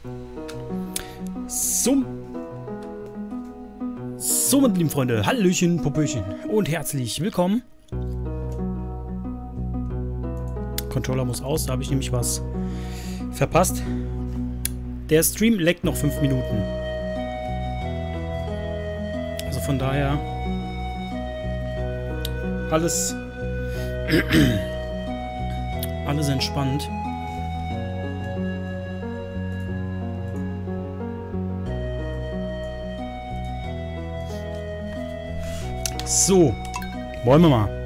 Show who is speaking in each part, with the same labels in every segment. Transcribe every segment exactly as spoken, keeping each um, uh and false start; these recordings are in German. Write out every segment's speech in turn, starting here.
Speaker 1: So, so meine lieben Freunde, Hallöchen, Popöchen und herzlich willkommen. Controller muss aus, da habe ich nämlich was verpasst. Der Stream leckt noch fünf Minuten. Also von daher alles, alles entspannt. So, wollen wir mal.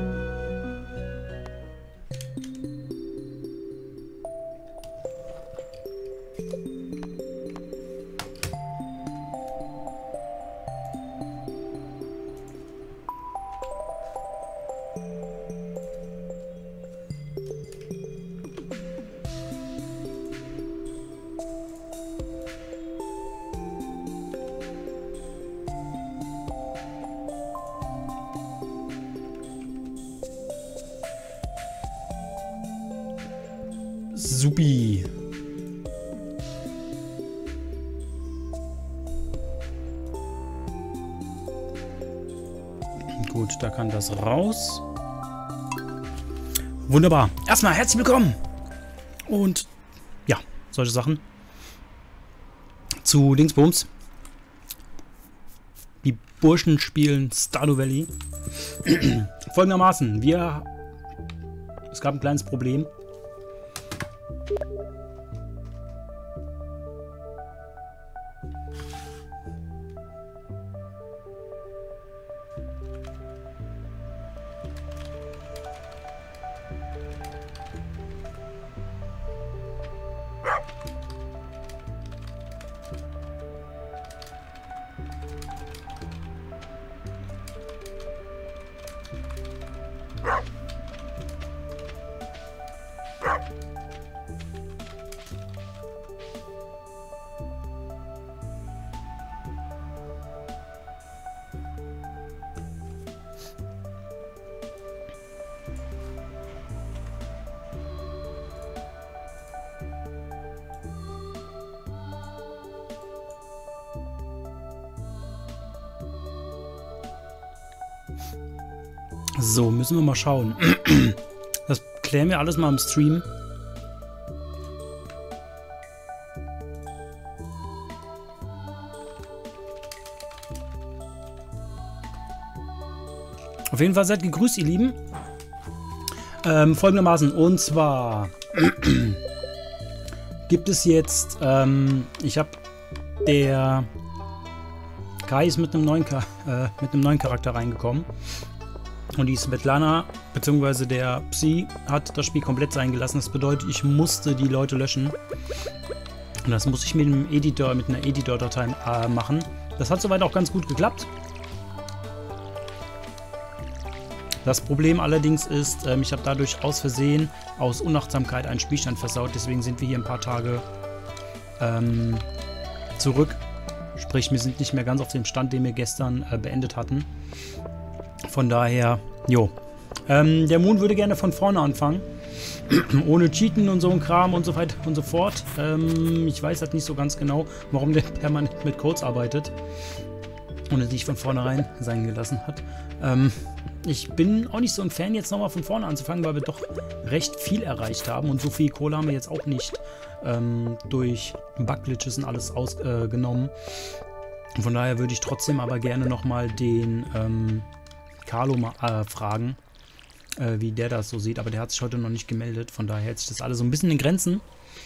Speaker 1: Supi. Gut, da kann das raus. Wunderbar. Erstmal herzlich willkommen. Und ja, solche Sachen. Zu Dingsbums. Die Burschen spielen Stardew Valley. Folgendermaßen. Wir... Es gab ein kleines Problem. So, müssen wir mal schauen. Das klären wir alles mal im Stream. Auf jeden Fall seid gegrüßt, ihr Lieben. Ähm, folgendermaßen. Und zwar gibt es jetzt, ähm, ich habe der Kai ist mit einem neuen, äh, mit einem neuen Charakter reingekommen. Und die Svetlana, beziehungsweise der Psi, hat das Spiel komplett sein gelassen. Das bedeutet, ich musste die Leute löschen. Und das musste ich mit einem Editor, mit einer Editor-Datei äh, machen. Das hat soweit auch ganz gut geklappt. Das Problem allerdings ist, ähm, ich habe dadurch aus Versehen, aus Unachtsamkeit einen Spielstand versaut. Deswegen sind wir hier ein paar Tage ähm, zurück. Sprich, wir sind nicht mehr ganz auf dem Stand, den wir gestern äh, beendet hatten. Von daher, jo. Ähm, der Moon würde gerne von vorne anfangen. Ohne Cheaten und so ein Kram und so weiter und so fort. Ähm, ich weiß halt nicht so ganz genau, warum der permanent mit Codes arbeitet. Und es nicht von vornherein sein gelassen hat. Ähm, ich bin auch nicht so ein Fan, jetzt nochmal von vorne anzufangen, weil wir doch recht viel erreicht haben. Und so viel Kohle haben wir jetzt auch nicht ähm, durch Bug-Glitches und alles ausgenommen. Äh, von daher würde ich trotzdem aber gerne nochmal den... Ähm, Carlo mal äh, fragen, äh, wie der das so sieht, aber der hat sich heute noch nicht gemeldet, von daher hält sich das alles so ein bisschen in Grenzen.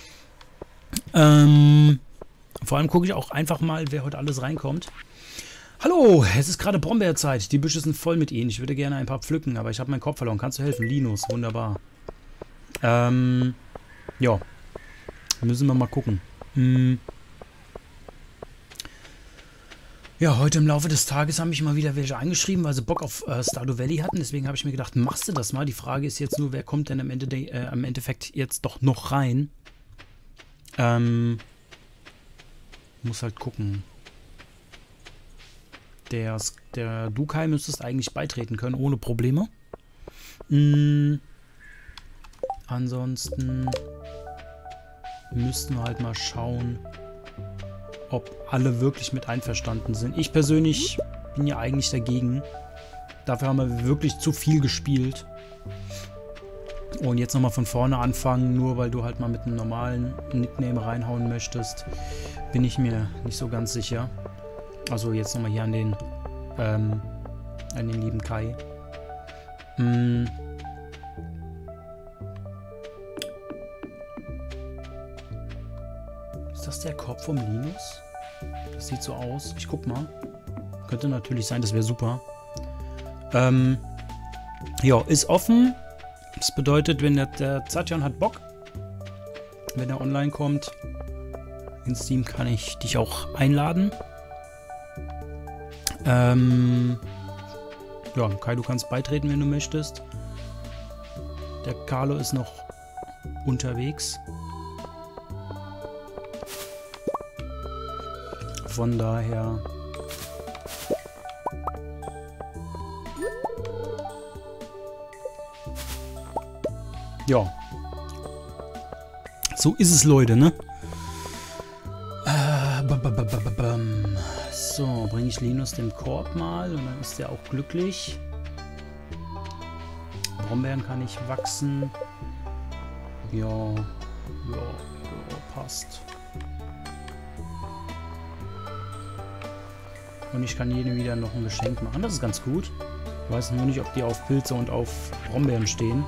Speaker 1: Ähm, vor allem gucke ich auch einfach mal, wer heute alles reinkommt. Hallo, es ist gerade Brombeerzeit, die Büsche sind voll mit ihnen, ich würde gerne ein paar pflücken, aber ich habe meinen Kopf verloren, kannst du helfen? Linus, wunderbar. Ähm, ja, müssen wir mal gucken. Hm. Ja, heute im Laufe des Tages haben mich mal wieder welche eingeschrieben, weil sie Bock auf äh, Stardew Valley hatten. Deswegen habe ich mir gedacht, machst du das mal? Die Frage ist jetzt nur, wer kommt denn am Ende de, äh, am Endeffekt jetzt doch noch rein? Ähm, muss halt gucken. Der, der Dukai müsstest eigentlich beitreten können, ohne Probleme. Mm, ansonsten müssten wir halt mal schauen, ob alle wirklich mit einverstanden sind. Ich persönlich bin ja eigentlich dagegen. Dafür haben wir wirklich zu viel gespielt. Und jetzt nochmal von vorne anfangen, nur weil du halt mal mit einem normalen Nickname reinhauen möchtest, bin ich mir nicht so ganz sicher. Also jetzt nochmal hier an den, ähm, an den lieben Kai. Hm. Ist das der Korb vom Linus? Das sieht so aus. Ich guck mal. Könnte natürlich sein, das wäre super. Ähm, ja, ist offen. Das bedeutet, wenn der, der Zatjan hat Bock, wenn er online kommt, in Steam kann ich dich auch einladen. Ähm, ja, Kai, du kannst beitreten, wenn du möchtest. Der Carlo ist noch unterwegs. Von daher... Ja. So ist es, Leute, ne? Äh, bam, bam, bam, bam, bam. So, bringe ich Linus den Korb mal und dann ist er auch glücklich. Brombeeren kann ich wachsen. Ja, ja, ja, passt. Und ich kann jedem wieder noch ein Geschenk machen. Das ist ganz gut. Ich weiß nur nicht, ob die auf Pilze und auf Brombeeren stehen.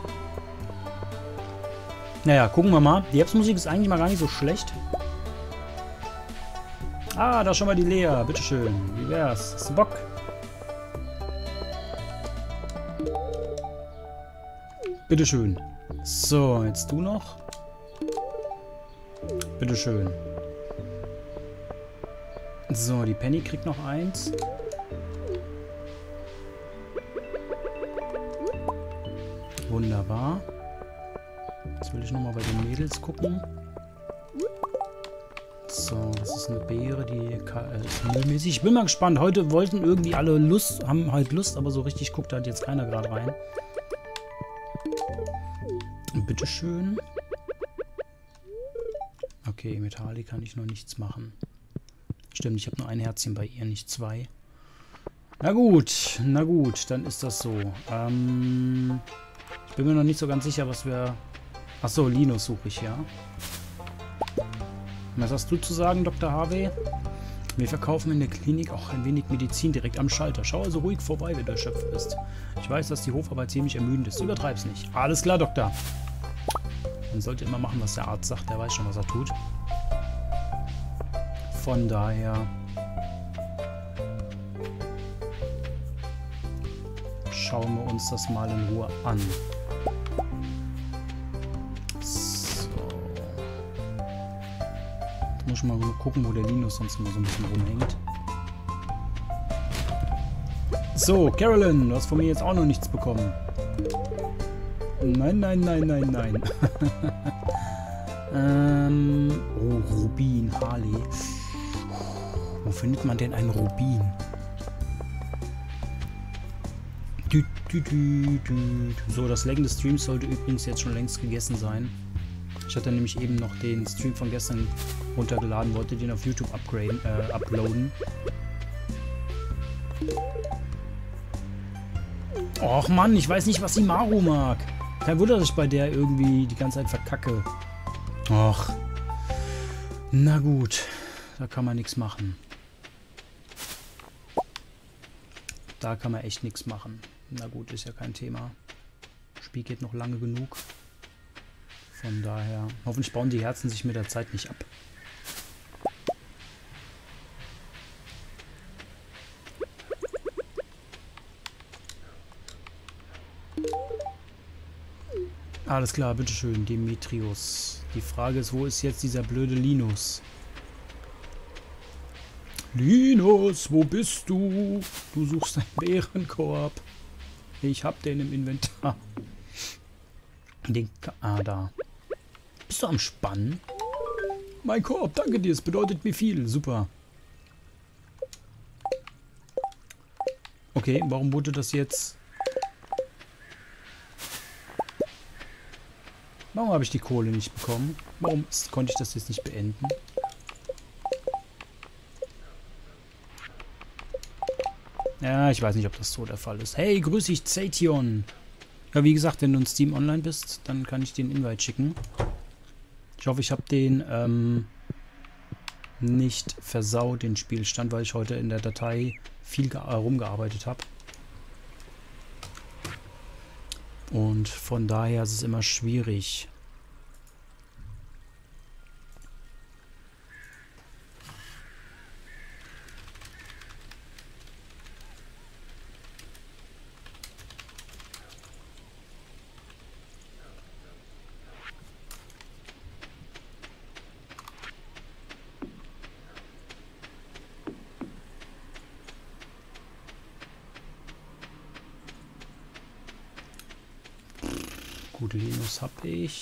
Speaker 1: Naja, gucken wir mal. Die Herbstmusik ist eigentlich mal gar nicht so schlecht. Ah, da schon mal die Lea. Bitteschön. Wie wär's? Hast du Bock? Bitteschön. So, jetzt du noch. Bitteschön. So, die Penny kriegt noch eins. Wunderbar. Jetzt will ich nochmal bei den Mädels gucken. So, das ist eine Beere, die äh, ist müllmäßig. Ich bin mal gespannt. Heute wollten irgendwie alle Lust, haben halt Lust, aber so richtig guckt halt jetzt keiner gerade rein. Bitteschön. Okay, mit Harley kann ich noch nichts machen. Stimmt, ich habe nur ein Herzchen bei ihr, nicht zwei. Na gut, na gut, dann ist das so. Ähm, ich bin mir noch nicht so ganz sicher, was wir... Achso, Linus suche ich, ja. Was hast du zu sagen, Doktor Harvey? Wir verkaufen in der Klinik auch ein wenig Medizin direkt am Schalter. Schau also ruhig vorbei, wenn du erschöpft bist. Ich weiß, dass die Hofarbeit ziemlich ermüdend ist. Übertreib's nicht. Alles klar, Doktor. Man sollte immer machen, was der Arzt sagt. Der weiß schon, was er tut. Von daher... schauen wir uns das mal in Ruhe an. Muss ich mal gucken, wo der Linus sonst immer so ein bisschen rumhängt. So, Carolyn, du hast von mir jetzt auch noch nichts bekommen. Nein, nein, nein, nein, nein. ähm, oh, Rubin, Harley. Wo findet man denn einen Rubin? Dü, dü, dü, dü. So, das Lecken des Streams sollte übrigens jetzt schon längst gegessen sein. Ich hatte nämlich eben noch den Stream von gestern runtergeladen, wollte den auf YouTube upgraden, äh, uploaden. Och Mann, ich weiß nicht, was die Maru mag. Kein Wunder, dass ich bei der irgendwie die ganze Zeit verkacke. Och. Na gut, da kann man nichts machen. Da kann man echt nichts machen. Na gut, ist ja kein Thema. Das Spiel geht noch lange genug. Von daher, hoffentlich bauen die Herzen sich mit der Zeit nicht ab. Alles klar, bitteschön, Demetrius. Die Frage ist, wo ist jetzt dieser blöde Linus? Linus, wo bist du? Du suchst einen Bärenkorb. Ich hab den im Inventar. Den Ka ah, da. Bist du am Spannen? Mein Korb, danke dir, es bedeutet mir viel. Super. Okay, warum wurde das jetzt... Warum habe ich die Kohle nicht bekommen? Warum konnte ich das jetzt nicht beenden? Ja, ich weiß nicht, ob das so der Fall ist. Hey, grüß dich, Zation. Ja, wie gesagt, wenn du in Steam Online bist, dann kann ich dir einen Invite schicken. Ich hoffe, ich habe den ähm, nicht versaut, den Spielstand, weil ich heute in der Datei viel rumgearbeitet habe. Und von daher ist es immer schwierig. Gut, Linus habe ich.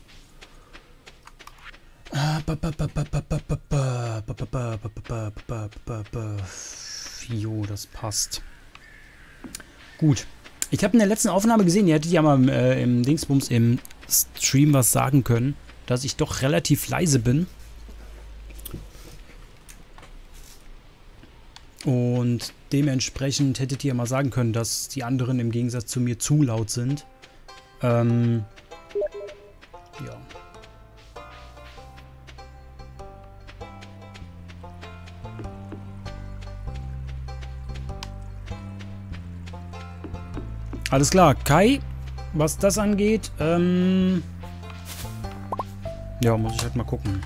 Speaker 1: Jo, das passt. Gut. Ich habe in der letzten Aufnahme gesehen, ihr hättet ja mal äh, im Dingsbums im Stream was sagen können, dass ich doch relativ leise bin. Und dementsprechend hättet ihr mal sagen können, dass die anderen im Gegensatz zu mir zu laut sind. Ähm, ja. Alles klar, Kai, was das angeht, ähm, ja, muss ich halt mal gucken.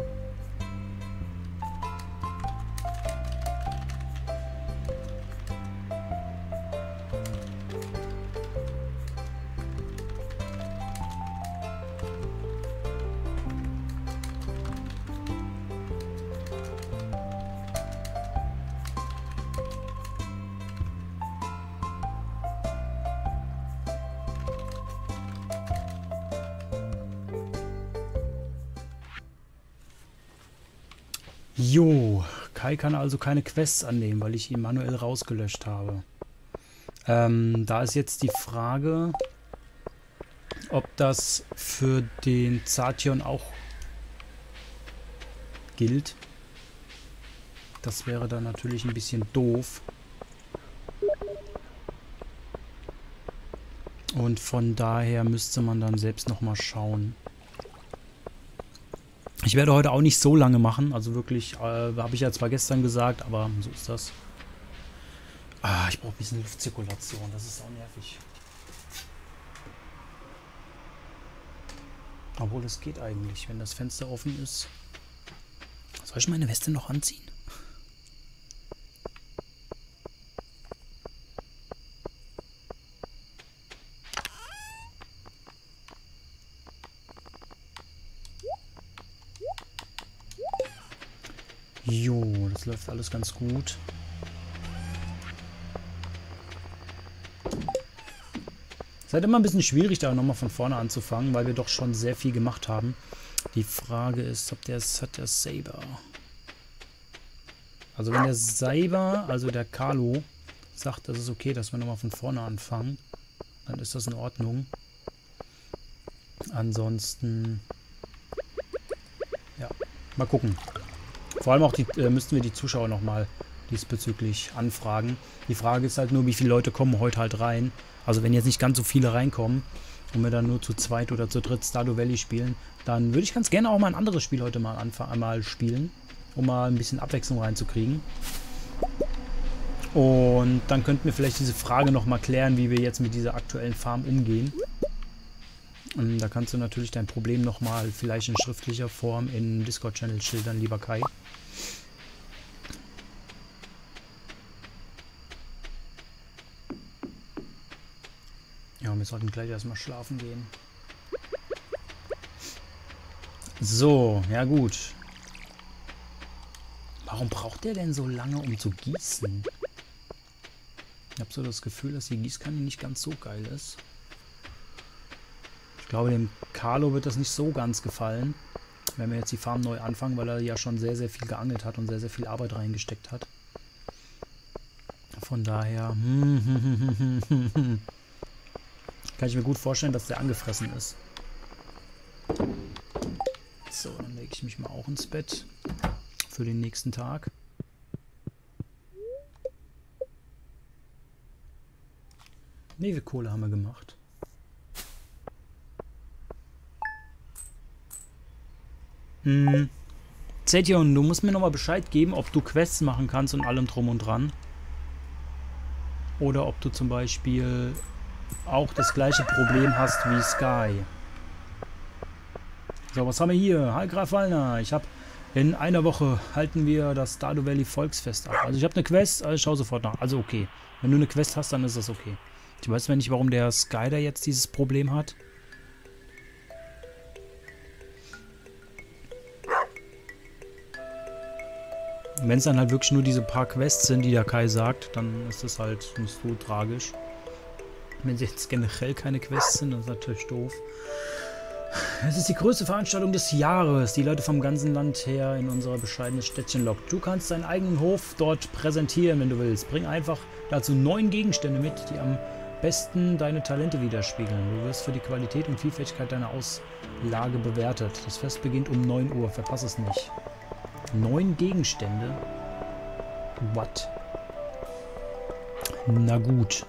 Speaker 1: Jo, Kai kann also keine Quests annehmen, weil ich ihn manuell rausgelöscht habe. Ähm, da ist jetzt die Frage, ob das für den Zation auch gilt. Das wäre dann natürlich ein bisschen doof. Und von daher müsste man dann selbst nochmal schauen. Ich werde heute auch nicht so lange machen, also wirklich, äh, habe ich ja zwar gestern gesagt, aber so ist das. Ah, ich brauche ein bisschen Luftzirkulation, das ist auch nervig. Obwohl, es geht eigentlich, wenn das Fenster offen ist. Soll ich meine Weste noch anziehen? Jo, das läuft alles ganz gut. Es ist halt immer ein bisschen schwierig, da nochmal von vorne anzufangen, weil wir doch schon sehr viel gemacht haben. Die Frage ist, ob der es hat, der Saber. Also wenn der Saber, also der Carlo, sagt, das ist okay, dass wir nochmal von vorne anfangen, dann ist das in Ordnung. Ansonsten, ja, mal gucken. Vor allem auch die, äh, müssten wir die Zuschauer nochmal diesbezüglich anfragen. Die Frage ist halt nur, wie viele Leute kommen heute halt rein. Also wenn jetzt nicht ganz so viele reinkommen und wir dann nur zu zweit oder zu dritt Stardew Valley spielen, dann würde ich ganz gerne auch mal ein anderes Spiel heute mal anfangen, mal spielen, um mal ein bisschen Abwechslung reinzukriegen. Und dann könnten wir vielleicht diese Frage nochmal klären, wie wir jetzt mit dieser aktuellen Farm umgehen. Und da kannst du natürlich dein Problem nochmal vielleicht in schriftlicher Form in Discord-Channel schildern, lieber Kai. Ja, wir sollten gleich erstmal schlafen gehen. So, ja gut. Warum braucht der denn so lange, um zu gießen? Ich habe so das Gefühl, dass die Gießkanne nicht ganz so geil ist. Ich glaube, dem Carlo wird das nicht so ganz gefallen, wenn wir jetzt die Farm neu anfangen, weil er ja schon sehr, sehr viel geangelt hat und sehr, sehr viel Arbeit reingesteckt hat. Von daher kann ich mir gut vorstellen, dass der angefressen ist. So, dann lege ich mich mal auch ins Bett für den nächsten Tag. Nee, wie Kohle haben wir gemacht. Hm. Zetjon, du musst mir nochmal Bescheid geben, ob du Quests machen kannst und allem drum und dran. Oder ob du zum Beispiel auch das gleiche Problem hast wie Sky. So, was haben wir hier? Hi Graf Wallner. Ich habe in einer Woche halten wir das Stardew Valley Volksfest ab. Also ich habe eine Quest, also schau sofort nach. Also okay. Wenn du eine Quest hast, dann ist das okay. Ich weiß zwar nicht, warum der Sky da jetzt dieses Problem hat. Wenn es dann halt wirklich nur diese paar Quests sind, die der Kai sagt, dann ist das halt nicht so tragisch. Wenn es jetzt generell keine Quests sind, dann ist das natürlich doof. Es ist die größte Veranstaltung des Jahres. Die Leute vom ganzen Land her in unser bescheidenes Städtchen lockt. Du kannst deinen eigenen Hof dort präsentieren, wenn du willst. Bring einfach dazu neun Gegenstände mit, die am besten deine Talente widerspiegeln. Du wirst für die Qualität und Vielfältigkeit deiner Auslage bewertet. Das Fest beginnt um neun Uhr. Verpass es nicht. Neun Gegenstände? What? Na gut.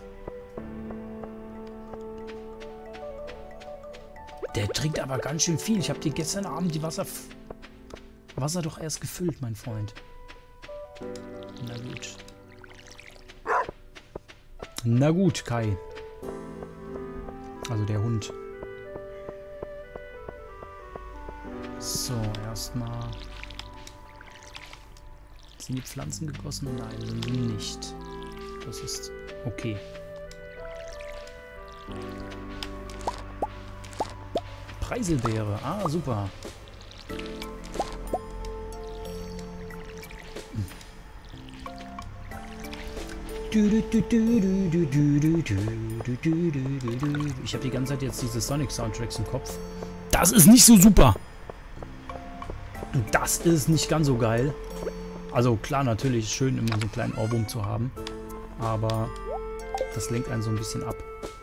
Speaker 1: Der trinkt aber ganz schön viel. Ich habe dir gestern Abend die Wasser... Wasser doch erst gefüllt, mein Freund. Na gut. Na gut, Kai. Also der Hund. So, erstmal... Sind die Pflanzen gegossen? Nein, sind sie nicht. Das ist okay. Preiselbeere. Ah, super. Ich habe die ganze Zeit jetzt diese Sonic-Soundtracks im Kopf. Das ist nicht so super. Das ist nicht ganz so geil. Also klar, natürlich ist schön, immer so einen kleinen Ohrwurm zu haben. Aber das lenkt einen so ein bisschen ab.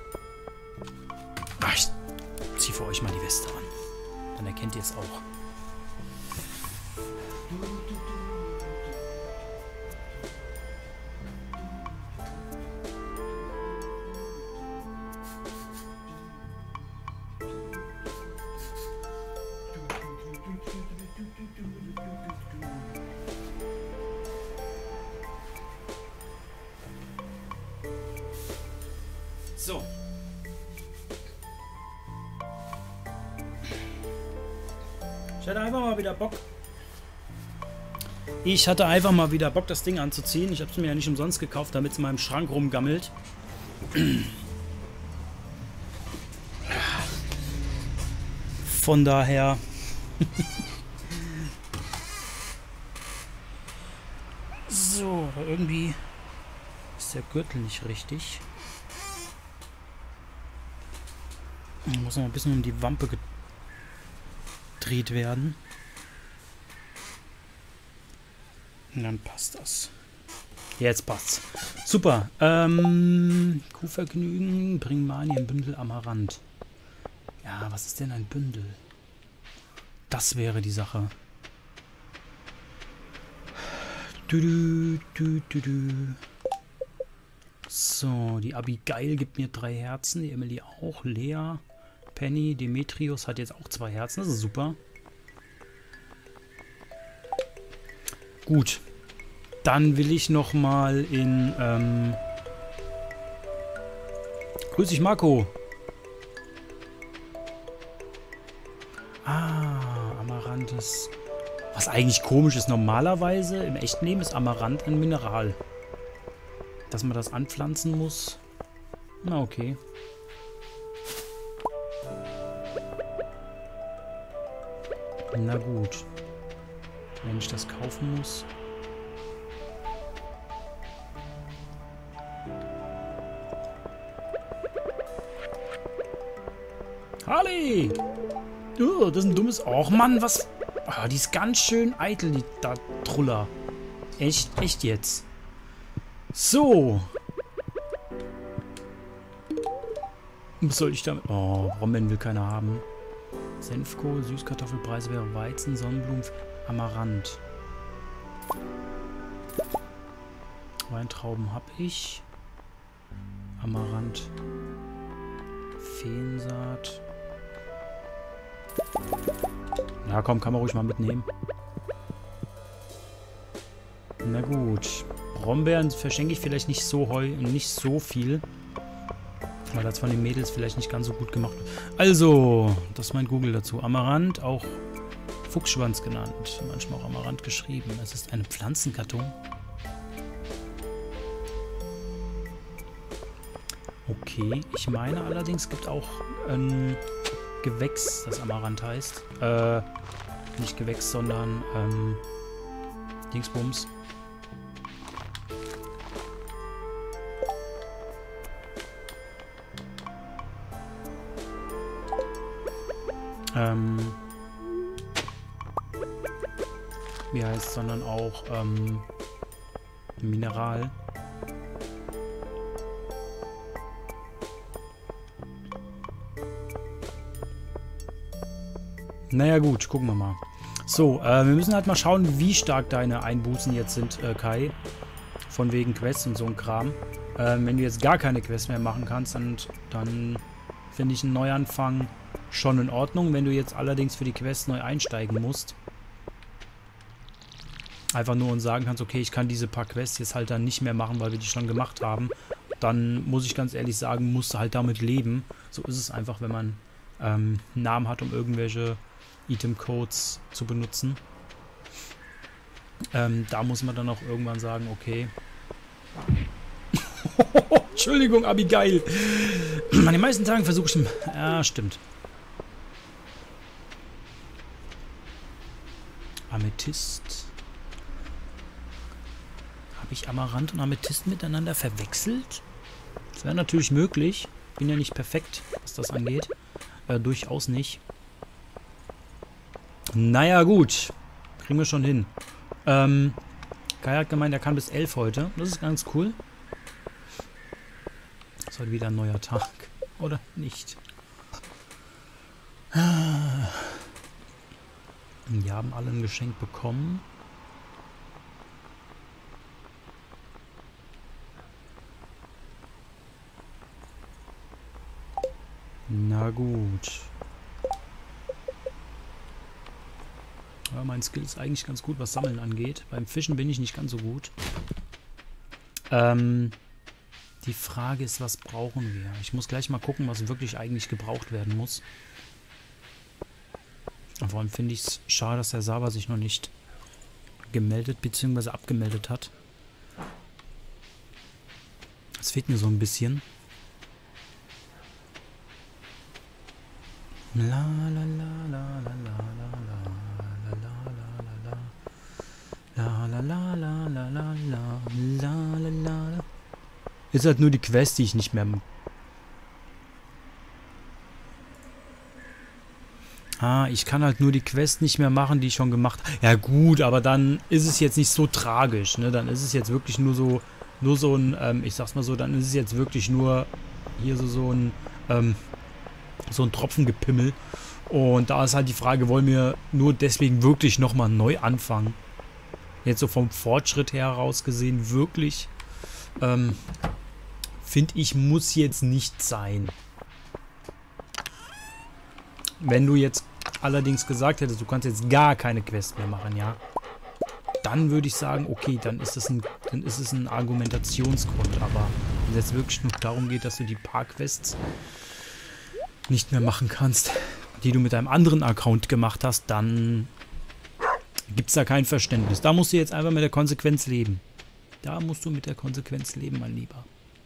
Speaker 1: Ach, ich zieh für euch mal die Weste an. Dann erkennt ihr es auch. So. Ich hatte einfach mal wieder Bock. Ich hatte einfach mal wieder Bock, das Ding anzuziehen. Ich habe es mir ja nicht umsonst gekauft, damit es in meinem Schrank rumgammelt. Von daher... So, aber irgendwie ist der Gürtel nicht richtig. Muss noch ein bisschen um die Wampe gedreht werden. Und dann passt das. Jetzt passt's. Super. Ähm, Kuhvergnügen, bring Mani ein Bündel Amaranth. Ja, was ist denn ein Bündel? Das wäre die Sache. Du, du, du, du, du. So, die Abigail gibt mir drei Herzen, die Emily auch, Lea, Penny, Demetrius hat jetzt auch zwei Herzen, das ist super. Gut, dann will ich noch mal in, ähm... Grüß dich, Marco. Ah, Amaranth ist... Was eigentlich komisch ist, normalerweise im echten Leben ist Amaranth ein Mineral. Dass man das anpflanzen muss. Na, okay. Na gut. Wenn ich das kaufen muss. Harley! Oh, das ist ein dummes... Och, Mann, was... Oh, die ist ganz schön eitel, die da Truller. Echt, echt jetzt. So. Was soll ich damit... Oh, Brombeeren will keiner haben. Senfkohl, Süßkartoffel, Preiselbeere, Weizen, Sonnenblumen, Amaranth. Weintrauben habe ich. Amaranth. Feensaat. Ja, komm, kann man ruhig mal mitnehmen. Na gut. Brombeeren verschenke ich vielleicht nicht so heu und nicht so viel. Weil das von den Mädels vielleicht nicht ganz so gut gemacht wird. Also, das ist mein Google dazu. Amaranth, auch Fuchsschwanz genannt. Manchmal auch Amaranth geschrieben. Es ist eine Pflanzengattung. Okay, ich meine allerdings, es gibt auch ein Gewächs, das Amaranth heißt. Äh, nicht Gewächs, sondern ähm, Dingsbums. Ähm, wie heißt, sondern auch ähm, Mineral. Naja gut, gucken wir mal. So, äh, wir müssen halt mal schauen, wie stark deine Einbußen jetzt sind, äh, Kai. Von wegen Quests und so ein Kram. Äh, wenn du jetzt gar keine Quests mehr machen kannst, dann, dann finde ich einen Neuanfang schon in Ordnung. Wenn du jetzt allerdings für die Quests neu einsteigen musst, einfach nur und sagen kannst, okay, ich kann diese paar Quests jetzt halt dann nicht mehr machen, weil wir die schon gemacht haben, dann muss ich ganz ehrlich sagen, musst du halt damit leben. So ist es einfach, wenn man ähm, einen Namen hat, um irgendwelche Item-Codes zu benutzen. Ähm, da muss man dann auch irgendwann sagen, okay. Entschuldigung, Abigail. An den meisten Tagen versuche ich... Ja, stimmt. Amethyst. Habe ich Amaranth und Amethyst miteinander verwechselt? Das wäre natürlich möglich. Bin ja nicht perfekt, was das angeht. Äh, durchaus nicht. Naja, gut. Kriegen wir schon hin. Ähm, Kai hat gemeint, er kann bis elf heute. Das ist ganz cool. Das ist heute wieder ein neuer Tag. Oder nicht? Die haben alle ein Geschenk bekommen. Na gut. Ja, mein Skill ist eigentlich ganz gut, was Sammeln angeht. Beim Fischen bin ich nicht ganz so gut. Ähm, die Frage ist, was brauchen wir? Ich muss gleich mal gucken, was wirklich eigentlich gebraucht werden muss. Und vor allem finde ich es schade, dass der Server sich noch nicht gemeldet bzw. abgemeldet hat. Das fehlt mir so ein bisschen. La la la la la la la la la la la la la la la la. Ist halt nur die Quest, die ich nicht mehr... Ah, ich kann halt nur die Quest nicht mehr machen, die ich schon gemacht habe. Ja gut, aber dann ist es jetzt nicht so tragisch, ne? Dann ist es jetzt wirklich nur so, nur so ein, ähm, ich sag's mal so, dann ist es jetzt wirklich nur hier so, so ein, ähm, so ein Tropfengepimmel. Und da ist halt die Frage, wollen wir nur deswegen wirklich nochmal neu anfangen? Jetzt so vom Fortschritt her heraus gesehen, wirklich, ähm, finde ich, muss jetzt nicht sein. Wenn du jetzt allerdings gesagt hättest, du kannst jetzt gar keine Quest mehr machen, ja, dann würde ich sagen, okay, dann ist es ein, dann ist es ein Argumentationsgrund. Aber wenn es jetzt wirklich nur darum geht, dass du die paar Quests nicht mehr machen kannst, die du mit einem anderen Account gemacht hast, dann gibt es da kein Verständnis. Da musst du jetzt einfach mit der Konsequenz leben. Da musst du mit der Konsequenz leben, mein Lieber.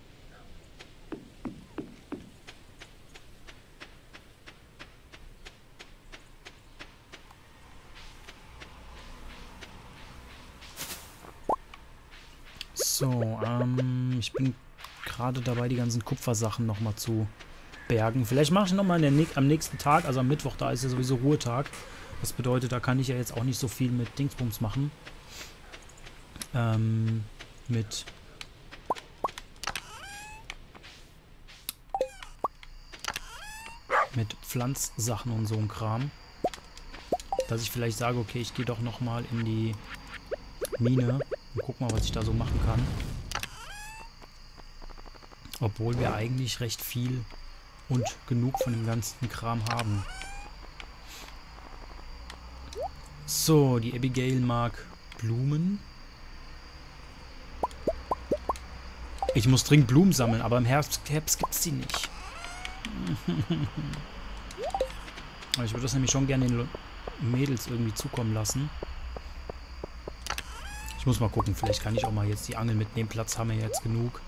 Speaker 1: So, ähm, ich bin gerade dabei, die ganzen Kupfersachen nochmal zu bergen. Vielleicht mache ich nochmal am nächsten Tag, also am Mittwoch, da ist ja sowieso Ruhetag. Das bedeutet, da kann ich ja jetzt auch nicht so viel mit Dingsbums machen. Ähm, mit... mit Pflanzsachen und so ein Kram. Dass ich vielleicht sage, okay, ich gehe doch nochmal in die Mine und guck mal, was ich da so machen kann. Obwohl wir eigentlich recht viel und genug von dem ganzen Kram haben. So, die Abigail mag Blumen. Ich muss dringend Blumen sammeln, aber im Herbst, Herbst gibt es die nicht. Aber ich würde das nämlich schon gerne den Mädels irgendwie zukommen lassen. Ich muss mal gucken, vielleicht kann ich auch mal jetzt die Angel mitnehmen. Platz haben wir jetzt genug.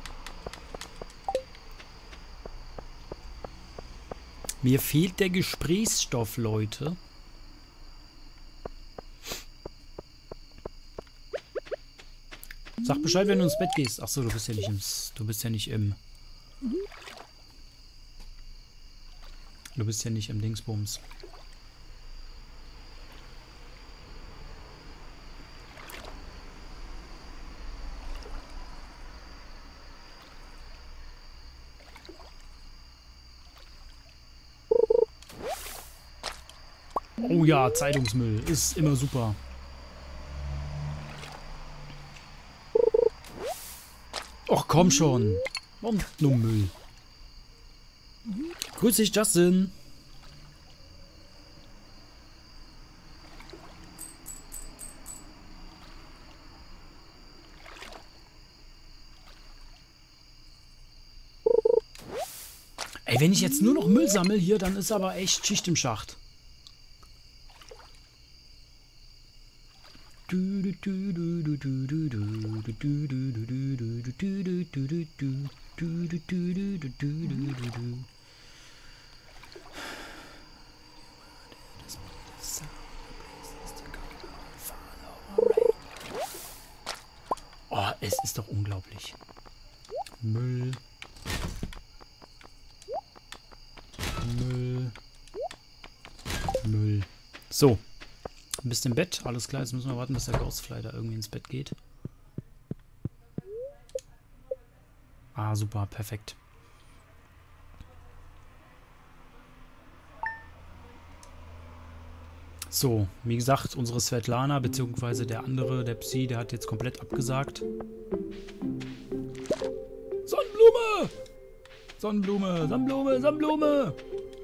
Speaker 1: Mir fehlt der Gesprächsstoff, Leute. Sag Bescheid, wenn du ins Bett gehst. Achso, du bist ja nicht im... Du bist ja nicht im... Du bist ja nicht im Dingsbums. Oh ja, Zeitungsmüll. Ist immer super. Och, komm schon. Warum nur Müll? Grüß dich, Justin. Ey, wenn ich jetzt nur noch Müll sammle hier, dann ist aber echt Schicht im Schacht. Oh, es ist doch unglaublich. Müll. Müll. Müll. So. Du bist im Bett. Alles klar, jetzt müssen wir warten, bis der Ghostfly da irgendwie ins Bett geht. Ah, super, perfekt. So, wie gesagt, unsere Svetlana, beziehungsweise der andere, der Psi, der hat jetzt komplett abgesagt. Sonnenblume! Sonnenblume, Sonnenblume, Sonnenblume!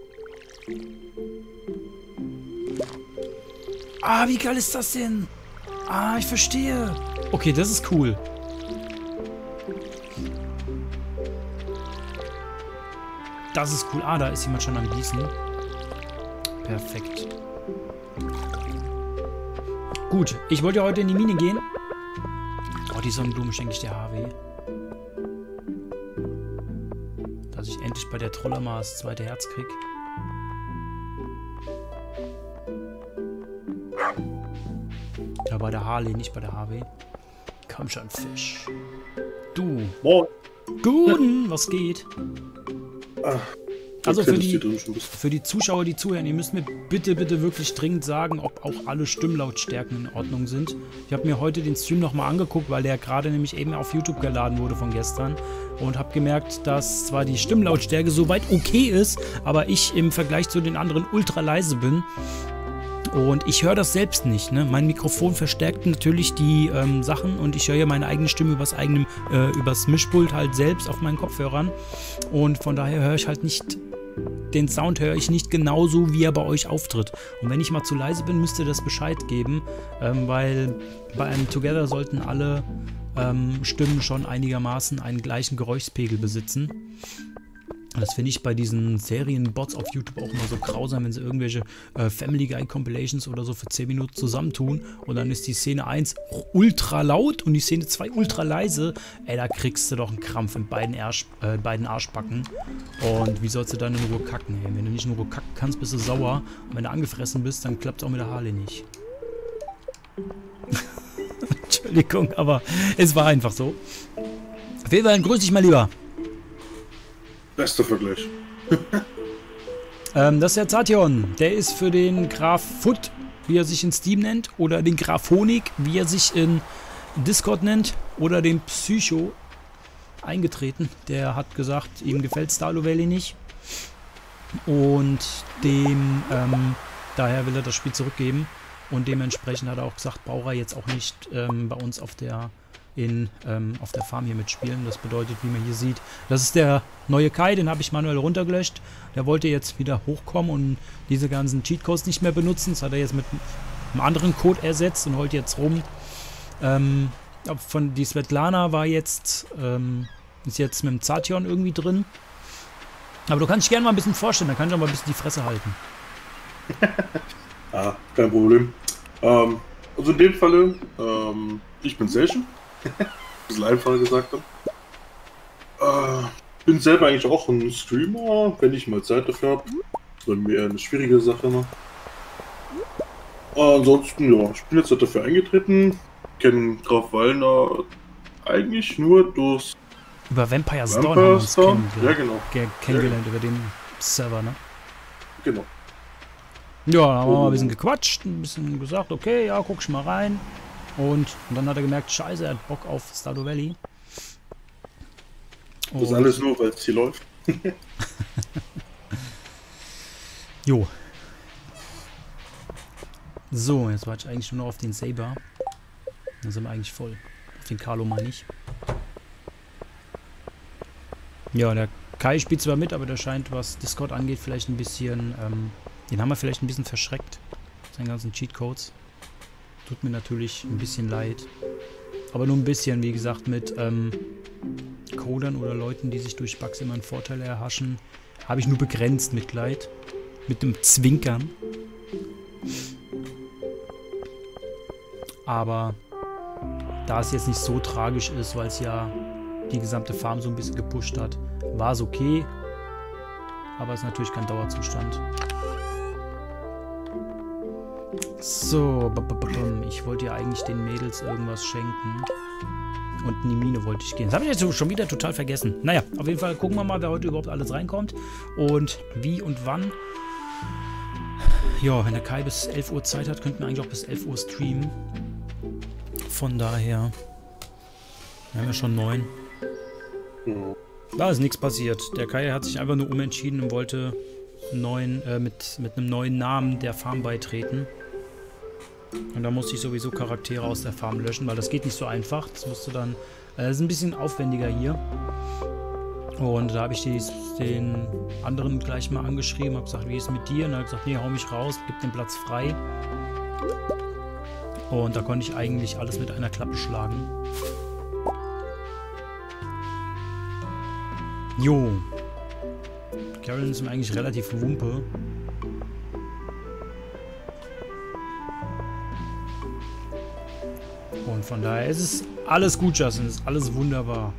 Speaker 1: Ah, wie geil ist das denn? Ah, ich verstehe. Okay, das ist cool. Das ist cool. Ah, da ist jemand schon am Gießen. Perfekt. Gut, ich wollte ja heute in die Mine gehen. Oh, die Sonnenblume schenke ich der H W. Dass ich endlich bei der Troller mal das zweite Herz krieg. Ja, bei der Harley, nicht bei der H W. Komm schon, Fisch. Du.
Speaker 2: Moin.
Speaker 1: Guten, was geht?
Speaker 2: Ach,
Speaker 1: also für die, für die Zuschauer, die zuhören, ihr müsst mir bitte, bitte wirklich dringend sagen, ob auch alle Stimmlautstärken in Ordnung sind. Ich habe mir heute den Stream nochmal angeguckt, weil der gerade nämlich eben auf YouTube geladen wurde von gestern. Und habe gemerkt, dass zwar die Stimmlautstärke soweit okay ist, aber ich im Vergleich zu den anderen ultra leise bin. Und ich höre das selbst nicht, ne? Mein Mikrofon verstärkt natürlich die ähm, Sachen und ich höre ja meine eigene Stimme übers eigene, äh, übers Mischpult halt selbst auf meinen Kopfhörern. Und von daher höre ich halt nicht, den Sound höre ich nicht genauso, wie er bei euch auftritt. Und wenn ich mal zu leise bin, müsst ihr das Bescheid geben, ähm, weil bei einem Together sollten alle ähm, Stimmen schon einigermaßen einen gleichen Geräuschpegel besitzen. Das finde ich bei diesen Serienbots auf YouTube auch immer so grausam, wenn sie irgendwelche äh, Family Guy Compilations oder so für zehn Minuten zusammentun und dann ist die Szene eins ultra laut und die Szene zwei ultra leise. Ey, da kriegst du doch einen Krampf in beiden, Arsch, äh, beiden Arschbacken. Und wie sollst du dann in Ruhe kacken? Ey? Wenn du nicht in Ruhe kacken kannst, bist du sauer. Und wenn du angefressen bist, dann klappt es auch mit der Harley nicht. Entschuldigung, aber es war einfach so. Auf jeden Fall grüß dich mal lieber.
Speaker 2: Bester Vergleich.
Speaker 1: ähm, das ist der Zation. Der ist für den Graf Foot, wie er sich in Steam nennt, oder den Graphonik, wie er sich in Discord nennt, oder den Psycho eingetreten. Der hat gesagt, ihm gefällt Stardew Valley nicht. Und dem, ähm, daher will er das Spiel zurückgeben. Und dementsprechend hat er auch gesagt, braucht er jetzt auch nicht ähm, bei uns auf der, in, ähm, auf der Farm hier mitspielen. Das bedeutet, wie man hier sieht, das ist der neue Kai, den habe ich manuell runtergelöscht. Der wollte jetzt wieder hochkommen und diese ganzen Cheatcodes nicht mehr benutzen. Das hat er jetzt mit einem anderen Code ersetzt und holt jetzt rum. Ähm, von die Svetlana war jetzt, ähm, ist jetzt mit dem Zation irgendwie drin. Aber du kannst dich gerne mal ein bisschen vorstellen, dann kann ich auch mal ein bisschen die Fresse halten.
Speaker 2: Ah, kein Problem. Ähm, also in dem Falle, ähm, ich bin Session. Ein bisschen einfacher gesagt dann. Äh, bin selber eigentlich auch ein Streamer, wenn ich mal Zeit dafür habe. Bei mir eher eine schwierige Sache immer. Äh, ansonsten, ja, ich bin jetzt halt dafür eingetreten. Kenne Graf Wallner eigentlich nur durchs
Speaker 1: Über Vampire's Dawn haben wir
Speaker 2: Vampire
Speaker 1: uns
Speaker 2: Storm.
Speaker 1: kennengelernt,
Speaker 2: Ja, genau.
Speaker 1: ge- kennengelernt über den Server, ne?
Speaker 2: Genau.
Speaker 1: Ja, da haben wir mal ein bisschen gequatscht, ein bisschen gesagt, okay, ja, guck ich mal rein. Und, und dann hat er gemerkt, scheiße, er hat Bock auf Stardew Valley.
Speaker 2: Das ist
Speaker 1: Und-
Speaker 2: alles nur, weil es hier läuft.
Speaker 1: Jo. So, jetzt warte ich eigentlich nur noch auf den Saber. Dann sind wir eigentlich voll. Auf den Carlo meine ich. Ja, der Kai spielt zwar mit, aber der scheint, was Discord angeht, vielleicht ein bisschen, ähm, den haben wir vielleicht ein bisschen verschreckt. Seinen ganzen Cheatcodes. Tut mir natürlich ein bisschen leid. Aber nur ein bisschen, wie gesagt, mit ähm, Codern oder Leuten, die sich durch Bugs immer einen Vorteil erhaschen, habe ich nur begrenzt Mitleid. Mit dem Zwinkern. Aber da es jetzt nicht so tragisch ist, weil es ja die gesamte Farm so ein bisschen gepusht hat, war es okay. Aber es ist natürlich kein Dauerzustand. So, ich wollte ja eigentlich den Mädels irgendwas schenken. Und in die Mine wollte ich gehen. Das habe ich jetzt schon wieder total vergessen. Naja, auf jeden Fall gucken wir mal, wer heute überhaupt alles reinkommt. Und wie und wann. Ja, wenn der Kai bis elf Uhr Zeit hat, könnten wir eigentlich auch bis elf Uhr streamen. Von daher. Wir haben ja schon neun.
Speaker 2: Ja.
Speaker 1: Da ist nichts passiert. Der Kai hat sich einfach nur umentschieden und wollte neuen, äh, mit, mit einem neuen Namen der Farm beitreten. Und da musste ich sowieso Charaktere aus der Farm löschen, weil das geht nicht so einfach. Das musste dann. Äh, das ist ein bisschen aufwendiger hier. Und da habe ich die, den anderen gleich mal angeschrieben, habe gesagt, wie ist es mit dir? Und er hat gesagt, nee, hau mich raus, gib den Platz frei. Und da konnte ich eigentlich alles mit einer Klappe schlagen. Jo. Carolyn ist mir eigentlich relativ wumpe. Und von daher ist es alles gut, Justin. Es ist alles wunderbar.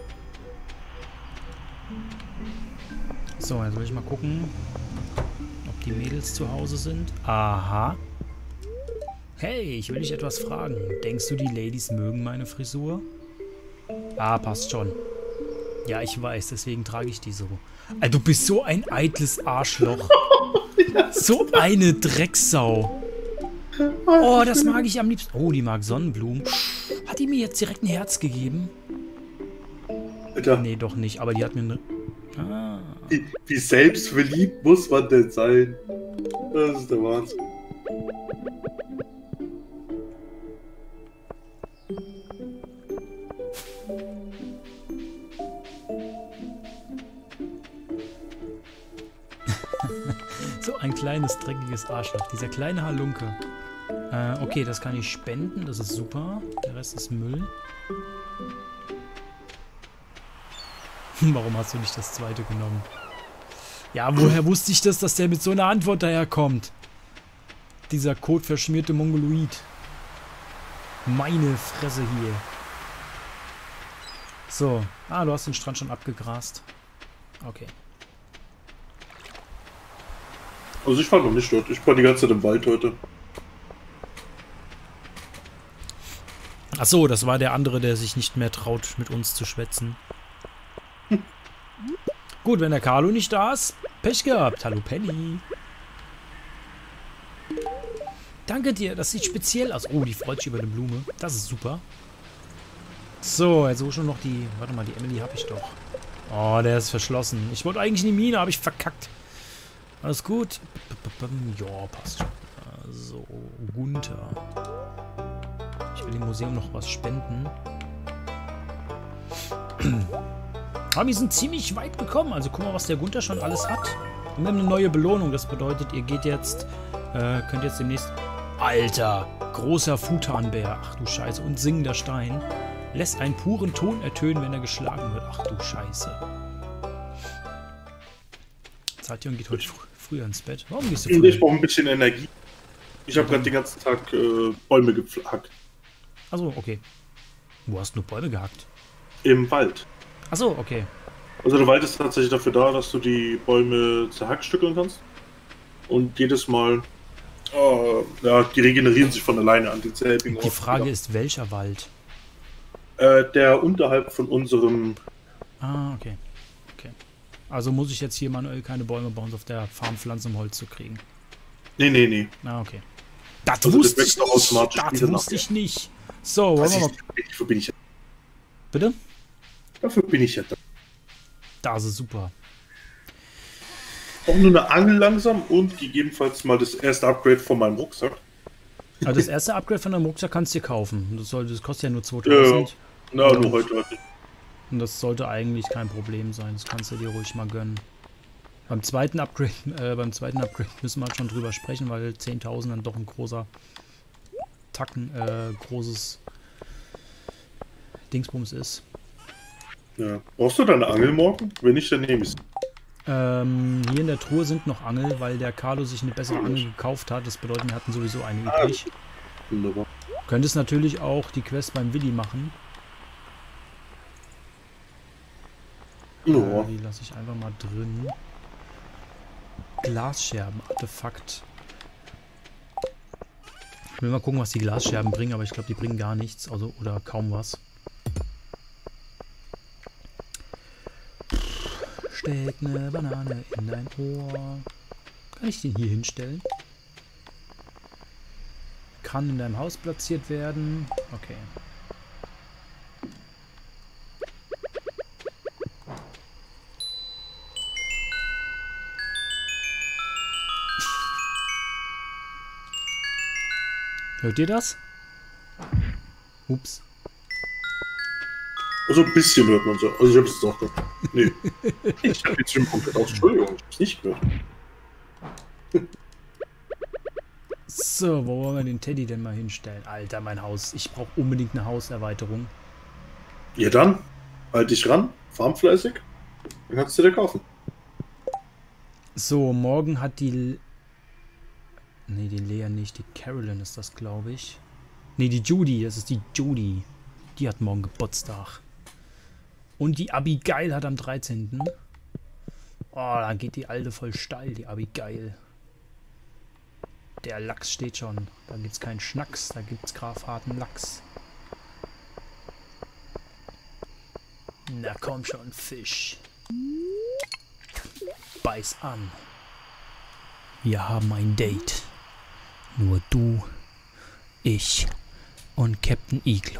Speaker 1: So, jetzt will ich mal gucken, ob die Mädels zu Hause sind. Aha. Hey, ich will dich etwas fragen. Denkst du, die Ladies mögen meine Frisur? Ah, passt schon. Ja, ich weiß, deswegen trage ich die so. Ah, du bist so ein eitles Arschloch. So eine Drecksau. Oh, das mag ich am liebsten. Oh, die mag Sonnenblumen. Hat die mir jetzt direkt ein Herz gegeben?
Speaker 2: Alter,
Speaker 1: Nee, doch nicht. Aber die hat mir eine... Ah.
Speaker 2: wie, wie selbstverliebt muss man denn sein? Das ist der Wahnsinn.
Speaker 1: So ein kleines, dreckiges Arschloch. Dieser kleine Halunke. Äh, okay, das kann ich spenden. Das ist super. Der Rest ist Müll. Warum hast du nicht das zweite genommen? Ja, woher wusste ich das, dass der mit so einer Antwort daherkommt? Dieser codeverschmierte Mongoloid. Meine Fresse hier. So. Ah, du hast den Strand schon abgegrast. Okay.
Speaker 2: Also ich war noch nicht dort. Ich war die ganze Zeit im Wald heute.
Speaker 1: Ach so, das war der andere, der sich nicht mehr traut, mit uns zu schwätzen. Gut, wenn der Carlo nicht da ist, Pech gehabt. Hallo Penny. Danke dir, das sieht speziell aus. Oh, die freut sich über eine Blume. Das ist super. So, jetzt suche ich schon noch die... Warte mal, die Emily habe ich doch. Oh, der ist verschlossen. Ich wollte eigentlich in die Mine, habe ich verkackt. Alles gut? Ja, passt schon. So, Gunther. Ich will dem Museum noch was spenden. Aber wir sind ziemlich weit gekommen. Also guck mal, was der Gunther schon alles hat. Und wir haben eine neue Belohnung. Das bedeutet, ihr geht jetzt, äh, könnt jetzt demnächst... Alter, großer Futanbär. Ach du Scheiße. Und singender Stein. Lässt einen puren Ton ertönen, wenn er geschlagen wird. Ach du Scheiße. Zatjörn geht heute fr früher ins Bett. Warum gehst du früher?
Speaker 2: Ich brauche ein bisschen Energie. Ich habe gerade den ganzen Tag äh, Bäume gehackt.
Speaker 1: Achso, okay. Wo hast du nur Bäume gehackt?
Speaker 2: Im Wald.
Speaker 1: Achso, okay.
Speaker 2: Also der Wald ist tatsächlich dafür da, dass du die Bäume zerhackstückeln kannst. Und jedes Mal, äh, ja, die regenerieren sich von alleine an denselben Ort.
Speaker 1: Die Frage ist, welcher Wald?
Speaker 2: Äh, der unterhalb von unserem...
Speaker 1: Ah, okay. Okay. Also muss ich jetzt hier manuell keine Bäume bei uns auf der Farm pflanzen, um Holz zu kriegen?
Speaker 2: Nee, nee, nee.
Speaker 1: Ah, okay. Das
Speaker 2: also
Speaker 1: wusste
Speaker 2: das
Speaker 1: ich nicht.
Speaker 2: automatisch
Speaker 1: Das wusste ich nicht. So, wollen
Speaker 2: also
Speaker 1: wir mal...
Speaker 2: Dafür bin ich ja...
Speaker 1: Bitte?
Speaker 2: Dafür bin ich ja da.
Speaker 1: Das ist super.
Speaker 2: Auch nur eine Angel langsam und gegebenenfalls mal das erste Upgrade von meinem Rucksack.
Speaker 1: Also das erste Upgrade von deinem Rucksack kannst du dir kaufen. Das, soll, das kostet ja nur zweitausend.
Speaker 2: Ja, na, nur heute heute.
Speaker 1: Und das sollte eigentlich kein Problem sein. Das kannst du dir ruhig mal gönnen. Beim zweiten Upgrade, äh, beim zweiten Upgrade müssen wir halt schon drüber sprechen, weil zehntausend dann doch ein großer Tacken, äh, großes Dingsbums ist.
Speaker 2: Ja. Brauchst du deine Angel morgen? Wenn nicht, dann nehme ich es.
Speaker 1: Ähm, hier in der Truhe sind noch Angel, weil der Carlo sich eine bessere Angel gekauft hat. Das bedeutet, wir hatten sowieso eine übrig.
Speaker 2: Wunderbar.
Speaker 1: Könntest natürlich auch die Quest beim Willi machen.
Speaker 2: Ja.
Speaker 1: Äh, die lasse ich einfach mal drin. Glasscherben, Artefakt. Ich will mal gucken, was die Glasscherben bringen, aber ich glaube, die bringen gar nichts, also oder kaum was. Steck eine Banane in dein Ohr. Kann ich den hier hinstellen? Kann in deinem Haus platziert werden. Okay. Hört ihr das? Ups.
Speaker 2: Also ein bisschen hört man so. Also ich habe es auch gehört. Nee. Ich habe jetzt schon komplett aus. Entschuldigung, ich habe es nicht gehört.
Speaker 1: So, wo wollen wir den Teddy denn mal hinstellen? Alter, mein Haus. Ich brauche unbedingt eine Hauserweiterung.
Speaker 2: Ja dann, halt dich ran, farm fleißig, dann kannst du dir kaufen.
Speaker 1: So, morgen hat die... Ne, die Lea nicht. Die Carolyn ist das, glaube ich. Ne, die Judy. Das ist die Judy. Die hat morgen Geburtstag. Und die Abigail hat am dreizehnten Oh, da geht die Alte voll steil, die Abigail. Der Lachs steht schon. Da gibt's keinen Schnacks. Da gibt's grafharten Lachs. Na komm schon, Fisch. Beiß an. Wir haben ein Date. Nur du, ich und Captain Iglo.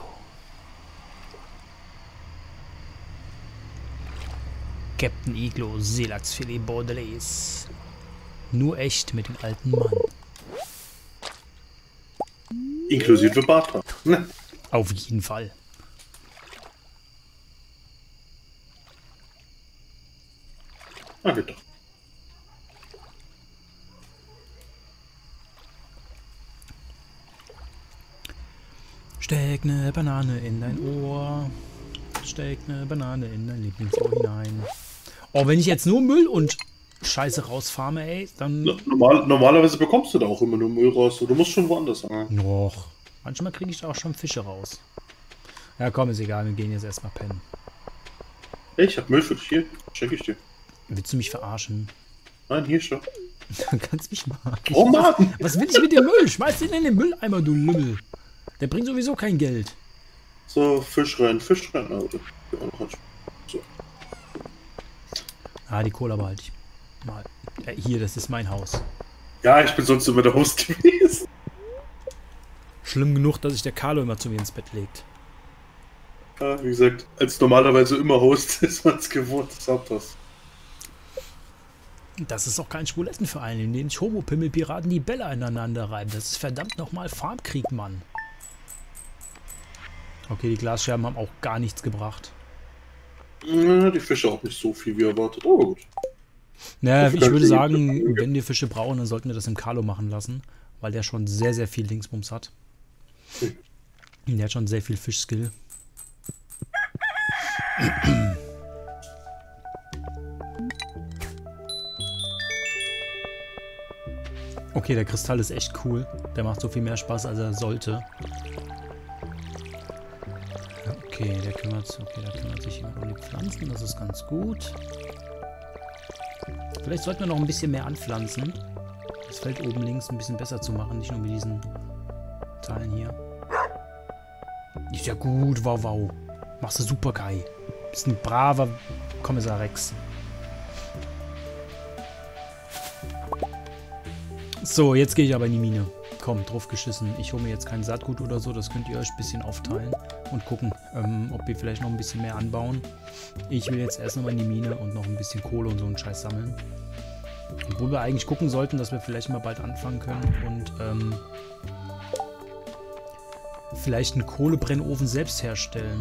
Speaker 1: Captain Iglo, Seelachsfilet Bordelaise. Nur echt mit dem alten Mann.
Speaker 2: Inklusive Bartra.
Speaker 1: Auf jeden Fall.
Speaker 2: Ah, geht doch.
Speaker 1: Steck ne Banane in dein Ohr. Steck ne Banane in dein Lieblingsohr hinein. Oh, wenn ich jetzt nur Müll und Scheiße rausfarme, ey, dann...
Speaker 2: Normal, normalerweise bekommst du da auch immer nur Müll raus. Du musst schon woanders sein.
Speaker 1: Noch. Manchmal kriege ich da auch schon Fische raus. Ja, komm, ist egal, wir gehen jetzt erstmal pennen.
Speaker 2: Hey, ich hab Müll für dich hier. Schenke ich dir.
Speaker 1: Willst du mich verarschen?
Speaker 2: Nein, hier schon.
Speaker 1: Du kannst mich mal.
Speaker 2: Oh Mann!
Speaker 1: Was will ich mit dem Müll? Schmeiß den in den Mülleimer, du Lümmel. Der bringt sowieso kein Geld.
Speaker 2: So, Fisch rein, Fisch rein. Also, so.
Speaker 1: Ah, die Cola behalte ich mal. Ja, hier, das ist mein Haus.
Speaker 2: Ja, ich bin sonst immer der Host gewesen.
Speaker 1: Schlimm genug, dass sich der Carlo immer zu mir ins Bett legt.
Speaker 2: Ja, wie gesagt, als normalerweise immer Host ist man es gewohnt, das hat das.
Speaker 1: Das ist auch kein Schwulettenverein, in dem Homo-Pimmel-Piraten die Bälle aneinander reiben. Das ist verdammt nochmal Farmkrieg, Mann. Okay, die Glasscherben haben auch gar nichts gebracht.
Speaker 2: Ja, die Fische auch nicht so viel wie erwartet, aber gut.
Speaker 1: Naja, ich würde sagen, wenn wir Fische brauchen, dann sollten wir das im Carlo machen lassen, weil der schon sehr, sehr viel Dingsbums hat.
Speaker 2: Hm.
Speaker 1: Der hat schon sehr viel Fischskill. Okay, der Kristall ist echt cool. Der macht so viel mehr Spaß, als er sollte. Okay, der kümmert, okay, der kümmert sich jemand um die Pflanzen. Das ist ganz gut. Vielleicht sollten wir noch ein bisschen mehr anpflanzen. Das Feld oben links ein bisschen besser zu machen. Nicht nur mit diesen Teilen hier. Ist ja gut, wow, wow. Machst du super, Kai. Bist ein braver Kommissar Rex. So, jetzt gehe ich aber in die Mine. Komm, drauf geschissen. Ich hole mir jetzt kein Saatgut oder so. Das könnt ihr euch ein bisschen aufteilen und gucken, ähm, ob wir vielleicht noch ein bisschen mehr anbauen. Ich will jetzt erst nochmal in die Mine und noch ein bisschen Kohle und so einen Scheiß sammeln. Obwohl wir eigentlich gucken sollten, dass wir vielleicht mal bald anfangen können und ähm, vielleicht einen Kohlebrennofen selbst herstellen.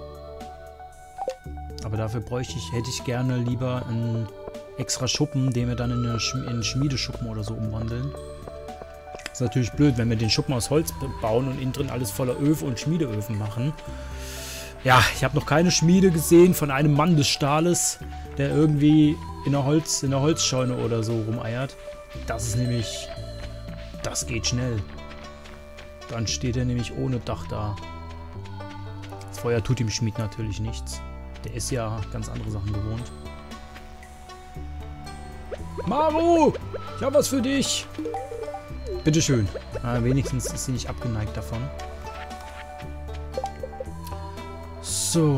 Speaker 1: Aber dafür bräuchte ich, hätte ich gerne lieber einen extra Schuppen, den wir dann in, eine Sch in einen Schmiedeschuppen oder so umwandeln. Das ist natürlich blöd, wenn wir den Schuppen aus Holz bauen und innen drin alles voller Öfen und Schmiedeöfen machen. Ja, ich habe noch keine Schmiede gesehen von einem Mann des Stahles, der irgendwie in der, Holz, in der Holzscheune oder so rumeiert. Das ist nämlich... Das geht schnell. Dann steht er nämlich ohne Dach da. Das Feuer tut dem Schmied natürlich nichts. Der ist ja ganz andere Sachen gewohnt. Maru! Ich habe was für dich! Bitteschön. Ah, wenigstens ist sie nicht abgeneigt davon. So.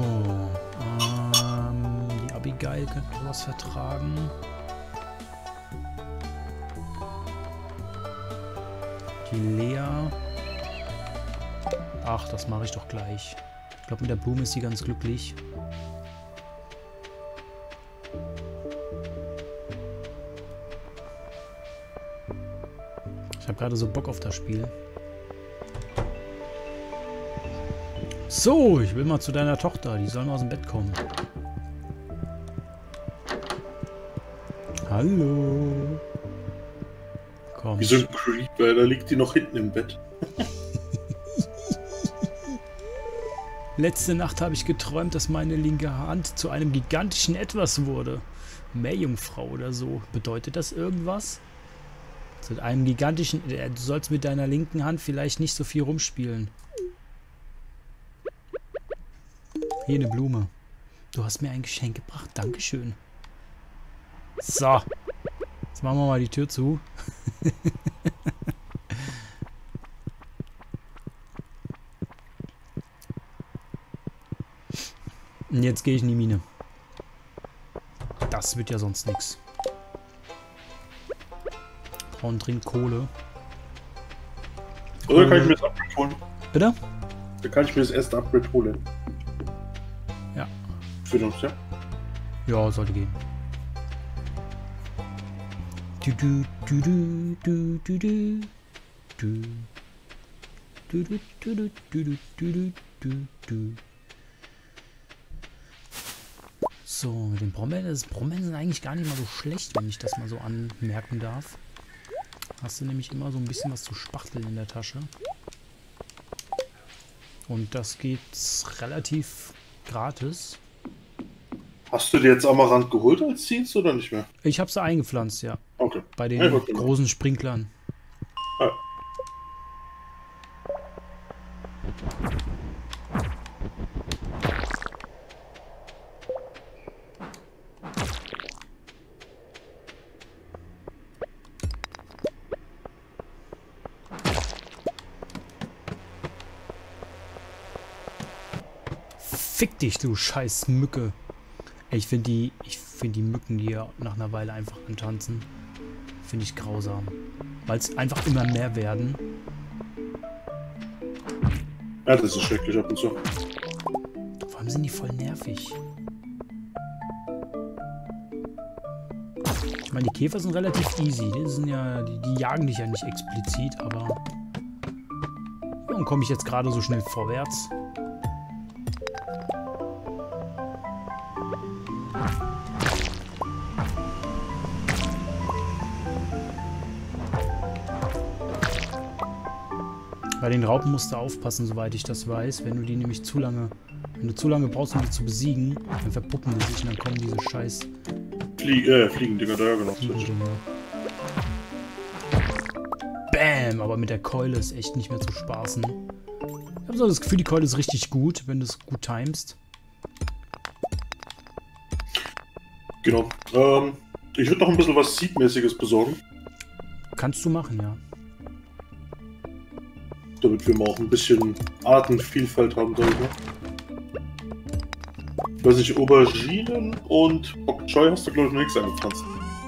Speaker 1: Ähm, die Abigail könnte was vertragen. Die Lea. Ach, das mache ich doch gleich. Ich glaube, mit der Blume ist sie ganz glücklich. Ich habe gerade so Bock auf das Spiel. So, ich will mal zu deiner Tochter. Die soll mal aus dem Bett kommen. Hallo. Komm.
Speaker 2: Wie so ein Creeper, da liegt die noch hinten im Bett.
Speaker 1: Letzte Nacht habe ich geträumt, dass meine linke Hand zu einem gigantischen Etwas wurde. Meerjungfrau oder so. Bedeutet das irgendwas? Zu einem gigantischen... Du sollst mit deiner linken Hand vielleicht nicht so viel rumspielen. Hier eine Blume. Du hast mir ein Geschenk gebracht. Dankeschön. So. Jetzt machen wir mal die Tür zu. Und jetzt gehe ich in die Mine. Das wird ja sonst nichts. Braun trinkt Kohle.
Speaker 2: Oder kann ich mir das Upgrade holen?
Speaker 1: Bitte?
Speaker 2: Da kann ich mir das erste Upgrade holen.
Speaker 1: Ja.
Speaker 2: Für uns, ja?
Speaker 1: Ja, sollte gehen. Du, du, du, du, du, du, du. Du. Du, du, du, du, du, du, du, du. So, mit den Brombeeren. Brombeeren sind eigentlich gar nicht mal so schlecht, wenn ich das mal so anmerken darf. Hast du nämlich immer so ein bisschen was zu spachteln in der Tasche. Und das geht relativ gratis.
Speaker 2: Hast du dir jetzt Amaranth geholt als Seeds oder nicht mehr?
Speaker 1: Ich habe sie eingepflanzt, ja.
Speaker 2: Okay.
Speaker 1: Bei den
Speaker 2: ja,
Speaker 1: großen Sprinklern.
Speaker 2: Ja.
Speaker 1: Fick dich, du scheiß Mücke. Ey, ich finde die, ich finde die Mücken, die hier nach einer Weile einfach antanzen, finde ich grausam. Weil es einfach immer mehr werden.
Speaker 2: Ja, das ist schrecklich ab und zu.
Speaker 1: Vor allem sind die voll nervig. Ich meine, die Käfer sind relativ easy. Die, sind ja, die, die jagen dich ja nicht explizit, aber... Warum komme ich jetzt gerade so schnell vorwärts? Bei den Raupen musst du aufpassen, soweit ich das weiß. Wenn du die nämlich zu lange... Wenn du zu lange brauchst, um die zu besiegen, dann verpuppen die sich und dann kommen diese scheiß...
Speaker 2: Flie äh, Fliegendinger da, genau.
Speaker 1: Fliegendinger. Bam! Aber mit der Keule ist echt nicht mehr zu spaßen. Ich habe so das Gefühl, die Keule ist richtig gut, wenn du es gut timest.
Speaker 2: Genau. Ähm, ich würde noch ein bisschen was Seed-mäßiges besorgen.
Speaker 1: Kannst du machen, ja.
Speaker 2: Damit wir mal auch ein bisschen Artenvielfalt haben, sag ich mal. Ich weiß nicht, Auberginen und Bok Choy hast du, glaube ich, noch nichts angepflanzt.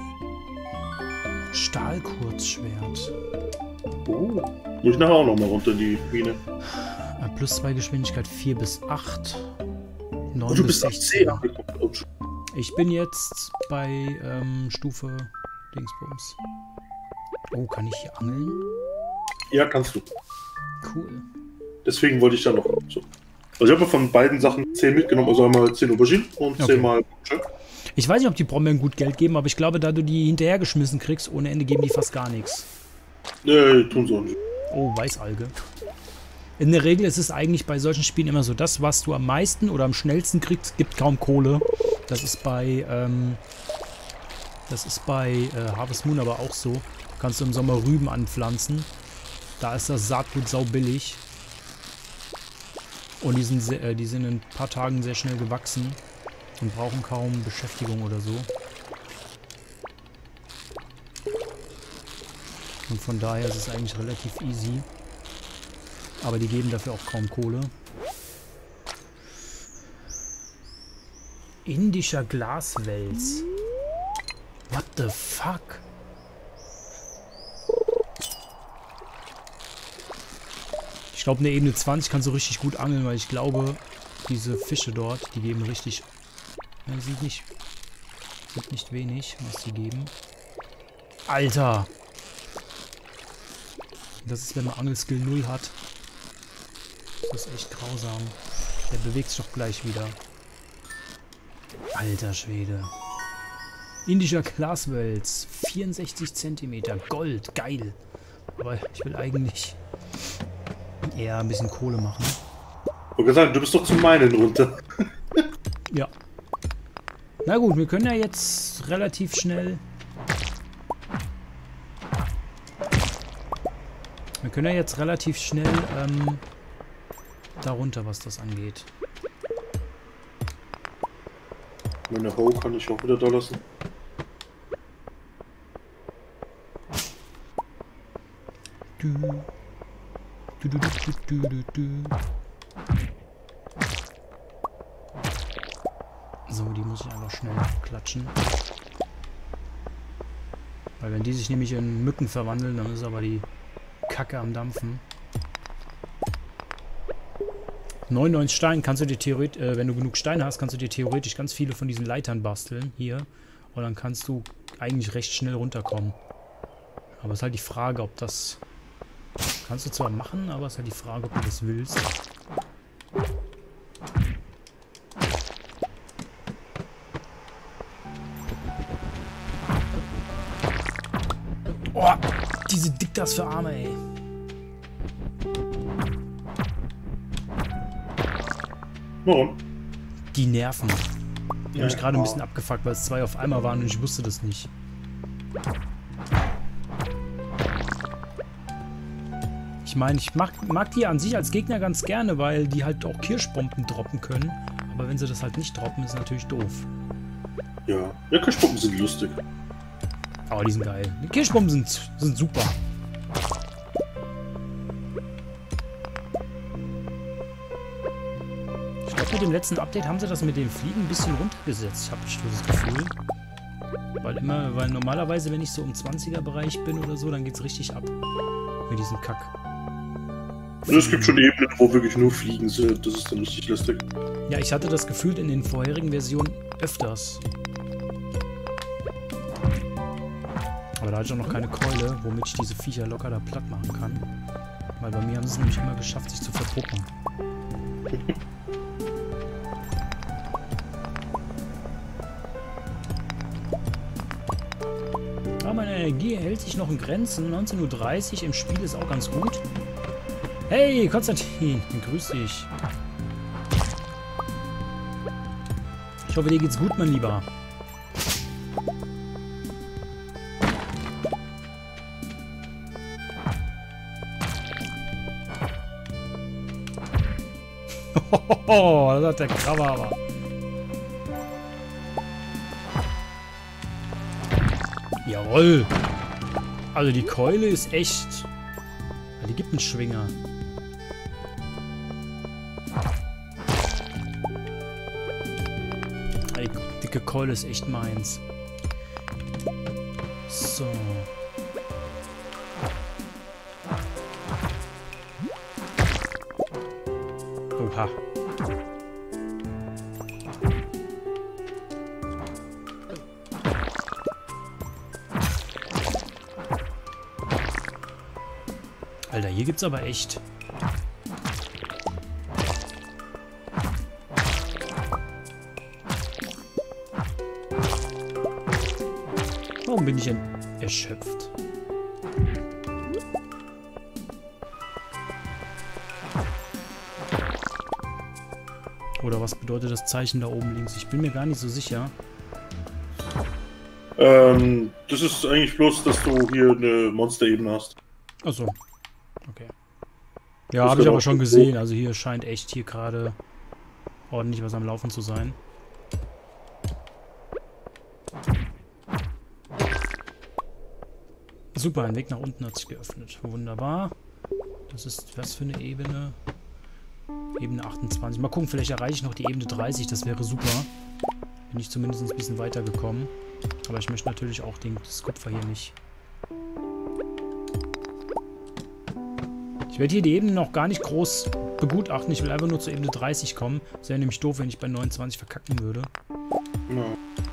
Speaker 1: Stahlkurzschwert.
Speaker 2: Oh. Muss ich nachher auch noch mal runter in die Mine.
Speaker 1: Plus zwei Geschwindigkeit vier bis acht. neun
Speaker 2: oh, du
Speaker 1: bis
Speaker 2: bist auf
Speaker 1: sechzehn.
Speaker 2: C angekommen. Oh,
Speaker 1: ich bin jetzt bei ähm, Stufe Dingsbums. Oh, kann ich hier angeln?
Speaker 2: ja, kannst du.
Speaker 1: Cool.
Speaker 2: Deswegen wollte ich da noch so. Also ich habe von beiden Sachen zehn mitgenommen, also einmal zehn Auberginen und
Speaker 1: Okay.
Speaker 2: zehn mal Bok Choy.
Speaker 1: Ich weiß nicht, ob die Brombeeren gut Geld geben, aber ich glaube, da du die hinterhergeschmissen kriegst, ohne Ende geben die fast gar nichts.
Speaker 2: Nee, tun sie auch nicht.
Speaker 1: Oh, Weißalge. In der Regel ist es eigentlich bei solchen Spielen immer so, das, was du am meisten oder am schnellsten kriegst, gibt kaum Kohle. Das ist bei, ähm, das ist bei äh, Harvest Moon aber auch so. Du kannst du im Sommer Rüben anpflanzen. Da ist das Saatgut saubillig. Und die sind, sehr, äh, die sind in ein paar Tagen sehr schnell gewachsen und brauchen kaum Beschäftigung oder so. Und von daher ist es eigentlich relativ easy. Aber die geben dafür auch kaum Kohle. Indischer Glaswels. What the fuck? Ich glaube, in der Ebene zwanzig kannst du richtig gut angeln, weil ich glaube, diese Fische dort, die geben richtig... Ja, sind nicht... Sind nicht wenig, was die geben. Alter! Das ist, wenn man Angelskill null hat. Das ist echt grausam. Der bewegt sich doch gleich wieder. Alter Schwede. Indischer Glaswels. vierundsechzig Zentimeter. Gold. Geil. Aber ich will eigentlich eher ein bisschen Kohle machen.
Speaker 2: Ich wollte sagen, du bist doch zum Meinen runter.
Speaker 1: Ja. Na gut, wir können ja jetzt relativ schnell... Wir können ja jetzt relativ schnell ähm, darunter, was das angeht.
Speaker 2: Meine Hoe kann ich auch wieder da lassen.
Speaker 1: Du. Du, du, du, du, du, du. So, die muss ich einfach schnell klatschen. Weil wenn die sich nämlich in Mücken verwandeln, dann ist aber die Kacke am Dampfen. neunundneunzig Stein kannst du dir theoretisch, äh, wenn du genug Steine hast, kannst du dir theoretisch ganz viele von diesen Leitern basteln. Hier. Und dann kannst du eigentlich recht schnell runterkommen. Aber es ist halt die Frage, ob das... Kannst du zwar machen, aber es ist halt die Frage, ob du das willst. Oh, diese Diktas für Arme, ey.
Speaker 2: Warum?
Speaker 1: Die nerven. Die
Speaker 2: Ja,
Speaker 1: haben mich gerade ein
Speaker 2: oh.
Speaker 1: bisschen abgefuckt, weil es zwei auf einmal waren und ich wusste das nicht. Ich meine, ich mag, mag die an sich als Gegner ganz gerne, weil die halt auch Kirschbomben droppen können. Aber wenn sie das halt nicht droppen, ist natürlich doof.
Speaker 2: Ja, ja, Kirschpumpen sind lustig.
Speaker 1: Aber die sind geil. Die Kirschbomben sind, sind super. Ich glaube, mit dem letzten Update haben sie das mit den Fliegen ein bisschen runtergesetzt, habe ich so das Gefühl. Weil immer, weil normalerweise, wenn ich so im zwanziger Bereich bin oder so, dann geht's richtig ab. Mit diesem Kack.
Speaker 2: Und es gibt schon Ebenen, wo wirklich nur Fliegen sind. Das ist dann richtig lustig.
Speaker 1: Ja, ich hatte das Gefühl in den vorherigen Versionen öfters. Aber da hatte ich auch noch keine Keule, womit ich diese Viecher locker da platt machen kann. Weil bei mir haben sie es nämlich immer geschafft, sich zu verpuppen. Aber meine Energie hält sich noch in Grenzen. neunzehn Uhr dreißig im Spiel ist auch ganz gut. Hey, Konstantin, grüß dich. Ich hoffe, dir geht's gut, mein Lieber. Oh, das hat der Krabber aber. Jawohl. Also die Keule ist echt. Ja, die gibt einen Schwinger. Die dicke Keule ist echt meins. So. Oha. Alter, hier gibt's aber echt. Warum bin ich denn erschöpft? Oder was bedeutet das Zeichen da oben links? Ich bin mir gar nicht so sicher.
Speaker 2: Ähm, das ist eigentlich bloß, dass du hier eine Monsterebene hast.
Speaker 1: Achso. Okay. Ja, habe ich aber schon gesehen. Also hier scheint echt hier gerade ordentlich was am Laufen zu sein. Super, ein Weg nach unten hat sich geöffnet. Wunderbar. Das ist was für eine Ebene? Ebene achtundzwanzig. Mal gucken, vielleicht erreiche ich noch die Ebene dreißig. Das wäre super. Bin ich zumindest ein bisschen weitergekommen. Aber ich möchte natürlich auch den, das Kupfer hier nicht. Ich werde hier die Ebene noch gar nicht groß begutachten. Ich will einfach nur zur Ebene dreißig kommen. Das wäre nämlich doof, wenn ich bei neunundzwanzig verkacken würde.
Speaker 2: Ja.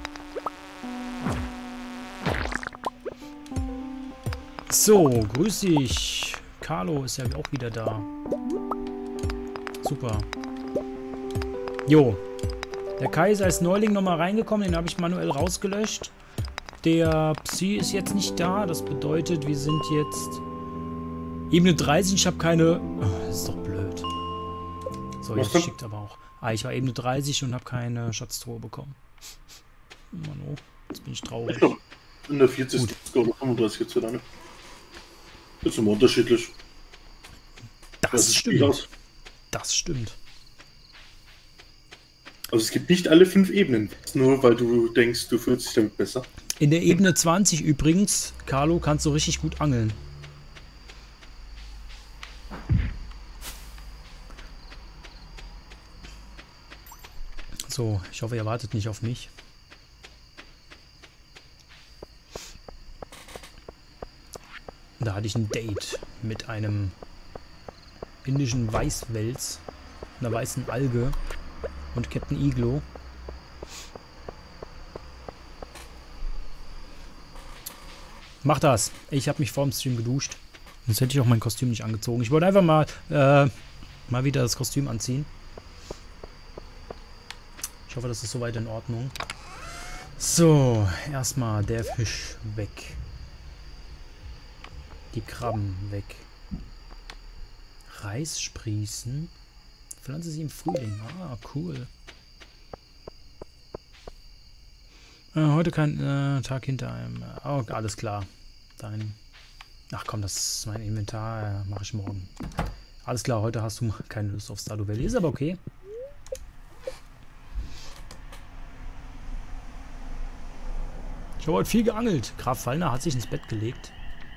Speaker 1: So, grüß dich. Carlo ist ja auch wieder da. Super. Jo. Der Kai ist als Neuling nochmal reingekommen. Den habe ich manuell rausgelöscht. Der Psy ist jetzt nicht da. Das bedeutet, wir sind jetzt Ebene dreißig. Ich habe keine... Oh, das ist doch blöd. So, jetzt schickt aber auch... Ah, ich war Ebene dreißig und habe keine Schatztruhe bekommen. Mann, oh, jetzt bin ich traurig.
Speaker 2: Ich glaube, in der vierzig oder fünfunddreißig jetzt wieder eine. Das ist immer unterschiedlich.
Speaker 1: Das, das stimmt. Das stimmt.
Speaker 2: Also es gibt nicht alle fünf Ebenen, nur weil du denkst, du fühlst dich damit besser.
Speaker 1: In der Ebene zwanzig übrigens, Carlo, kannst du richtig gut angeln. So, ich hoffe, ihr wartet nicht auf mich. Da hatte ich ein Date mit einem indischen Weißwels, einer weißen Alge und Captain Iglo. Mach das. Ich habe mich vor dem Stream geduscht. Sonst hätte ich auch mein Kostüm nicht angezogen. Ich wollte einfach mal, äh, mal wieder das Kostüm anziehen. Ich hoffe, das ist soweit in Ordnung. So, erstmal der Fisch weg. Die Krabben weg. Reissprießen. Pflanze sie im Frühling. Ah, cool. Äh, heute kein äh, Tag hinter einem. Oh, alles klar. Dein. Ach komm, das ist mein Inventar. Äh, mache ich morgen. Alles klar, heute hast du keine Lust auf Stardew Valley. Ist aber okay. Ich habe heute viel geangelt. Graf Fallner hat sich ins Bett gelegt.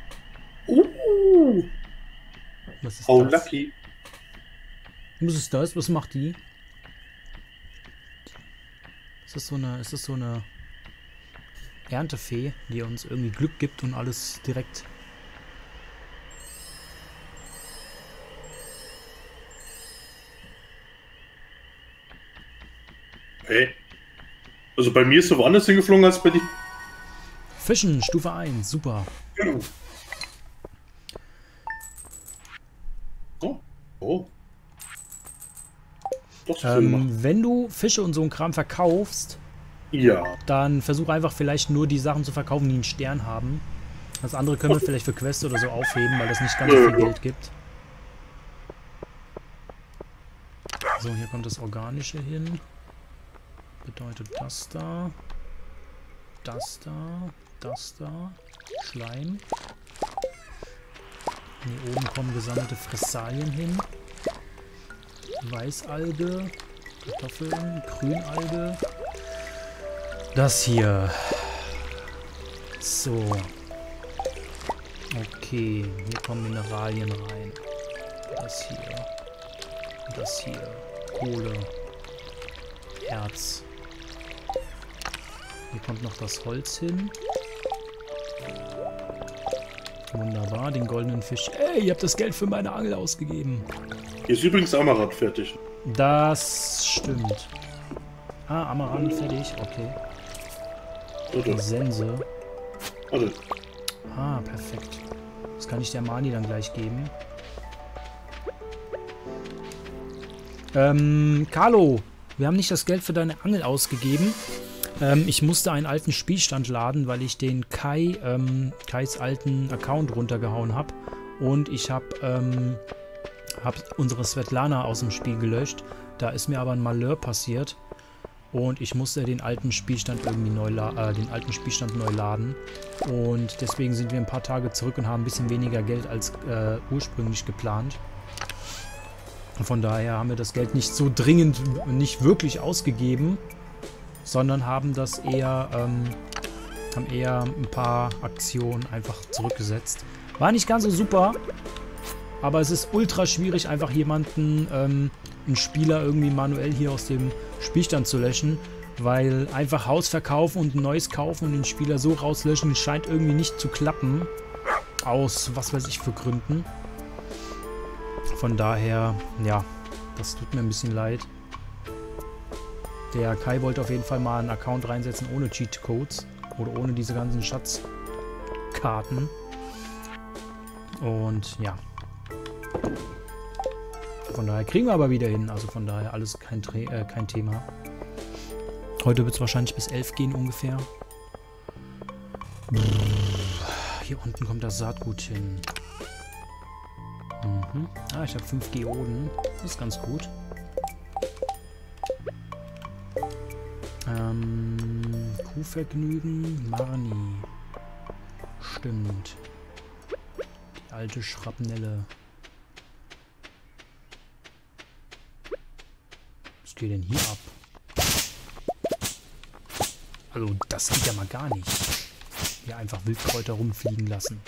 Speaker 2: Uh,
Speaker 1: Was ist
Speaker 2: oh,
Speaker 1: das?
Speaker 2: lucky.
Speaker 1: Was ist das? Was macht die? Ist das so eine, ist das so eine Erntefee, die uns irgendwie Glück gibt und alles direkt...
Speaker 2: Hey. Also bei mir ist so woanders hingeflogen als bei dir.
Speaker 1: Fischen, Stufe eins, super.
Speaker 2: Oh. Oh. Doch,
Speaker 1: Ähm, wenn du Fische und so einen Kram verkaufst,
Speaker 2: ja.
Speaker 1: dann versuch einfach vielleicht nur die Sachen zu verkaufen, die einen Stern haben. Das andere können wir vielleicht für Quests oder so aufheben, weil das nicht ganz so viel Geld gibt. So, hier kommt das Organische hin. Bedeutet das da. Das da. Das da. Schleim. Hier oben kommen gesammelte Fressalien hin. Weißalge. Kartoffeln. Grünalge. Das hier. So. Okay. Hier kommen Mineralien rein. Das hier. Das hier. Kohle. Erz. Hier kommt noch das Holz hin. Wunderbar, den goldenen Fisch. Ey, ihr habt das Geld für meine Angel ausgegeben.
Speaker 2: Hier ist übrigens Amaranth fertig.
Speaker 1: Das stimmt. Ah, Amaranth fertig, okay.
Speaker 2: Warte.
Speaker 1: Sense.
Speaker 2: Warte.
Speaker 1: Ah, perfekt. Das kann ich der Mani dann gleich geben. Ähm, Carlo, wir haben nicht das Geld für deine Angel ausgegeben. Ähm, ich musste einen alten Spielstand laden, weil ich den Kai, ähm, Kais alten Account runtergehauen habe. Und ich habe ähm, hab unsere Svetlana aus dem Spiel gelöscht. Da ist mir aber ein Malheur passiert. Und ich musste den alten Spielstand irgendwie neu, äh, den alten Spielstand neu laden. Und deswegen sind wir ein paar Tage zurück und haben ein bisschen weniger Geld als äh, ursprünglich geplant. Von daher haben wir das Geld nicht so dringend, nicht wirklich ausgegeben, sondern haben das eher, ähm, haben eher ein paar Aktionen einfach zurückgesetzt. War nicht ganz so super, aber es ist ultra schwierig, einfach jemanden, ähm, einen Spieler irgendwie manuell hier aus dem Spielstand zu löschen, weil einfach Haus verkaufen und ein neues kaufen und den Spieler so rauslöschen scheint irgendwie nicht zu klappen, aus was weiß ich für Gründen. Von daher, ja, das tut mir ein bisschen leid. Der Kai wollte auf jeden Fall mal einen Account reinsetzen ohne Cheatcodes oder ohne diese ganzen Schatzkarten. Und ja. Von daher kriegen wir aber wieder hin. Also von daher alles kein, äh, kein Thema. Heute wird es wahrscheinlich bis elf gehen ungefähr. Hier unten kommt das Saatgut hin. Mhm. Ah, ich habe fünf Geoden. Das ist ganz gut. Ähm, Kuhvergnügen, Marni. Stimmt. Die alte Schrapnelle. Was geht denn hier ab? Also, das geht ja mal gar nicht. Hier einfach Wildkräuter rumfliegen lassen.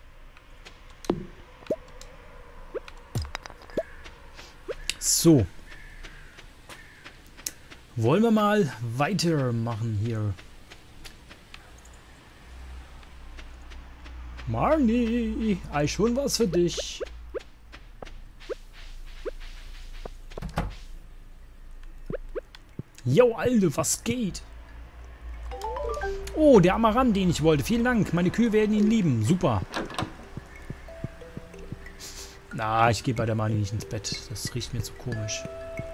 Speaker 1: So. Wollen wir mal weitermachen hier. Marni, ich schon was für dich. Jo, Alter, was geht? Oh, der Amaranth, den ich wollte. Vielen Dank. Meine Kühe werden ihn lieben. Super. Na, ich gehe bei der Mani nicht ins Bett. Das riecht mir zu komisch.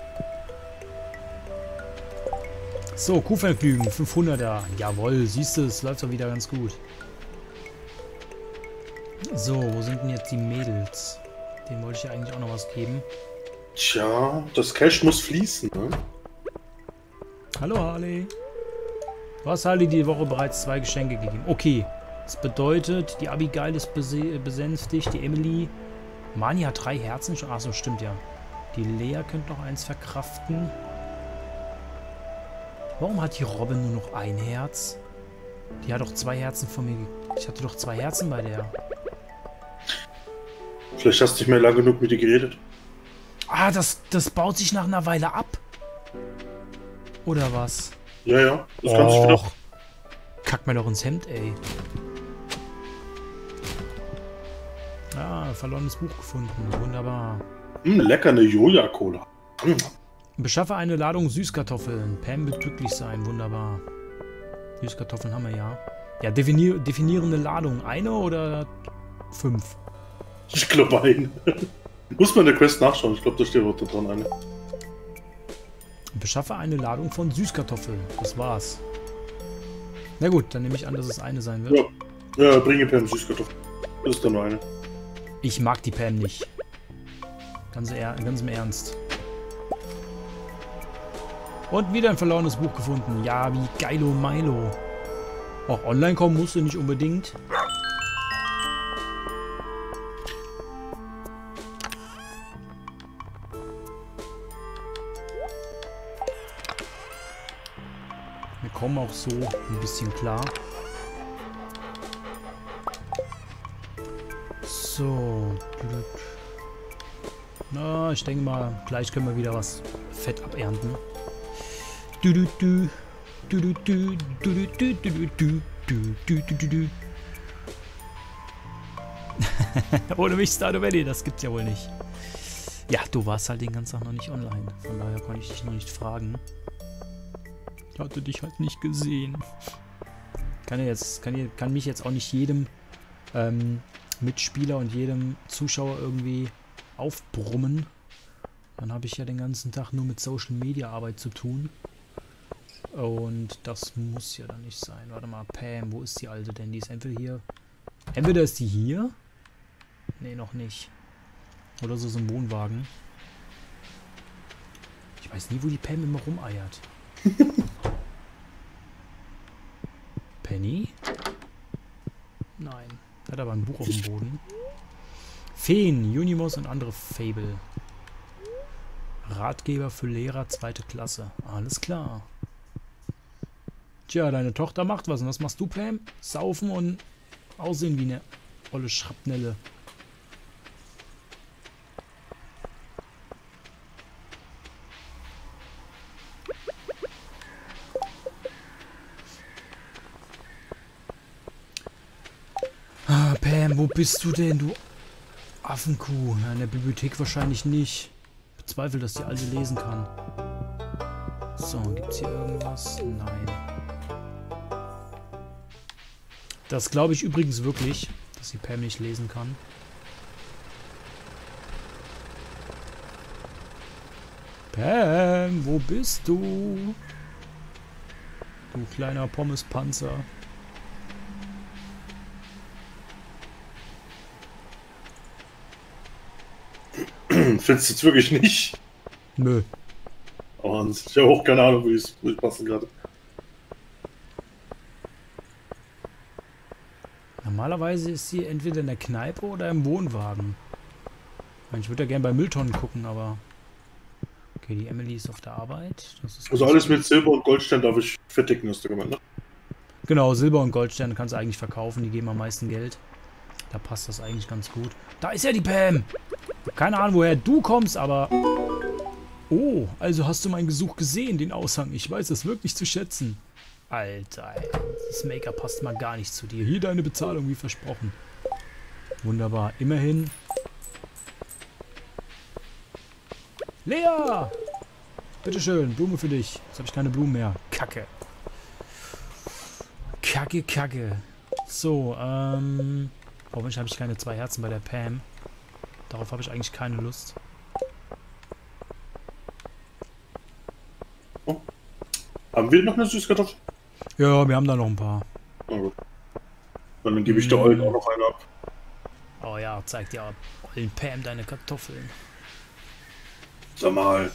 Speaker 1: So, Kuhvergnügen, fünfhunderter. Jawohl, siehst du, es läuft doch wieder ganz gut. So, wo sind denn jetzt die Mädels? Denen wollte ich ja eigentlich auch noch was geben.
Speaker 2: Tja, das Cash muss fließen, ne?
Speaker 1: Hallo, Harley. Du hast Harley die Woche bereits zwei Geschenke gegeben. Okay, das bedeutet, die Abigail ist besänftigt, die Emily. Mani hat drei Herzen schon. Achso, stimmt ja. Die Lea könnte noch eins verkraften. Warum hat die Robin nur noch ein Herz? Die hat doch zwei Herzen von mir. Ich hatte doch zwei Herzen bei der.
Speaker 2: Vielleicht hast du nicht mehr lange genug mit ihr geredet.
Speaker 1: Ah, das, das baut sich nach einer Weile ab. Oder was?
Speaker 2: Ja, ja. Das kann sich wieder.
Speaker 1: Kack mir doch ins Hemd, ey. Ah, verlorenes Buch gefunden. Wunderbar.
Speaker 2: Hm, lecker, eine Joja-Cola. Hm.
Speaker 1: Beschaffe eine Ladung Süßkartoffeln. Pam wird glücklich sein. Wunderbar. Süßkartoffeln haben wir ja. Ja, definier definierende Ladung. Eine oder fünf?
Speaker 2: Ich glaube eine. Muss man in der Quest nachschauen. Ich glaube, da steht auch da dran eine.
Speaker 1: Beschaffe eine Ladung von Süßkartoffeln. Das war's. Na gut, dann nehme ich an, dass es eine sein wird.
Speaker 2: Ja, ja bringe Pam Süßkartoffeln. Das ist dann nur eine.
Speaker 1: Ich mag die Pam nicht. Ganz, ehr ganz im Ernst. Und wieder ein verlorenes Buch gefunden. Ja, wie geilo Milo. Auch online kommen musst du nicht unbedingt. Wir kommen auch so ein bisschen klar. So. Na, ich denke mal, gleich können wir wieder was fett abernten. Du du du du du du du du du du du du du du. Ohne mich Stardew Valley, das gibt's ja wohl nicht. Ja, du warst halt den ganzen Tag noch nicht online. Von daher konnte ich dich noch nicht fragen. Ich hatte dich halt nicht gesehen. Kann ja jetzt, kann, kann mich jetzt auch nicht jedem ähm, Mitspieler und jedem Zuschauer irgendwie aufbrummen. Dann habe ich ja den ganzen Tag nur mit Social Media Arbeit zu tun. Und das muss ja dann nicht sein. Warte mal, Pam, wo ist die alte denn? Die ist entweder hier. Entweder ist die hier. Nee, noch nicht. Oder so, so ein Wohnwagen. Ich weiß nie, wo die Pam immer rumeiert. Penny? Nein. Hat aber ein Buch auf dem Boden. Feen, Unimos und andere Fable. Ratgeber für Lehrer zweite Klasse. Alles klar. Tja, deine Tochter macht was. Und was machst du, Pam? Saufen und aussehen wie eine olle Schrapnelle. Ah, Pam, wo bist du denn, du Affenkuh? Na, in der Bibliothek wahrscheinlich nicht. Ich bezweifle, dass die Alte lesen kann. So, gibt's hier irgendwas? Nein. Das glaube ich übrigens wirklich, dass die Pam nicht lesen kann. Pam, wo bist du? Du kleiner Pommespanzer.
Speaker 2: Findest du jetzt wirklich nicht?
Speaker 1: Nö.
Speaker 2: Aber ich habe auch keine Ahnung, wo ich es passen gerade.
Speaker 1: Normalerweise ist sie entweder in der Kneipe oder im Wohnwagen. Ich würde ja gerne bei Mülltonnen gucken, aber... Okay, die Emily ist auf der Arbeit. Das ist
Speaker 2: also alles mit Silber und Goldstern darf ich verticken, hast du gemeint, ne?
Speaker 1: Genau, Silber und Goldsterne kannst du eigentlich verkaufen, die geben am meisten Geld. Da passt das eigentlich ganz gut. Da ist ja die Pam! Keine Ahnung, woher du kommst, aber... Oh, also hast du mein Gesuch gesehen, den Aushang. Ich weiß es wirklich zu schätzen. Alter, ey, das Make-up passt mal gar nicht zu dir. Hier deine Bezahlung, wie versprochen. Wunderbar, immerhin. Lea! Bitteschön, Blume für dich. Jetzt habe ich keine Blumen mehr. Kacke. Kacke, Kacke. So, ähm... Hoffentlich habe ich keine zwei Herzen bei der Pam. Darauf habe ich eigentlich keine Lust.
Speaker 2: Oh. Haben wir noch eine Süßkartoffel?
Speaker 1: Ja, wir haben da noch ein paar.
Speaker 2: Na gut. Dann gebe ich der Ollen auch noch eine ab.
Speaker 1: Oh ja, zeig dir Ollen Pam deine Kartoffeln.
Speaker 2: Sag mal.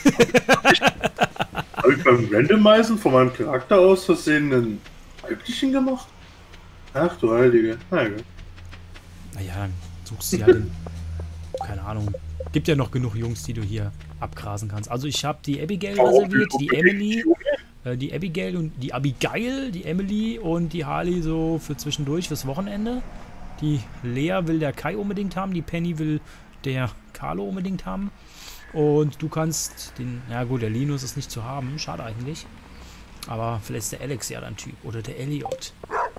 Speaker 2: Habe ich beim Randomizen von meinem Charakter aus Versehen einen weiblichen gemacht? Ach du Heilige. Na ja.
Speaker 1: Naja, dann suchst du ja den... Keine Ahnung. Gibt ja noch genug Jungs, die du hier abgrasen kannst. Also ich habe die Abigail reserviert, die Emily, äh, die Abigail und die Abigail, die Emily und die Harley so für zwischendurch, fürs Wochenende. Die Lea will der Kai unbedingt haben, die Penny will der Carlo unbedingt haben. Und du kannst den... Ja gut, der Linus ist nicht zu haben, schade eigentlich. Aber vielleicht ist der Alex ja dann Typ. Oder der Elliot.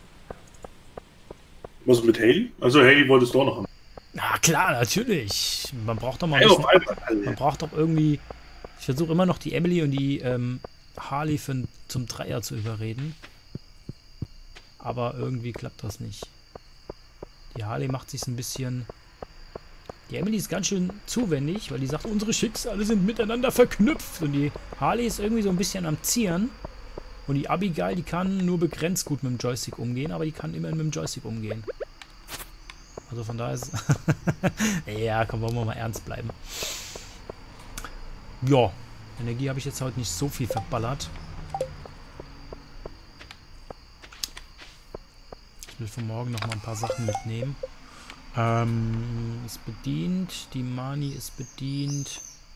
Speaker 2: Was mit Haley? Also Haley wolltest du auch noch haben.
Speaker 1: Na klar, natürlich. Man braucht doch mal ein bisschen, man braucht doch irgendwie... Ich versuche immer noch die Emily und die ähm, Harley für, zum Dreier zu überreden. aber irgendwie klappt das nicht. Die Harley macht sich ein bisschen... Die Emily ist ganz schön zuwendig, weil die sagt, unsere Schicksale sind miteinander verknüpft. Und die Harley ist irgendwie so ein bisschen am Zieren. Und die Abigail, die kann nur begrenzt gut mit dem Joystick umgehen, aber die kann immerhin mit dem Joystick umgehen. Also von daher ist... ja, komm, wollen wir mal ernst bleiben. Ja, Energie habe ich jetzt heute nicht so viel verballert. Ich will von morgen noch mal ein paar Sachen mitnehmen. Ähm, ist bedient. Die Mani ist bedient.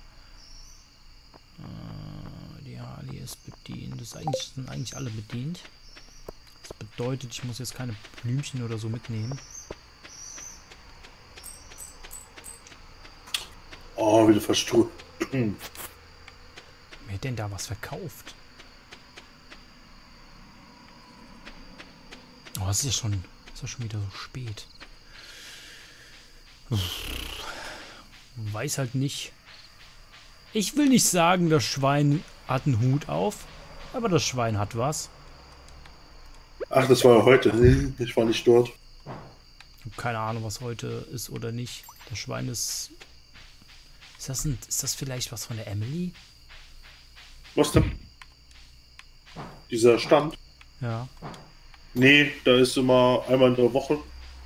Speaker 1: Äh, die Harley ist bedient. Das ist eigentlich, sind eigentlich alle bedient. Das bedeutet, ich muss jetzt keine Blümchen oder so mitnehmen.
Speaker 2: Oh, wieder verstuhlt.
Speaker 1: Wer hat denn da was verkauft? Oh, es ist ja schon, ist ja schon wieder so spät. Weiß halt nicht. Ich will nicht sagen, das Schwein hat einen Hut auf, aber das Schwein hat was.
Speaker 2: Ach, das war heute. Ich war nicht dort.
Speaker 1: Ich habe keine Ahnung, was heute ist oder nicht. Das Schwein ist... Ist das, ein, ist das vielleicht was von der Emily?
Speaker 2: Was denn? Dieser Stand?
Speaker 1: Ja.
Speaker 2: Nee, da ist immer einmal in der Woche.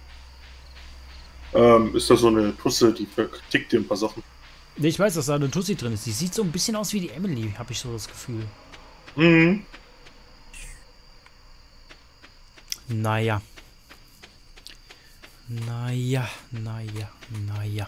Speaker 2: Ähm, ist da so eine Tusse, die vertickt dir ein paar Sachen.
Speaker 1: Nee, ich weiß, dass da eine Tussi drin ist. Die sieht so ein bisschen aus wie die Emily, habe ich so das Gefühl.
Speaker 2: Mhm.
Speaker 1: Naja. Naja, naja, naja.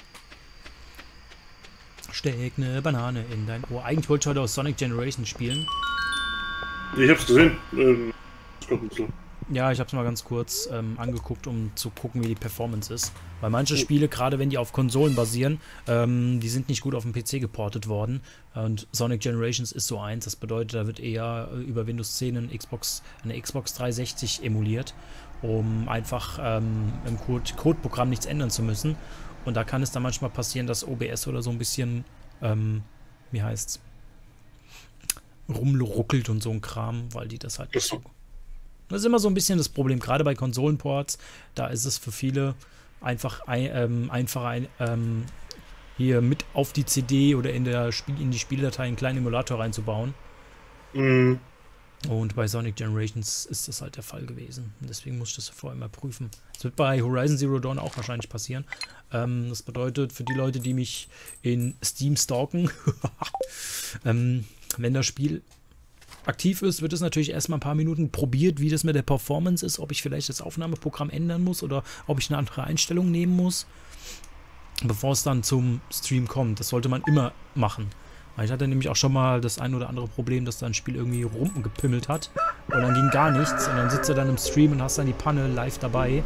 Speaker 1: Steck eine Banane in dein Ohr. Eigentlich wollte ich heute aus Sonic Generations spielen.
Speaker 2: Ich hab's gesehen. Ähm, das kommt ein bisschen.
Speaker 1: Ja, ich habe es mal ganz kurz ähm, angeguckt, um zu gucken, wie die Performance ist. Weil manche Spiele, gerade wenn die auf Konsolen basieren, ähm, die sind nicht gut auf den P C geportet worden. Und Sonic Generations ist so eins. Das bedeutet, da wird eher über Windows zehn eine Xbox, eine Xbox dreihundertsechzig emuliert, um einfach ähm, im Code, Codeprogramm nichts ändern zu müssen. Und da kann es dann manchmal passieren, dass O B S oder so ein bisschen, ähm, wie heißt's, rumruckelt und so ein Kram, weil die das halt nicht so... Das ist immer so ein bisschen das Problem, gerade bei Konsolenports, da ist es für viele einfach ein, ähm, einfacher, ein, ähm, hier mit auf die C D oder in, der Spiel, in die Spieldatei einen kleinen Emulator reinzubauen.
Speaker 2: Mhm.
Speaker 1: Und bei Sonic Generations ist das halt der Fall gewesen. Und deswegen muss ich das vorher immer prüfen. Das wird bei Horizon Zero Dawn auch wahrscheinlich passieren. Ähm, das bedeutet, für die Leute, die mich in Steam stalken, ähm, wenn das Spiel aktiv ist, wird es natürlich erstmal ein paar Minuten probiert, wie das mit der Performance ist, ob ich vielleicht das Aufnahmeprogramm ändern muss oder ob ich eine andere Einstellung nehmen muss, bevor es dann zum Stream kommt. Das sollte man immer machen. Weil ich hatte nämlich auch schon mal das ein oder andere Problem, dass da ein Spiel irgendwie rumgepimmelt hat und dann ging gar nichts und dann sitzt du dann im Stream und hast dann die Panne live dabei.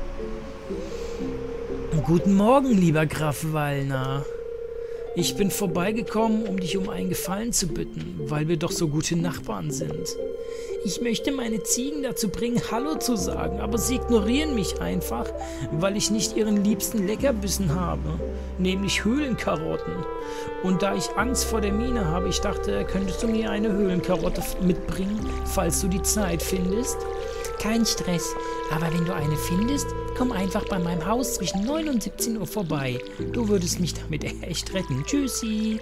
Speaker 1: Guten Morgen, lieber Graf Wallner. Ich bin vorbeigekommen, um dich um einen Gefallen zu bitten, weil wir doch so gute Nachbarn sind. Ich möchte meine Ziegen dazu bringen, Hallo zu sagen, aber sie ignorieren mich einfach, weil ich nicht ihren liebsten Leckerbissen habe, nämlich Höhlenkarotten. Und da ich Angst vor der Mine habe, ich dachte, könntest du mir eine Höhlenkarotte mitbringen, falls du die Zeit findest? Kein Stress, aber wenn du eine findest, komm einfach bei meinem Haus zwischen neun und siebzehn Uhr vorbei. Du würdest mich damit echt retten. Tschüssi.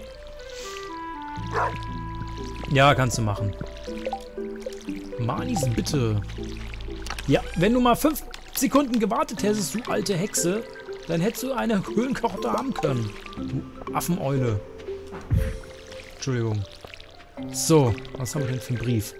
Speaker 1: Ja, kannst du machen. Manis, bitte. Ja, wenn du mal fünf Sekunden gewartet hättest, du alte Hexe, dann hättest du eine Höhlenkarotte haben können. Du Affeneule. Entschuldigung. So, was haben wir denn für einen Brief?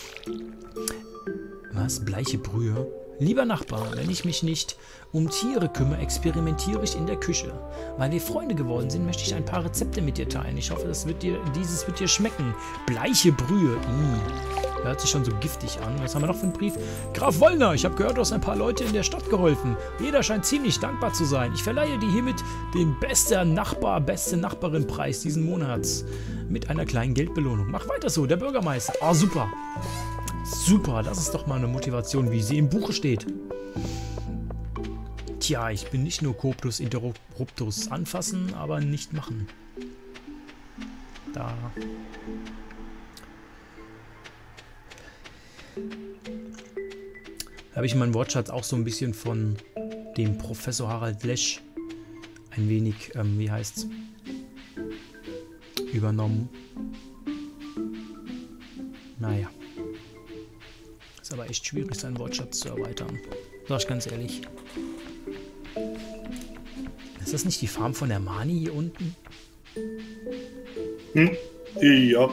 Speaker 1: Was? Bleiche Brühe? Lieber Nachbar, wenn ich mich nicht um Tiere kümmere, experimentiere ich in der Küche. Weil wir Freunde geworden sind, möchte ich ein paar Rezepte mit dir teilen. Ich hoffe, das wird dir, dieses wird dir schmecken. Bleiche Brühe. Ih, hört sich schon so giftig an. Was haben wir noch für einen Brief? Graf Wollner, ich habe gehört, du hast ein paar Leute in der Stadt geholfen. Jeder scheint ziemlich dankbar zu sein. Ich verleihe dir hiermit den bester Nachbar, beste Nachbarin-Preis diesen Monats. Mit einer kleinen Geldbelohnung. Mach weiter so, der Bürgermeister. Ah, super. Super, das ist doch mal eine Motivation, wie sie im Buche steht. Tja, ich bin nicht nur Coptus interruptus anfassen, aber nicht machen. Da. habe ich meinen Wortschatz auch so ein bisschen von dem Professor Harald Lesch ein wenig, ähm, wie heißt's, übernommen. Naja. Ist aber echt schwierig, seinen Wortschatz zu erweitern. Sag ich ganz ehrlich. Ist das nicht die Farm von der Mani hier unten?
Speaker 2: Hm? Ja.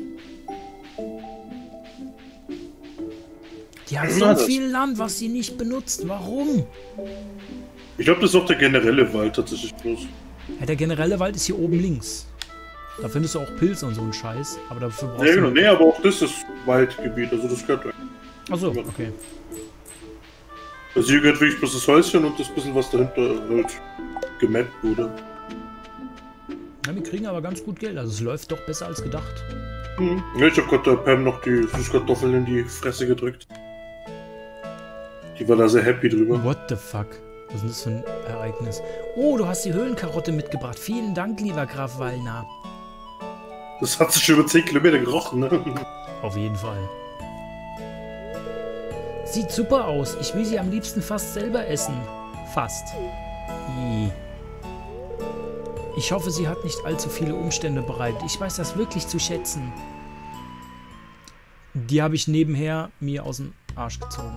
Speaker 1: Die hat so viel Land, was sie nicht benutzt. Warum?
Speaker 2: Ich glaube, das ist auch der generelle Wald tatsächlich bloß.
Speaker 1: Ja, der generelle Wald ist hier oben links. Da findest du auch Pilze und so einen Scheiß. Aber dafür brauchst
Speaker 2: Ja,
Speaker 1: du...
Speaker 2: genau. Nee, aber auch das ist Waldgebiet. Also das gehört...
Speaker 1: Achso, okay.
Speaker 2: Also hier gehört wirklich bloß das Häuschen und das bisschen, was dahinter halt gemappt wurde.
Speaker 1: Ja, wir kriegen aber ganz gut Geld. Also es läuft doch besser als gedacht.
Speaker 2: Hm. Ja, ich habe gerade der Pam noch die Süßkartoffeln in die Fresse gedrückt. Die war da sehr happy drüber.
Speaker 1: What the fuck? Was ist denn das für ein Ereignis? Oh, du hast die Höhlenkarotte mitgebracht. Vielen Dank, lieber Graf Wallner.
Speaker 2: Das hat sich schon über zehn Kilometer gerochen, ne?
Speaker 1: Auf jeden Fall. Sieht super aus. Ich will sie am liebsten fast selber essen. Fast. I. Ich hoffe, sie hat nicht allzu viele Umstände bereitet. Ich weiß das wirklich zu schätzen. Die habe ich nebenher mir aus dem Arsch gezogen.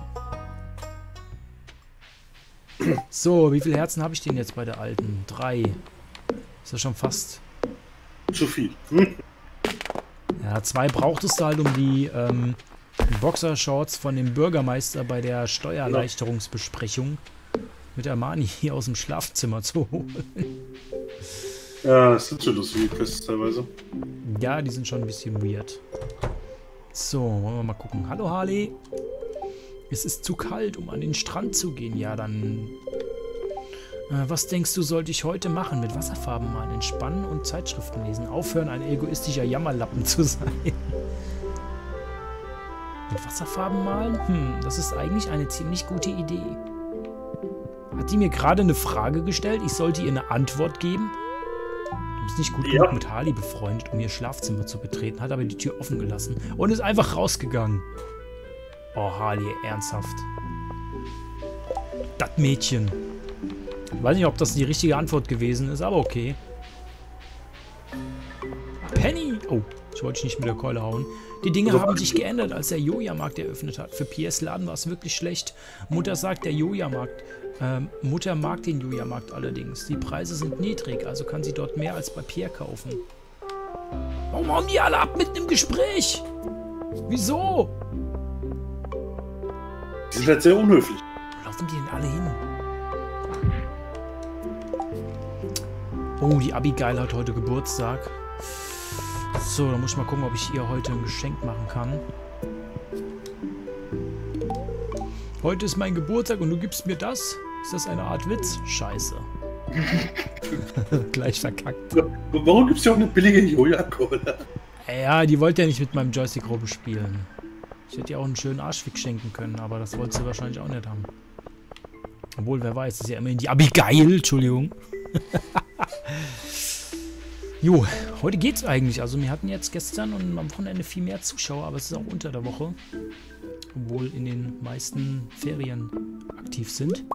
Speaker 1: So, wie viele Herzen habe ich denn jetzt bei der Alten? Drei. Ist ja schon fast...
Speaker 2: Zu viel. Hm?
Speaker 1: Ja, zwei brauchtest du halt, um die ähm, Boxershorts von dem Bürgermeister bei der Steuererleichterungsbesprechung mit der Mani hier aus dem Schlafzimmer zu holen.
Speaker 2: Ja, das sind schon lustige Quests teilweise.
Speaker 1: Ja, die sind schon ein bisschen weird. So, wollen wir mal gucken. Hallo Harley. Es ist zu kalt, um an den Strand zu gehen. Ja, dann... Äh, was denkst du, sollte ich heute machen? Mit Wasserfarben malen, entspannen und Zeitschriften lesen. Aufhören, ein egoistischer Jammerlappen zu sein. Mit Wasserfarben malen? Hm, das ist eigentlich eine ziemlich gute Idee. Hat die mir gerade eine Frage gestellt? Ich sollte ihr eine Antwort geben? Du bist nicht gut
Speaker 2: ja.
Speaker 1: genug mit Harley befreundet, um ihr Schlafzimmer zu betreten, hat aber die Tür offen gelassen und ist einfach rausgegangen. Oh, Harley, ernsthaft. Das Mädchen. Ich weiß nicht, ob das die richtige Antwort gewesen ist, aber okay. Penny! Oh, ich wollte dich nicht mit der Keule hauen. Die Dinge also, haben sich geändert, als der Joja-Markt eröffnet hat. Für Piers Laden war es wirklich schlecht. Mutter sagt, der Joja-Markt. Ähm, Mutter mag den Joja-Markt allerdings. Die Preise sind niedrig, also kann sie dort mehr als bei Pierre kaufen. Warum hauen die alle ab mitten im Gespräch? Wieso?
Speaker 2: Die sind halt sehr unhöflich.
Speaker 1: Wo laufen die denn alle hin? Oh, die Abigail hat heute Geburtstag. So, dann muss ich mal gucken, ob ich ihr heute ein Geschenk machen kann. Heute ist mein Geburtstag und du gibst mir das? Ist das eine Art Witz? Scheiße. Gleich verkackt.
Speaker 2: Warum gibt's ja auch eine billige Joja-Cola?
Speaker 1: Ja, die wollte ja nicht mit meinem Joystick rumspielen. Ich hätte ihr auch einen schönen Arschfick schenken können, aber das wollte sie wahrscheinlich auch nicht haben. Obwohl, wer weiß, das ist ja immerhin die Abigail, Entschuldigung. Jo, heute geht's eigentlich. Also wir hatten jetzt gestern und am Wochenende viel mehr Zuschauer, aber es ist auch unter der Woche. Obwohl in den meisten Ferien aktiv sind.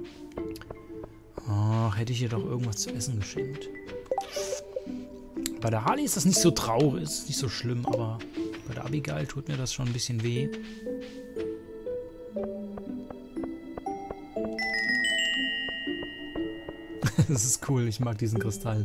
Speaker 1: Ach, hätte ich ihr doch irgendwas zu essen geschenkt. Bei der Harley ist das nicht so traurig, ist nicht so schlimm, aber bei der Abigail tut mir das schon ein bisschen weh. Das ist cool, ich mag diesen Kristall.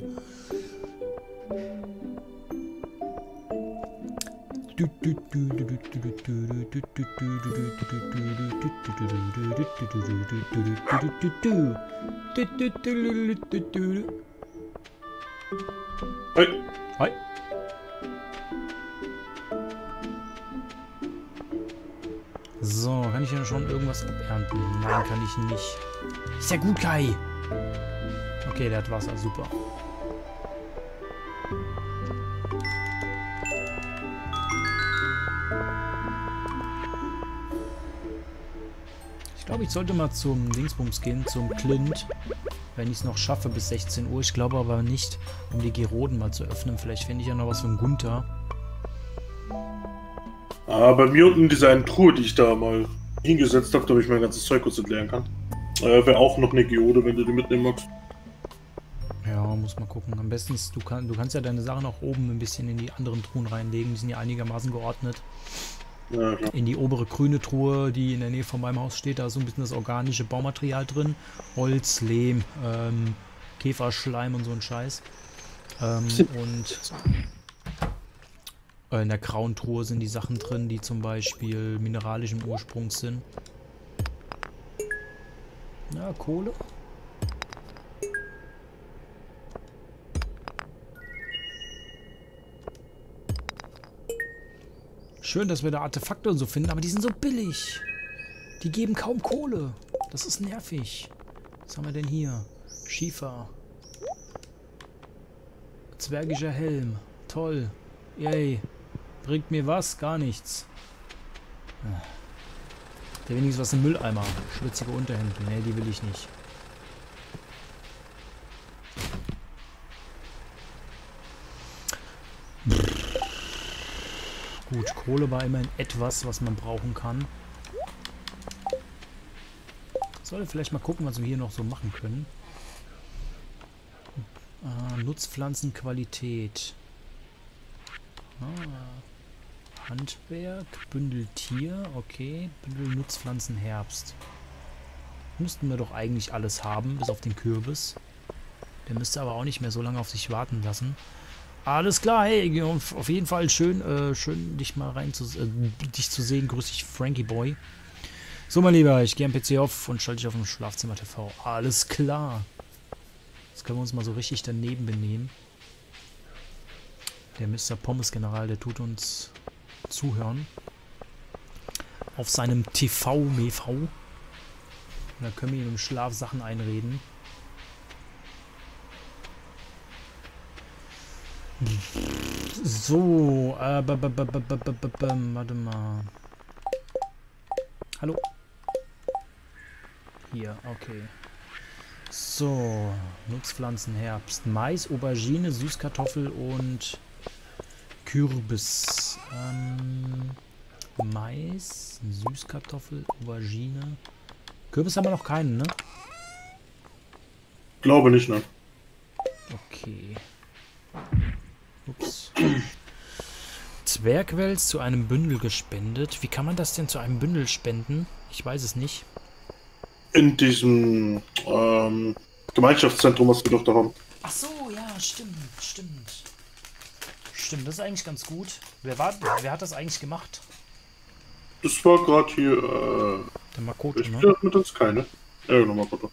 Speaker 2: Hi.
Speaker 1: Hi. So, kann ich hier schon irgendwas abernten? Nein, kann ich nicht. Ist ja gut, Kai. Okay, der hat Wasser, super. Ich glaube, ich sollte mal zum Dingsbums gehen, zum Clint, wenn ich es noch schaffe bis sechzehn Uhr. Ich glaube aber nicht, um die Geroden mal zu öffnen. Vielleicht finde ich ja noch was von Gunther.
Speaker 2: Ah, bei mir unten diese eine Truhe, die ich da mal hingesetzt habe, damit ich mein ganzes Zeug kurz entleeren kann. Äh, Wäre auch noch eine Geode, wenn du die mitnehmen magst.
Speaker 1: Ja, muss mal gucken. Am besten, ist, du, kann, du kannst ja deine Sachen auch oben ein bisschen in die anderen Truhen reinlegen. Die sind ja einigermaßen geordnet.
Speaker 2: Ja, klar.
Speaker 1: In die obere grüne Truhe, die in der Nähe von meinem Haus steht, da ist so ein bisschen das organische Baumaterial drin. Holz, Lehm, ähm, Käferschleim und so ein Scheiß. Ähm, und in der grauen Truhe sind die Sachen drin, die zum Beispiel mineralischen Ursprungs sind. Na, Kohle. Schön, dass wir da Artefakte und so finden, aber die sind so billig. Die geben kaum Kohle. Das ist nervig. Was haben wir denn hier? Schiefer. Zwergischer Helm. Toll. Yay. Bringt mir was? Gar nichts. Der wenigstens was im Mülleimer. Schwitzige Unterhemden. Nee, die will ich nicht. Gut, Kohle war immerhin etwas, was man brauchen kann. Sollte vielleicht mal gucken, was wir hier noch so machen können. Äh, Nutzpflanzenqualität. Ah, Handwerk, Bündel Tier, okay. Bündel Nutzpflanzen Herbst. Müssten wir doch eigentlich alles haben, bis auf den Kürbis. Der müsste aber auch nicht mehr so lange auf sich warten lassen. Alles klar, hey, auf jeden Fall schön, äh, schön dich mal rein zu, äh, dich zu sehen. Grüß dich, Frankie Boy. So, mein Lieber, ich gehe am P C auf und schalte dich auf dem Schlafzimmer T V. Alles klar. Jetzt können wir uns mal so richtig daneben benehmen. Der Mister Pommes-General, der tut uns zuhören. Auf seinem T V-Mev. Und da können wir ihm im Schlaf Sachen einreden. So, äh, b -b -b -b -b -b -b -b warte mal. Hallo? Hier, okay. So, Nutzpflanzen Herbst. Mais, Aubergine, Süßkartoffel und Kürbis. Ähm, Mais, Süßkartoffel, Aubergine. Kürbis haben wir noch keinen, ne?
Speaker 2: Glaube nicht, ne?
Speaker 1: Okay. Ups. Zwergwels zu einem Bündel gespendet. Wie kann man das denn zu einem Bündel spenden? Ich weiß es nicht.
Speaker 2: In diesem ähm, Gemeinschaftszentrum, was wir doch da haben.
Speaker 1: Ach so, ja, stimmt, stimmt. Stimmt, das ist eigentlich ganz gut. Wer, war, wer hat das eigentlich gemacht?
Speaker 2: Das war gerade hier, äh...
Speaker 1: Der Makoto,
Speaker 2: ich
Speaker 1: ne?
Speaker 2: mit uns keine. Ja, genau, Makoto.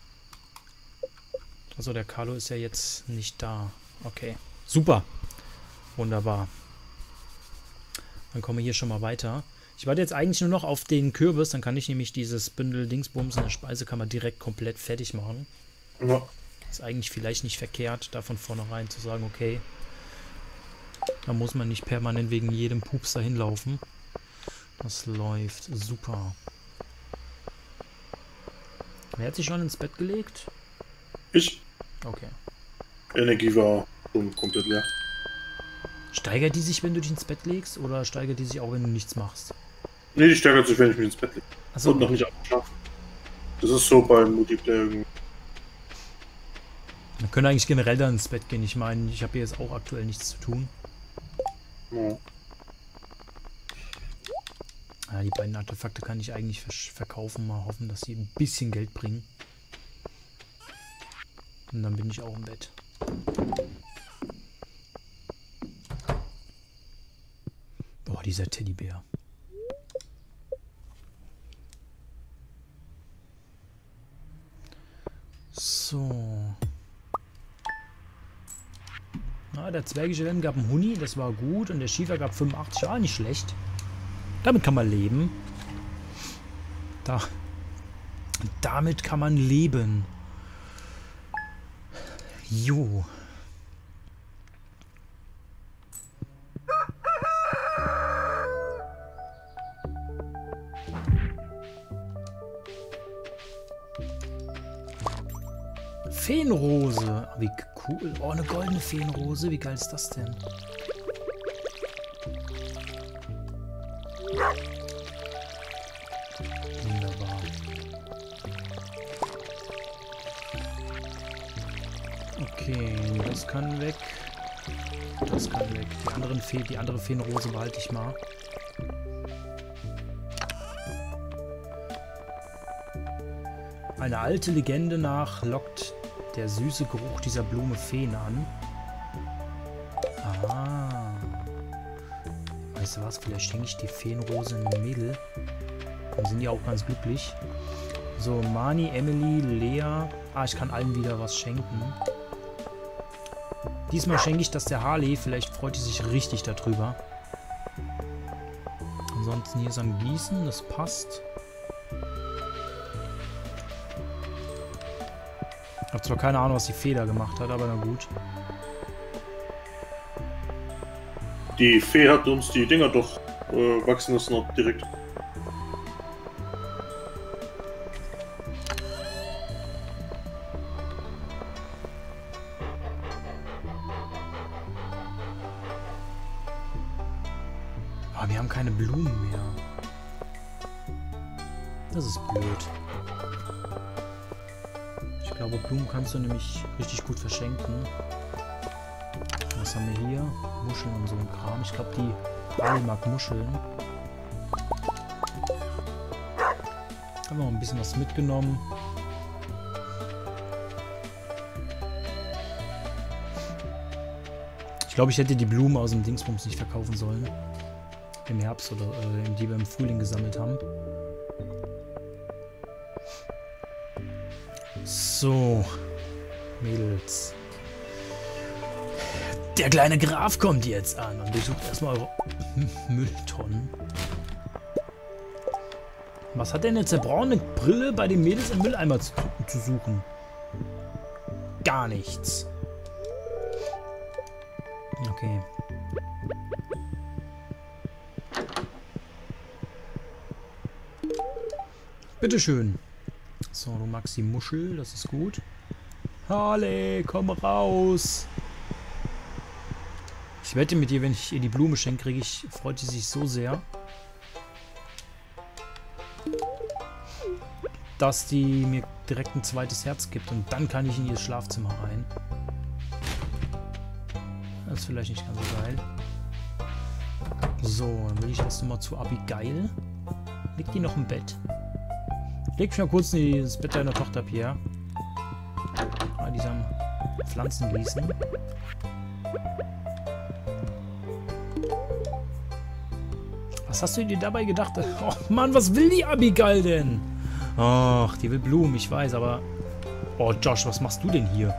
Speaker 1: Also der Carlo ist ja jetzt nicht da. Okay, super. Wunderbar. Dann kommen wir hier schon mal weiter. Ich warte jetzt eigentlich nur noch auf den Kürbis, dann kann ich nämlich dieses Bündel Dingsbums in der Speisekammer direkt komplett fertig machen.
Speaker 2: Ja.
Speaker 1: Ist eigentlich vielleicht nicht verkehrt, da von vornherein zu sagen, okay, da muss man nicht permanent wegen jedem Pups dahin laufen. Das läuft super. Wer hat sich schon ins Bett gelegt?
Speaker 2: Ich?
Speaker 1: Okay.
Speaker 2: Energie war schon komplett leer.
Speaker 1: Steigert die sich, wenn du dich ins Bett legst, oder steigert die sich auch, wenn du nichts machst?
Speaker 2: Nee, die steigert sich, wenn ich mich ins Bett lege.
Speaker 1: Achso.
Speaker 2: Und noch nicht abgeschlafen. Das ist so beim Multiplayer irgendwie.
Speaker 1: Man könnte eigentlich generell dann ins Bett gehen. Ich meine, ich habe hier jetzt auch aktuell nichts zu tun.
Speaker 2: Ja.
Speaker 1: Ja, die beiden Artefakte kann ich eigentlich verkaufen. Mal hoffen, dass sie ein bisschen Geld bringen. Und dann bin ich auch im Bett. Boah, dieser Teddybär. So. Na, der zwergische Helm gab einen Huni, das war gut. Und der Schiefer gab fünfundachtzig, ah, nicht schlecht. Damit kann man leben. Da. Damit kann man leben. Jo. Feenrose. Wie cool. Oh, eine goldene Feenrose. Wie geil ist das denn? Wunderbar. Okay, das kann weg. Das kann weg. Die, anderen Fe die andere Feenrose behalte ich mal. Eine alte Legende nach lockt der süße Geruch dieser Blume Feen an. Ah. Weißt du was? Vielleicht schenke ich die Feenrose einem Mädel. Dann sind die auch ganz glücklich. So, Mani, Emily, Lea. Ah, ich kann allen wieder was schenken. Diesmal schenke ich das der Harley. Vielleicht freut sie sich richtig darüber. Ansonsten hier ist am Gießen. Das passt. Ich habe zwar keine Ahnung, was die Feder gemacht hat, aber na gut.
Speaker 2: Die Fee hat uns die Dinger doch äh, wachsen lassen noch direkt.
Speaker 1: Aber wir haben keine Blumen mehr. Das ist blöd. Ich glaube, Blumen kannst du nämlich richtig gut verschenken. Was haben wir hier? Muscheln und so ein Kram. Ich glaube, die Harley mag Muscheln. Haben wir noch ein bisschen was mitgenommen. Ich glaube, ich hätte die Blumen aus dem Dingsbums nicht verkaufen sollen. Im Herbst oder äh, die wir im Frühling gesammelt haben. So, Mädels. Der kleine Graf kommt jetzt an und durchsucht erstmal eure Mülltonnen. Was hat denn eine zerbrochene Brille bei den Mädels im Mülleimer zu, zu suchen? Gar nichts. Okay. Bitteschön. So, du magst die Muschel, das ist gut. Harley, komm raus. Ich wette mit dir, wenn ich ihr die Blume schenke, kriege ich, freut sie sich so sehr, dass die mir direkt ein zweites Herz gibt und dann kann ich in ihr Schlafzimmer rein. Das ist vielleicht nicht ganz so geil. So, dann will ich erst mal zu Abigail. Liegt die noch im Bett? Leg mich mal kurz in das Bett deiner Tochter, Pierre. Ah, die am Pflanzen gießen. Was hast du dir dabei gedacht? Oh Mann, was will die Abigail denn? Ach, die will Blumen, ich weiß, aber... Oh, Josh, was machst du denn hier?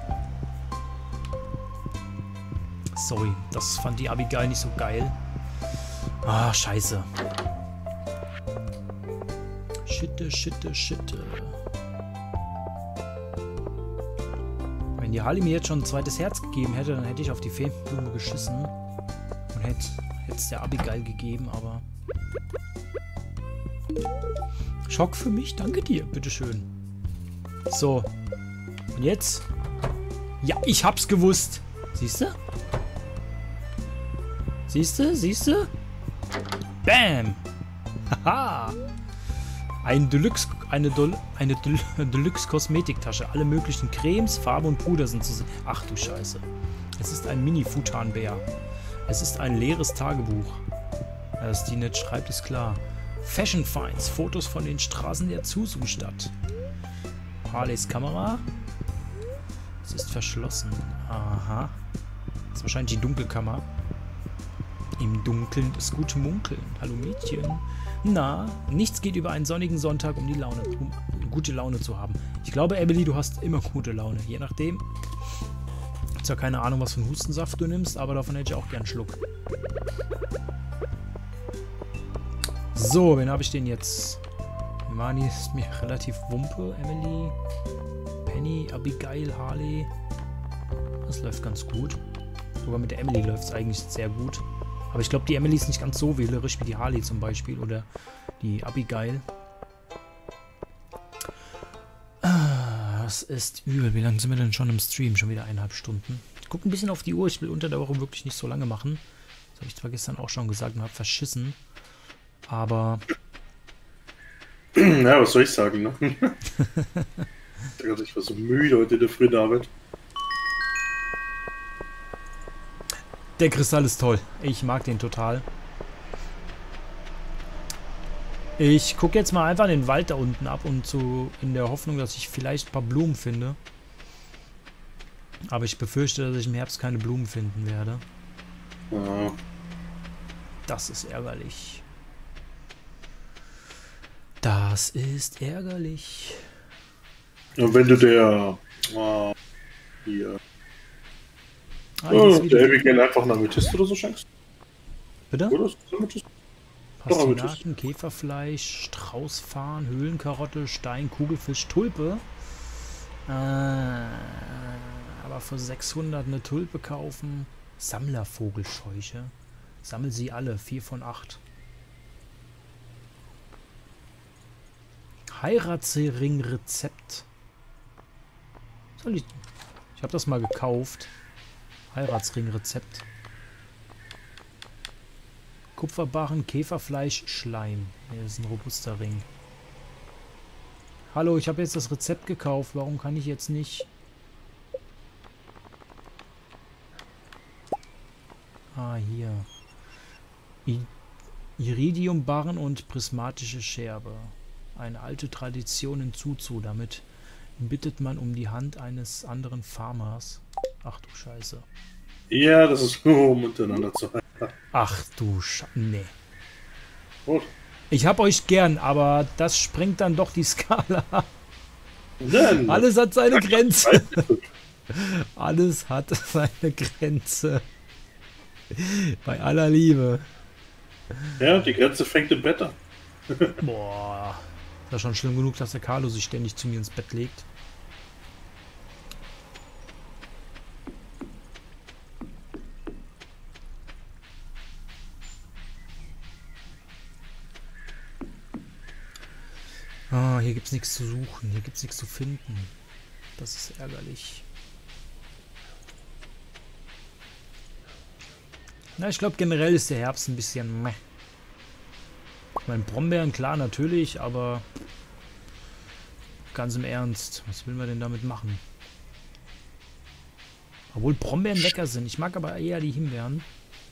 Speaker 1: Sorry, das fand die Abigail nicht so geil. Ah, scheiße. Schitte, Schitte, Schitte. Wenn die Harley mir jetzt schon ein zweites Herz gegeben hätte, dann hätte ich auf die Feenblume geschissen. Und hätte es der Abigail gegeben, aber... Schock für mich, danke dir, bitteschön. So. Und jetzt? Ja, ich hab's gewusst. Siehst du? Siehst du? Siehst du? Bam! Haha! Ein Deluxe, eine, Dol, eine Del, Deluxe Kosmetiktasche. Alle möglichen Cremes, Farbe und Puder sind zu sehen. Ach du Scheiße. Es ist ein Mini-Futanbär. Es ist ein leeres Tagebuch. Dass die nicht schreibt, ist klar. Fashion Finds. Fotos von den Straßen der Zusu-Stadt. Harleys Kamera. Es ist verschlossen. Aha. Das ist wahrscheinlich die Dunkelkammer. Im Dunkeln das gute Munkeln. Hallo Mädchen. Na, nichts geht über einen sonnigen Sonntag, um die Laune, um gute Laune zu haben. Ich glaube, Emily, du hast immer gute Laune. Je nachdem. Ich habe zwar keine Ahnung, was für einen Hustensaft du nimmst, aber davon hätte ich auch gern einen Schluck. So, wen habe ich denn jetzt? Mani ist mir relativ wumpe. Emily, Penny, Abigail, Harley. Das läuft ganz gut. Sogar mit der Emily läuft es eigentlich sehr gut. Aber ich glaube, die Emily ist nicht ganz so wählerisch wie die Harley zum Beispiel. Oder die Abigail. Ah, das ist übel. Wie lange sind wir denn schon im Stream? Schon wieder eineinhalb Stunden. Ich gucke ein bisschen auf die Uhr. Ich will unter der Woche wirklich nicht so lange machen. Das habe ich zwar gestern auch schon gesagt und habe verschissen. Aber
Speaker 2: Ja, was soll ich sagen, ne? Ich war so müde heute in der frühen Arbeit.
Speaker 1: Der Kristall ist toll. Ich mag den total. Ich gucke jetzt mal einfach den Wald da unten ab und so in der Hoffnung, dass ich vielleicht ein paar Blumen finde. Aber ich befürchte, dass ich im Herbst keine Blumen finden werde.
Speaker 2: Ja.
Speaker 1: Das ist ärgerlich. Das ist ärgerlich.
Speaker 2: Und wenn du der... Oh, hier...
Speaker 1: Ah,
Speaker 2: Oh, der Abigail einfach eine Amethyst oder so schenkst?
Speaker 1: Bitte?
Speaker 2: Oder ist das Amethyst?
Speaker 1: Pastinaken, Käferfleisch, Straußfarn, Höhlenkarotte, Stein, Kugelfisch, Tulpe. Äh, aber für sechshundert eine Tulpe kaufen. Sammlervogelscheuche. Sammel sie alle. vier von acht. Heiratsring-Rezept. Soll ich... Ich habe das mal gekauft. Heiratsring-Rezept. Kupferbarren, Käferfleisch, Schleim. Hier ist ein robuster Ring. Hallo, ich habe jetzt das Rezept gekauft. Warum kann ich jetzt nicht... Ah, hier. I Iridiumbarren und prismatische Scherbe. Eine alte Tradition in Zuzu. Damit bittet man um die Hand eines anderen Farmers. Ach du Scheiße.
Speaker 2: Ja, das ist nur um miteinander zu halten.
Speaker 1: Ach du Scheiße. Nee.
Speaker 2: Gut.
Speaker 1: Ich hab euch gern, aber das sprengt dann doch die Skala.
Speaker 2: Nein,
Speaker 1: Alles hat seine Grenze. Alles hat seine Grenze. Bei aller Liebe.
Speaker 2: Ja, die Grenze fängt im Bett an.
Speaker 1: Boah. Ist ja schon schlimm genug, dass der Carlo sich ständig zu mir ins Bett legt. Ah, hier gibt's nichts zu suchen. Hier gibt's nichts zu finden. Das ist ärgerlich. Na, ich glaube generell ist der Herbst ein bisschen meh. Ich meine, Brombeeren, klar, natürlich, aber ganz im Ernst, was will man denn damit machen? Obwohl Brombeeren lecker sind. Ich mag aber eher die Himbeeren.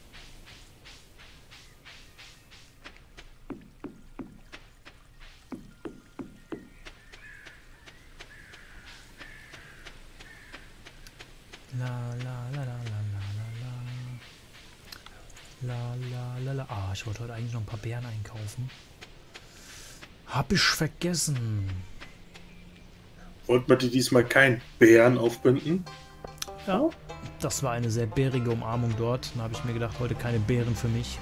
Speaker 1: La la la la la la la la la la la. Ah, ich wollte heute eigentlich noch ein paar Beeren einkaufen. Hab ich vergessen.
Speaker 2: Wollte man die diesmal keinen Bären aufbinden?
Speaker 1: Ja, das war eine sehr bärige Umarmung dort. Da habe ich mir gedacht, heute keine Beeren für mich.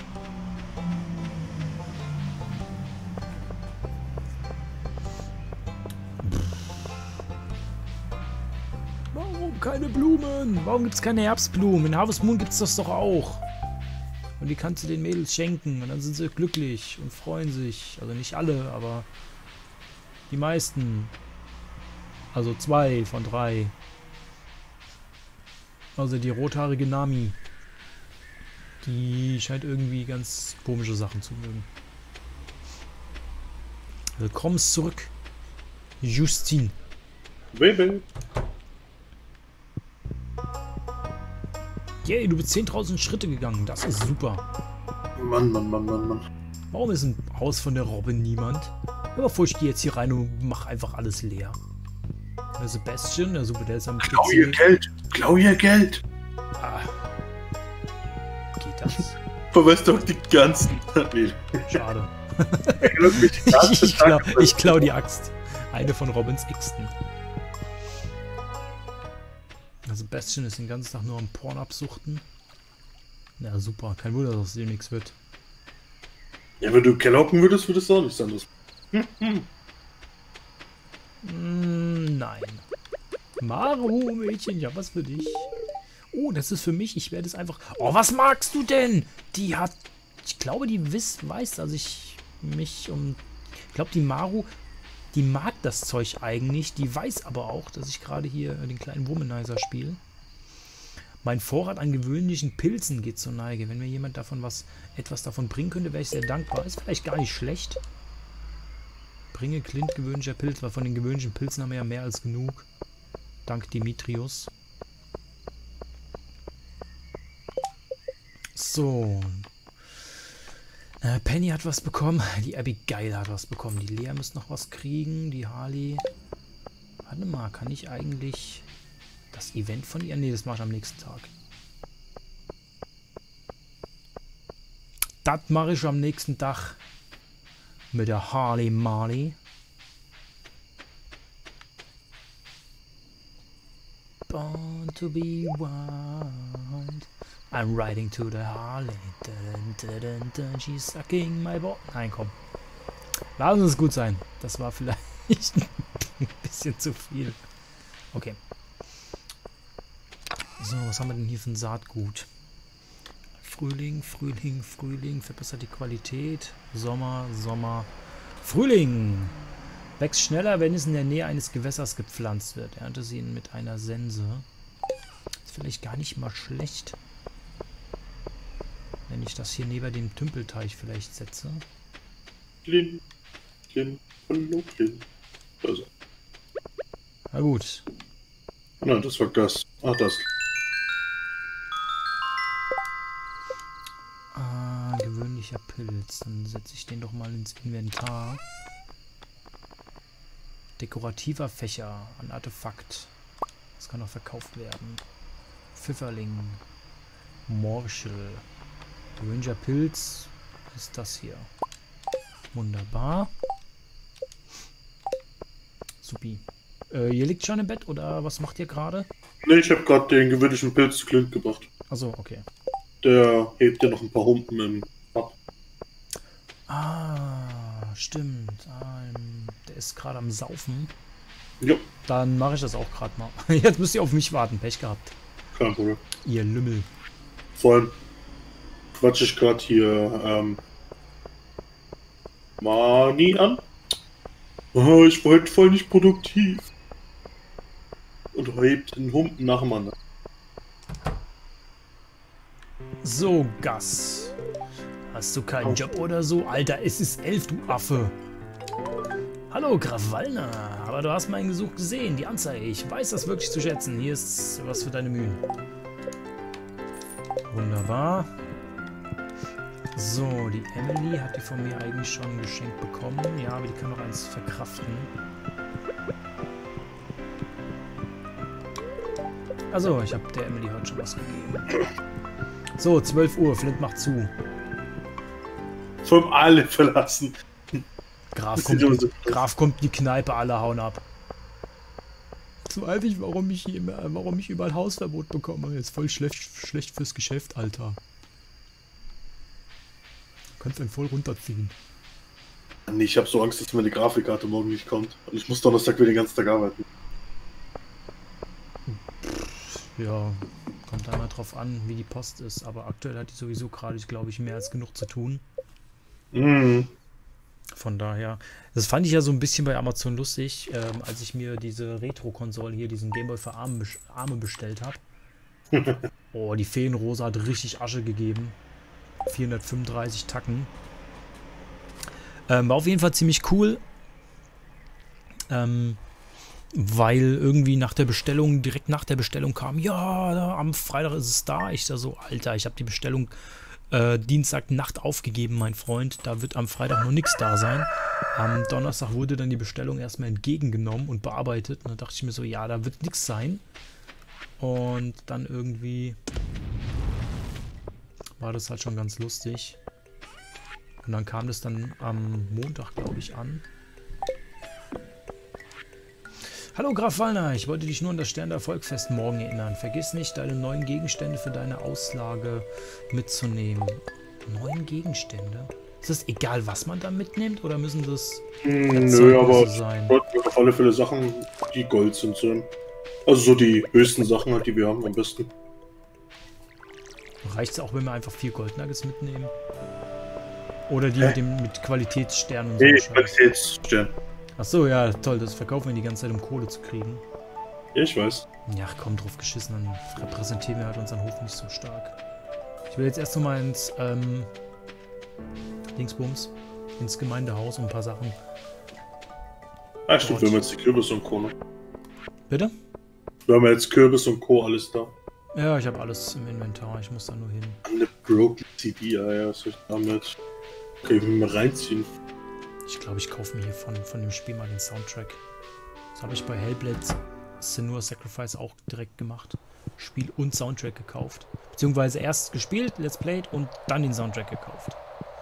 Speaker 1: Warum keine Blumen? Warum gibt es keine Herbstblumen? In Harvest Moon gibt es das doch auch. Und die kannst du den Mädels schenken. Und dann sind sie glücklich und freuen sich. Also nicht alle, aber die meisten. Also zwei von drei. Also die rothaarige Nami. Die scheint irgendwie ganz komische Sachen zu mögen. Willkommen zurück, Justine.
Speaker 2: Baby.
Speaker 1: Yay, du bist zehntausend Schritte gegangen. Das ist super.
Speaker 2: Mann, Mann, Mann, Mann, Mann.
Speaker 1: Warum ist im Haus von der Robin niemand? Aber vor, ich gehe jetzt hier rein und mach einfach alles leer. Der Sebastian, der super, der ist am P C.
Speaker 2: Klau ihr Geld! Klau ihr Geld!
Speaker 1: Ah. Geht das?
Speaker 2: Verweist doch die ganzen. Nee.
Speaker 1: Schade.
Speaker 2: Ich,
Speaker 1: ich, ich, klau, ich klau die Axt. Eine von Robins Äxten. Also Sebastian ist den ganzen Tag nur am Porn absuchten. Ja, super. Kein Wunder, dass aus dem nichts wird.
Speaker 2: Ja, wenn du Keller hocken würdest, würdest du auch nichts anderes. Hm, hm.
Speaker 1: Mm, nein. Maru, Mädchen, ja, was für dich? Oh, das ist für mich. Ich werde es einfach... Oh, was magst du denn? Die hat... Ich glaube, die wiss, weiß, dass ich mich um... Ich glaube, die Maru, die mag das Zeug eigentlich. Die weiß aber auch, dass ich gerade hier den kleinen Womanizer spiele. Mein Vorrat an gewöhnlichen Pilzen geht zur Neige. Wenn mir jemand davon was, etwas davon bringen könnte, wäre ich sehr dankbar. Ist vielleicht gar nicht schlecht. Bringe Clint gewöhnlicher Pilz, weil von den gewöhnlichen Pilzen haben wir ja mehr als genug. Dank Dimitrios. So. Äh, Penny hat was bekommen. Die Abigail hat was bekommen. Die Lea müsste noch was kriegen. Die Harley. Warte mal, kann ich eigentlich das Event von ihr? Ne, das mache ich am nächsten Tag. Das mache ich am nächsten Tag. Mit der Harley Marley. Born to be wild. I'm riding to the Harley. Dun, dun, dun, dun, she's sucking my ball. Nein, komm. Lass es gut sein. Das war vielleicht ein bisschen zu viel. Okay. So, was haben wir denn hier für ein Saatgut? Frühling, Frühling, Frühling. Verbessert die Qualität. Sommer, Sommer. Frühling! Wächst schneller, wenn es in der Nähe eines Gewässers gepflanzt wird. Ernte sie ihn mit einer Sense. Ist vielleicht gar nicht mal schlecht. Wenn ich das hier neben dem Tümpelteich vielleicht setze.
Speaker 2: Klin, Klin, hallo, Klin. Also.
Speaker 1: Na gut.
Speaker 2: Nein, das war das. Ah, das.
Speaker 1: Ah, gewöhnlicher Pilz. Dann setze ich den doch mal ins Inventar. Dekorativer Fächer. Ein Artefakt. Das kann auch verkauft werden. Pfifferling. Morschel. Gewöhnlicher Pilz ist das hier. Wunderbar. Supi. Äh, ihr liegt schon im Bett oder was macht ihr gerade?
Speaker 2: Ne, ich habe gerade den gewöhnlichen Pilz zu Clint gebracht.
Speaker 1: Achso, okay.
Speaker 2: Der hebt ja noch ein paar Humpen im ab.
Speaker 1: Ah, stimmt. Ah, der ist gerade am Saufen.
Speaker 2: Ja.
Speaker 1: Dann mache ich das auch gerade mal. Jetzt müsst ihr auf mich warten. Pech gehabt.
Speaker 2: Kein Problem.
Speaker 1: Ihr Lümmel.
Speaker 2: Vor allem quatsche ich gerade hier ähm, Mani an. Oh, ich war heute voll nicht produktiv. Und hebt den Humpen nacheinander.
Speaker 1: So, Gas. Hast du keinen Job oder so? Alter, es ist elf, du Affe. Hallo, Graf Wallner. Aber du hast meinen Gesuch gesehen, die Anzeige. Ich weiß das wirklich zu schätzen. Hier ist was für deine Mühen. Wunderbar. So, die Emily hat die von mir eigentlich schon geschenkt bekommen. Ja, aber die kann noch eins verkraften. Also, ich habe der Emily heute schon was gegeben. So, zwölf Uhr, Flint macht zu.
Speaker 2: Vom alle verlassen.
Speaker 1: Graf kommt, die, Graf kommt in die Kneipe, alle hauen ab. Jetzt weiß ich, warum ich, hier, warum ich überall Hausverbot bekomme. Ist voll schlecht, schlecht fürs Geschäft, Alter. Du kannst einen voll runterziehen.
Speaker 2: Nee, ich habe so Angst, dass meine Grafikkarte morgen nicht kommt. Und ich muss Donnerstag wieder den ganzen Tag arbeiten.
Speaker 1: Ja, kommt einmal drauf an, wie die Post ist. Aber aktuell hat die sowieso gerade, glaube ich, mehr als genug zu tun.
Speaker 2: Mhm.
Speaker 1: Von daher, das fand ich ja so ein bisschen bei Amazon lustig, ähm, als ich mir diese Retro-Konsole hier, diesen Gameboy für Arme, Arme bestellt habe. Oh, die Feenrose hat richtig Asche gegeben. vierhundertfünfunddreißig Tacken. Ähm, war auf jeden Fall ziemlich cool. Ähm, weil irgendwie nach der Bestellung, direkt nach der Bestellung kam, ja, da, am Freitag ist es da. Ich da so, Alter, ich habe die Bestellung Äh, Dienstagnacht aufgegeben, mein Freund. Da wird am Freitag noch nichts da sein. Am Donnerstag wurde dann die Bestellung erstmal entgegengenommen und bearbeitet. Und dann dachte ich mir so, ja, da wird nichts sein. Und dann irgendwie war das halt schon ganz lustig. Und dann kam das dann am Montag, glaube ich, an. Hallo Graf Wallner, ich wollte dich nur an das Stern der Volksfest morgen erinnern. Vergiss nicht, deine neuen Gegenstände für deine Auslage mitzunehmen. Neuen Gegenstände? Ist das egal, was man da mitnimmt, oder müssen das
Speaker 2: hm, Nö, aber
Speaker 1: sein?
Speaker 2: Auf alle Fälle Sachen, die Gold sind. So. Also so die höchsten Sachen halt, die wir haben am besten.
Speaker 1: Reicht es auch, wenn wir einfach vier Goldnuggets mitnehmen? Oder die mit, dem, mit Qualitätssternen und so?
Speaker 2: Nee, Qualitätsstern.
Speaker 1: Achso, ja, toll, das verkaufen wir die ganze Zeit, um Kohle zu kriegen.
Speaker 2: Ja, ich weiß.
Speaker 1: Ja, komm, drauf geschissen, dann repräsentieren wir halt unseren Hof nicht so stark. Ich will jetzt erst mal ins, ähm, Dingsbums, ins Gemeindehaus, um ein paar Sachen
Speaker 2: Ah, stimmt, wir haben jetzt die Kürbis und Co. Ne?
Speaker 1: Bitte?
Speaker 2: Wir haben jetzt Kürbis und Co. alles da.
Speaker 1: Ja, ich habe alles im Inventar. Ich muss da nur hin.
Speaker 2: Eine Broken C D, ah ja, was soll ich damit? Okay, ich will mal reinziehen.
Speaker 1: Ich glaube, ich kaufe mir hier von, von dem Spiel mal den Soundtrack. Das habe ich bei Hellblade Senua's Sacrifice auch direkt gemacht. Spiel und Soundtrack gekauft. Beziehungsweise erst gespielt, Let's Played und dann den Soundtrack gekauft.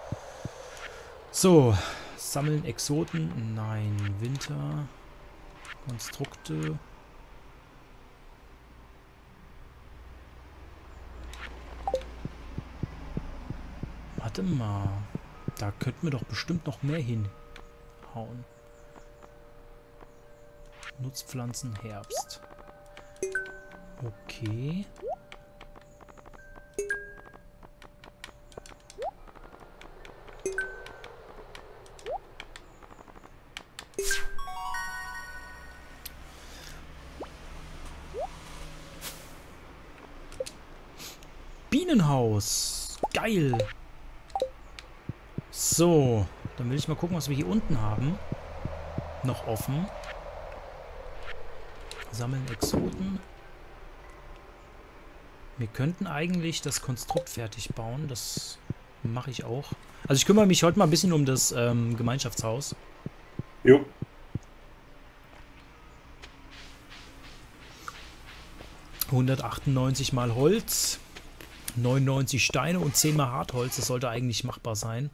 Speaker 1: So, sammeln Exoten. Nein, Winter. Konstrukte. Warte mal. Da könnten wir doch bestimmt noch mehr hinhauen. Nutzpflanzen Herbst. Okay. Bienenhaus. Geil. So, dann will ich mal gucken, was wir hier unten haben. Noch offen. Sammeln Exoten. Wir könnten eigentlich das Konstrukt fertig bauen. Das mache ich auch. Also ich kümmere mich heute mal ein bisschen um das ähm, Gemeinschaftshaus.
Speaker 2: Jo.
Speaker 1: hundertachtundneunzig mal Holz. neunundneunzig Steine und zehn mal Hartholz. Das sollte eigentlich machbar sein.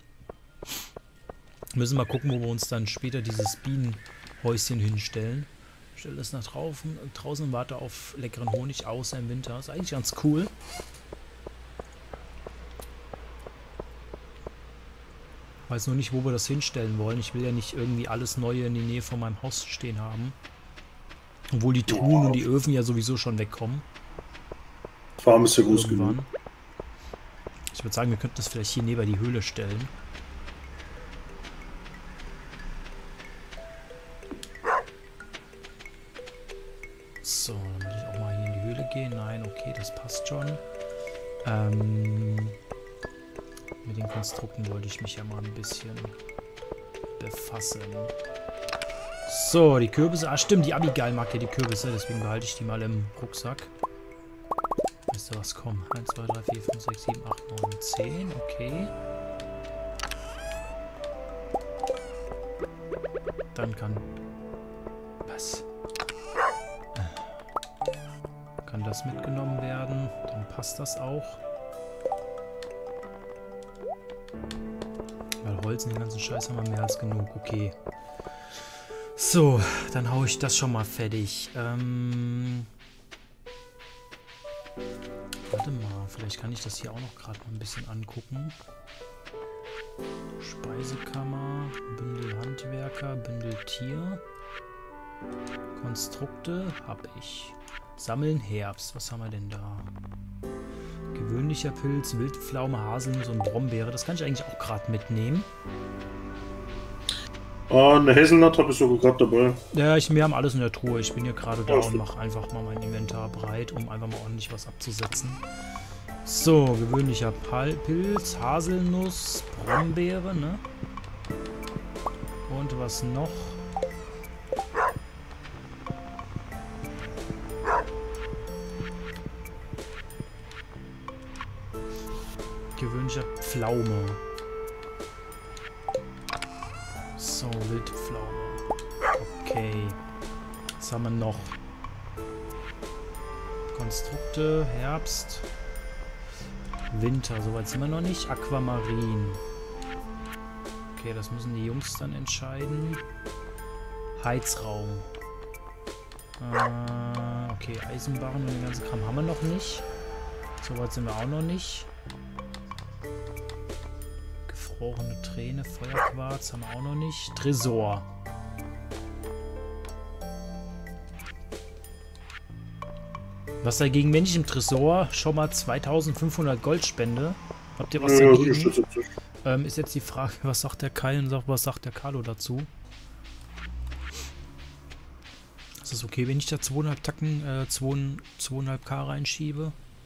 Speaker 1: Müssen wir mal gucken, wo wir uns dann später dieses Bienenhäuschen hinstellen. Stelle es nach draußen, draußen und warte auf leckeren Honig, außer im Winter. Ist eigentlich ganz cool. Weiß nur nicht, wo wir das hinstellen wollen. Ich will ja nicht irgendwie alles Neue in die Nähe von meinem Haus stehen haben. Obwohl die Truhen und die Öfen ja sowieso schon wegkommen.
Speaker 2: Farm ist ja groß genug.
Speaker 1: Ich würde sagen, wir könnten das vielleicht hier neben die Höhle stellen. So, dann will ich auch mal hier in die Höhle gehen. Nein, okay, das passt schon. Ähm, mit den Konstrukten wollte ich mich ja mal ein bisschen befassen. So, die Kürbisse. Ah, stimmt, die Abigail mag ja die Kürbisse, deswegen behalte ich die mal im Rucksack. Müsste was kommen. eins, zwei, drei, vier, fünf, sechs, sieben, acht, neun, zehn. Okay. Dann kann... Was? Kann das mitgenommen werden. Dann passt das auch. Weil Holz und den ganzen Scheiß haben wir mehr als genug. Okay. So, dann haue ich das schon mal fertig. Ähm... Warte mal, vielleicht kann ich das hier auch noch gerade mal ein bisschen angucken. Speisekammer, Bündel Handwerker, Bündel Tier. Konstrukte habe ich. Sammeln Herbst, was haben wir denn da? Gewöhnlicher Pilz, Wildpflaume, Haselnuss und Brombeere. Das kann ich eigentlich auch gerade mitnehmen.
Speaker 2: Oh, eine Hazelnut habe ich sogar gerade dabei.
Speaker 1: Ja, ich, wir haben alles in der Truhe. Ich bin hier gerade da und mache einfach mal mein Inventar breit, um einfach mal ordentlich was abzusetzen. So, gewöhnlicher Pilz, Haselnuss, Brombeere, ne? Und was noch? Gewöhnlicher Pflaume. So, Wildpflaume. Okay. Was haben wir noch? Konstrukte, Herbst. Winter, soweit sind wir noch nicht. Aquamarin. Okay, das müssen die Jungs dann entscheiden. Heizraum. Äh, okay, Eisenbarren und den ganzen Kram haben wir noch nicht. Soweit sind wir auch noch nicht. Gefrorene Träne, Feuerquarz haben wir auch noch nicht. Tresor. Was dagegen, wenn ich im Tresor schon mal zweitausendfünfhundert Gold spende? Habt ihr was
Speaker 2: Ja,
Speaker 1: dagegen? Ähm, ist jetzt die Frage, was sagt der Kai und was sagt der Carlo dazu? Ist das okay, wenn ich da zweieinhalb Tacken, äh, zweieinhalb K reinschiebe?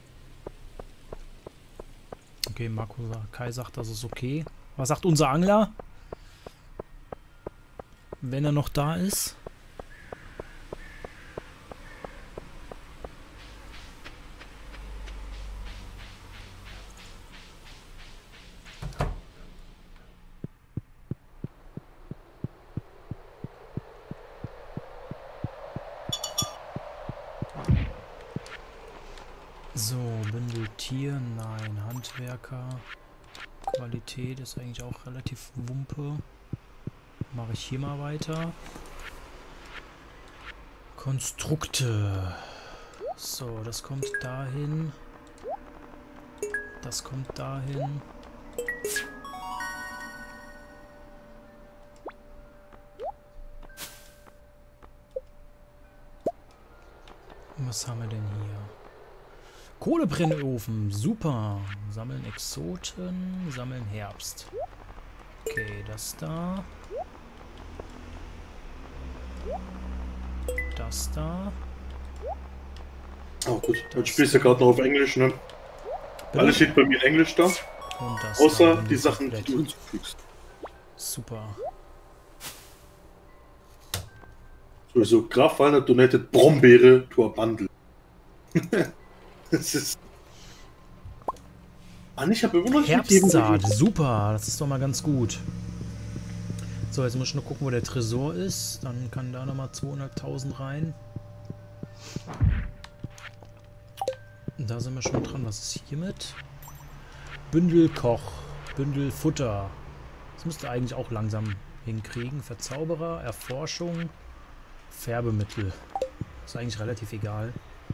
Speaker 1: Okay, Marco, Kai sagt, das ist okay. Was sagt unser Angler? wenn er noch da ist. So, Bündel Tier, nein, Handwerker. Qualität ist eigentlich auch relativ wumpe. Mache ich hier mal weiter. Konstrukte. So, das kommt dahin. Das kommt dahin. Was haben wir denn hier? Kohlebrennofen, super. Sammeln Exoten, sammeln Herbst. Okay, das da. Das da.
Speaker 2: Oh gut, dann spielst du gerade noch auf Englisch, ne?
Speaker 1: Bitte?
Speaker 2: Alles steht bei mir in Englisch da.
Speaker 1: Und das
Speaker 2: Außer
Speaker 1: da,
Speaker 2: die Sachen, die
Speaker 1: komplett.
Speaker 2: du hinzufügst.
Speaker 1: Super.
Speaker 2: Sowieso, Graf Walnut donated Brombeere to a bundle. Das ist... Mann, ich habe immer noch nicht
Speaker 1: Herbstsaat, super, das ist doch mal ganz gut. So, jetzt muss ich nur gucken, wo der Tresor ist. Dann kann da nochmal zweihunderttausend rein. Da sind wir schon dran. Was ist hiermit? Bündel Koch, Bündel Futter. Das müsste eigentlich auch langsam hinkriegen. Verzauberer, Erforschung, Färbemittel. Ist eigentlich relativ egal.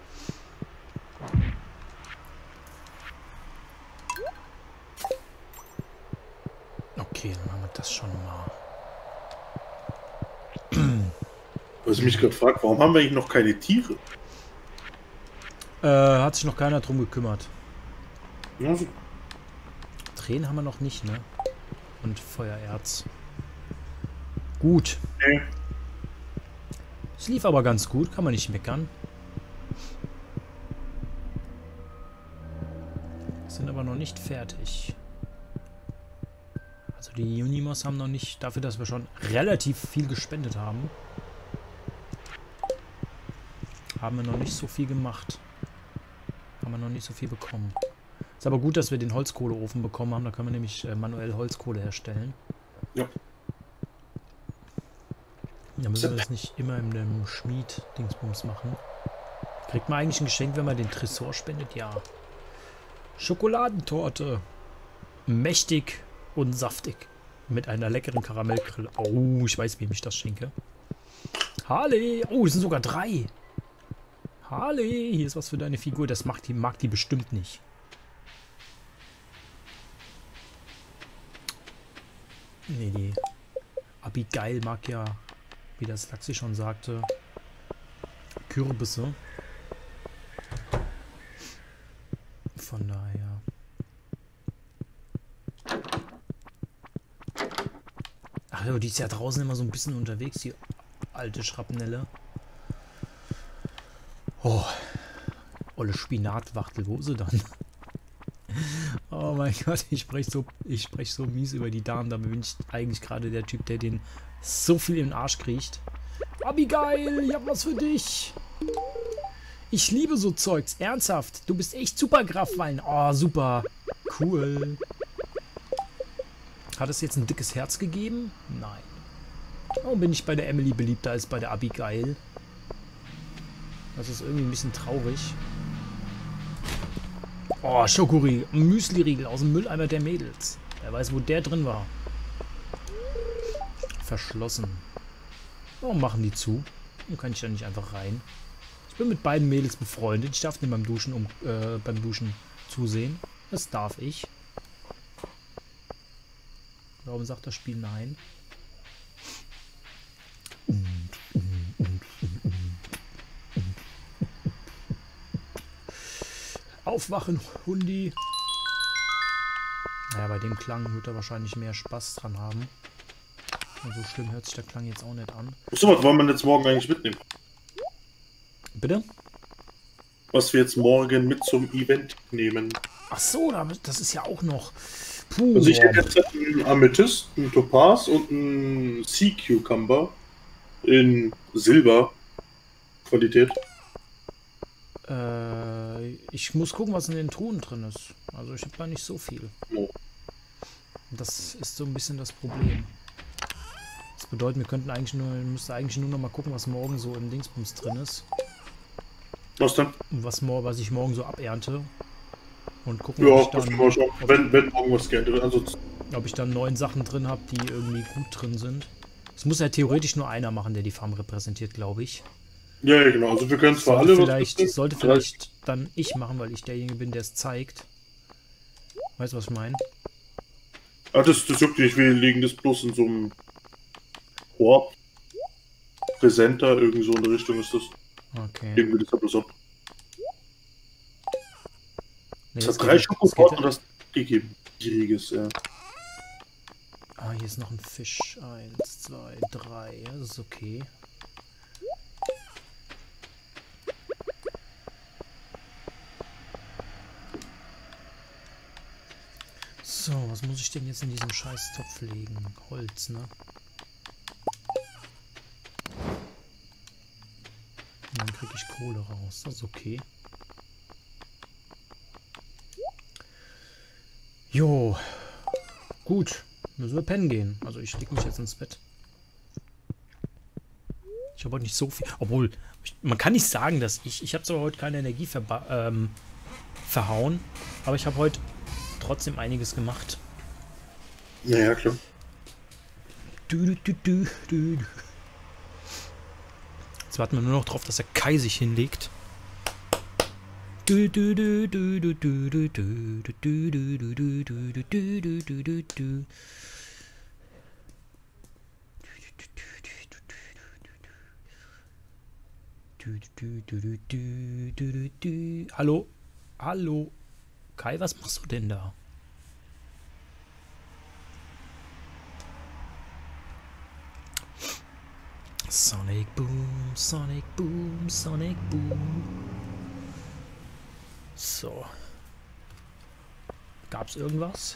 Speaker 1: Okay, dann haben wir das schon mal.
Speaker 2: Was ich mich gerade frage, warum haben wir eigentlich noch keine Tiere?
Speaker 1: Äh, hat sich noch keiner drum gekümmert.
Speaker 2: Ja,
Speaker 1: Tränen haben wir noch nicht, ne? Und Feuererz. Gut.
Speaker 2: nee.
Speaker 1: Es lief aber ganz gut, kann man nicht meckern. Sind aber noch nicht fertig. Also die Unimos haben noch nicht, dafür, dass wir schon relativ viel gespendet haben, haben wir noch nicht so viel gemacht. Haben wir noch nicht so viel bekommen. Ist aber gut, dass wir den Holzkohleofen bekommen haben. Da können wir nämlich äh, manuell Holzkohle herstellen.
Speaker 2: Ja.
Speaker 1: Da müssen wir das nicht immer in dem Schmied-Dingsbums machen. Kriegt man eigentlich ein Geschenk, wenn man den Tresor spendet? Ja. Schokoladentorte. Mächtig und saftig. Mit einer leckeren Karamellgrille. Oh, ich weiß, wem ich das schenke. Harley. Oh, es sind sogar drei. Harley, hier ist was für deine Figur. Das mag die, mag die bestimmt nicht. Nee, die Abigail mag ja, wie das Laxi schon sagte, Kürbisse. Von daher. Ach ja, die ist ja draußen immer so ein bisschen unterwegs, die alte Schrapnelle. Oh, olle Spinatwachtel, wo ist sie dann? Oh mein Gott, ich spreche so, ich spreche so mies über die Damen, da bin ich eigentlich gerade der Typ, der den so viel in den Arsch kriecht. Abigail, ich hab was für dich. Ich liebe so Zeugs, ernsthaft. Du bist echt super, Graf Walnut. Oh, super. Cool. Hat es jetzt ein dickes Herz gegeben? Nein. Warum bin ich bei der Emily beliebter als bei der Abigail? Das ist irgendwie ein bisschen traurig. Oh, Schokoriegel. Müsli-Riegel aus dem Mülleimer der Mädels. Wer weiß, wo der drin war. Verschlossen. Warum machen die zu? Warum kann ich da nicht einfach rein? Ich bin mit beiden Mädels befreundet. Ich darf nicht beim Duschen, um, äh, beim Duschen zusehen. Das darf ich. Warum sagt das Spiel nein? Aufwachen, Hundi. Naja, bei dem Klang wird er wahrscheinlich mehr Spaß dran haben. Und so schlimm hört sich der Klang jetzt auch nicht an.
Speaker 2: So, was wollen wir jetzt morgen eigentlich mitnehmen?
Speaker 1: Bitte?
Speaker 2: Was wir jetzt morgen mit zum Event nehmen.
Speaker 1: Ach so, das ist ja auch noch. Puh.
Speaker 2: Also ich hätte jetzt einen Amethyst, einen Topaz und einen Sea Cucumber in Silber Qualität.
Speaker 1: Äh, ich muss gucken, was in den Truhen drin ist. Also ich habe da nicht so viel.
Speaker 2: Oh.
Speaker 1: Das ist so ein bisschen das Problem. Das bedeutet, wir könnten eigentlich nur, müsste eigentlich nur noch mal gucken, was morgen so im Dingsbums drin ist.
Speaker 2: Was denn?
Speaker 1: Und was, was ich morgen so abernte. Und gucken,
Speaker 2: Ja,
Speaker 1: ob, ich
Speaker 2: das
Speaker 1: dann,
Speaker 2: kann man schon.
Speaker 1: ob,
Speaker 2: Wenn, wenn irgendwas geändert wird. Ansonsten.
Speaker 1: ob ich dann neun Sachen drin habe, die irgendwie gut drin sind. Es muss ja theoretisch nur einer machen, der die Farm repräsentiert, glaube ich.
Speaker 2: Ja, ja, genau. Also wir können zwar
Speaker 1: Sollte
Speaker 2: alle
Speaker 1: vielleicht,
Speaker 2: was
Speaker 1: sollte vielleicht dann ich machen, weil ich derjenige bin, der es zeigt. Weißt du, was ich meine?
Speaker 2: Ah, das, das juckt nicht. Wir legen das bloß in so einem Korb. Präsenter, irgendwie so in der Richtung ist das.
Speaker 1: Okay.
Speaker 2: Irgendwie das bloß ab.
Speaker 1: Nee,
Speaker 2: Es
Speaker 1: das
Speaker 2: hat drei
Speaker 1: geht- das
Speaker 2: Schokoporten
Speaker 1: geht-
Speaker 2: und das gegeben. Gieriges, ja.
Speaker 1: Ah, hier ist noch ein Fisch. Eins, zwei, drei. Ja, das ist okay. So, was muss ich denn jetzt in diesem scheiß Topf legen? Holz, ne? Und dann kriege ich Kohle raus. Das ist okay. Jo. Gut. Müssen wir pennen gehen. Also ich leg mich jetzt ins Bett. Ich habe heute nicht so viel. Obwohl, ich, man kann nicht sagen, dass ich. Ich habe zwar heute keine Energie verba ähm, verhauen, aber ich habe heute trotzdem einiges gemacht.
Speaker 2: Naja, klar.
Speaker 1: Du, du, du, du, du. Jetzt warten wir nur noch drauf, dass der Kai sich hinlegt. Du, du, du, du, du, du, du, du, du, du, du, du, du, du, du, du, du, du, du. Du, du, du, du, du, du, du, du. Hallo? Hallo? Kai, was machst du denn da? Sonic Boom, Sonic Boom, Sonic Boom. So. Gab's irgendwas?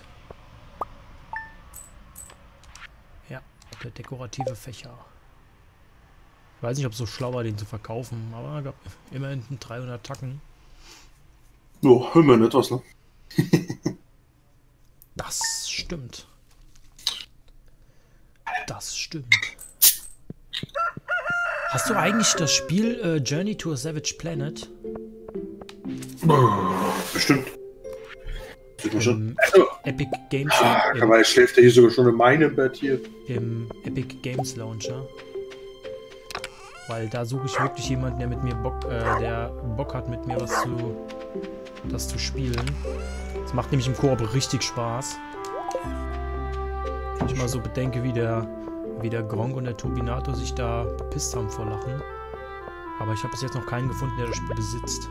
Speaker 1: Ja, der dekorative Fächer. Ich weiß nicht, ob es so schlau war, den zu verkaufen, aber gab immerhin dreihundert Tacken.
Speaker 2: Ja, immerhin etwas, ne?
Speaker 1: Das stimmt. Das stimmt. Hast du eigentlich das Spiel äh, Journey to a Savage Planet?
Speaker 2: Bestimmt. Sieht schon.
Speaker 1: Im Epic Games
Speaker 2: Ah,
Speaker 1: im,
Speaker 2: aber jetzt schläft er hier sogar schon in meinem Bett hier.
Speaker 1: im Epic Games Launcher. Weil da suche ich wirklich jemanden, der mit mir Bock, äh, der Bock hat, mit mir was zu, das zu spielen. Das macht nämlich im Koop richtig Spaß. Wenn ich mal so bedenke, wie der, wie der Gronk und der Turbinator sich da bepisst haben vor Lachen. Aber ich habe bis jetzt noch keinen gefunden, der das Spiel besitzt.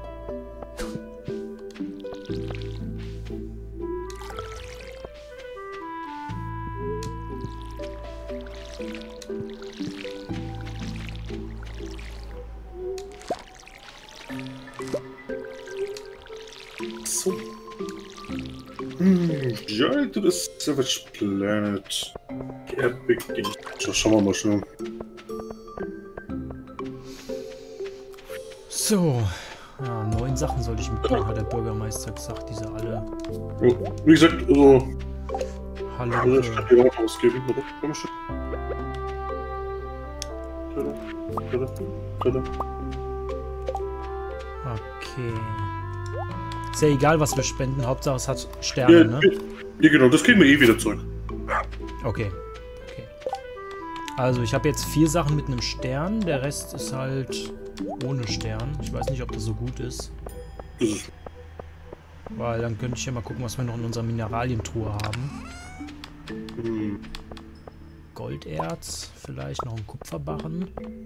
Speaker 2: So. Hm, Journey to the Savage Planet. Epic Games. So, schauen wir mal schnell.
Speaker 1: So. Ja, neun Sachen sollte ich mitbringen, hat der Bürgermeister gesagt, diese alle.
Speaker 2: Ja, wie gesagt, also.
Speaker 1: Hallo.
Speaker 2: Also, ich kann dir auch ausgeben, oder? Komm schon. Tada, tada, tada.
Speaker 1: Okay. Ist ja egal, was wir spenden, Hauptsache es hat Sterne,
Speaker 2: Ja,
Speaker 1: ne?
Speaker 2: ja, genau, das kriegen wir eh wieder zurück.
Speaker 1: Okay. Okay. Also ich habe jetzt vier Sachen mit einem Stern, der Rest ist halt ohne Stern. Ich weiß nicht, ob das so gut ist.
Speaker 2: Das ist
Speaker 1: Weil dann könnte ich ja mal gucken, was wir noch in unserer Mineralientruhe haben.
Speaker 2: hm.
Speaker 1: Golderz, vielleicht noch ein Kupferbarren.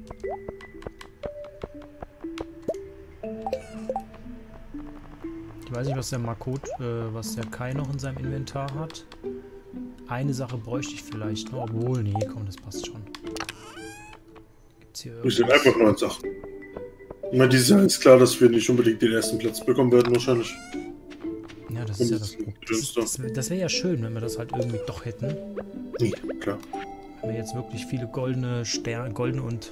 Speaker 1: Ich weiß nicht, was der Makot, äh, was der Kai noch in seinem Inventar hat. Eine Sache bräuchte ich vielleicht noch, obwohl, nee, komm, das passt schon. Gibt's hier
Speaker 2: Wir sind
Speaker 1: irgendwas?
Speaker 2: einfach neun Sachen. Na, dieses Jahr ist klar, dass wir nicht unbedingt den ersten Platz bekommen werden, wahrscheinlich.
Speaker 1: Ja, das ist ja das Problem. Das, das, das wäre ja schön, wenn wir das halt irgendwie doch hätten.
Speaker 2: Ja, klar.
Speaker 1: haben wir jetzt wirklich viele goldene Sterne, goldene und...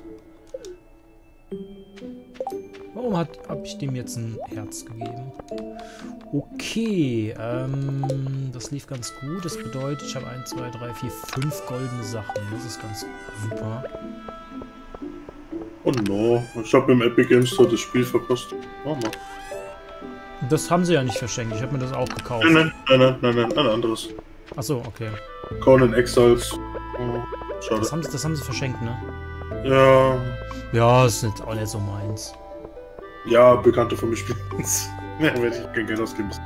Speaker 1: Warum hat habe ich dem jetzt ein Herz gegeben? Okay, ähm, das lief ganz gut. Das bedeutet, ich habe eins, zwei, drei, vier, fünf goldene Sachen. Das ist ganz super.
Speaker 2: Oh no, ich habe im Epic Games Store das Spiel verkostet. Oh, no.
Speaker 1: Das haben sie ja nicht verschenkt. Ich habe mir das auch gekauft.
Speaker 2: Nein, nein, nein, nein, nein, ein anderes.
Speaker 1: Achso, okay.
Speaker 2: Conan Exiles. Oh, schade.
Speaker 1: Das haben, das haben sie verschenkt, ne?
Speaker 2: Ja.
Speaker 1: Ja, ist nicht, auch nicht so meins.
Speaker 2: Ja, Bekannte von mir spielen es. Mehr werde ich kein Geld ausgeben müssen.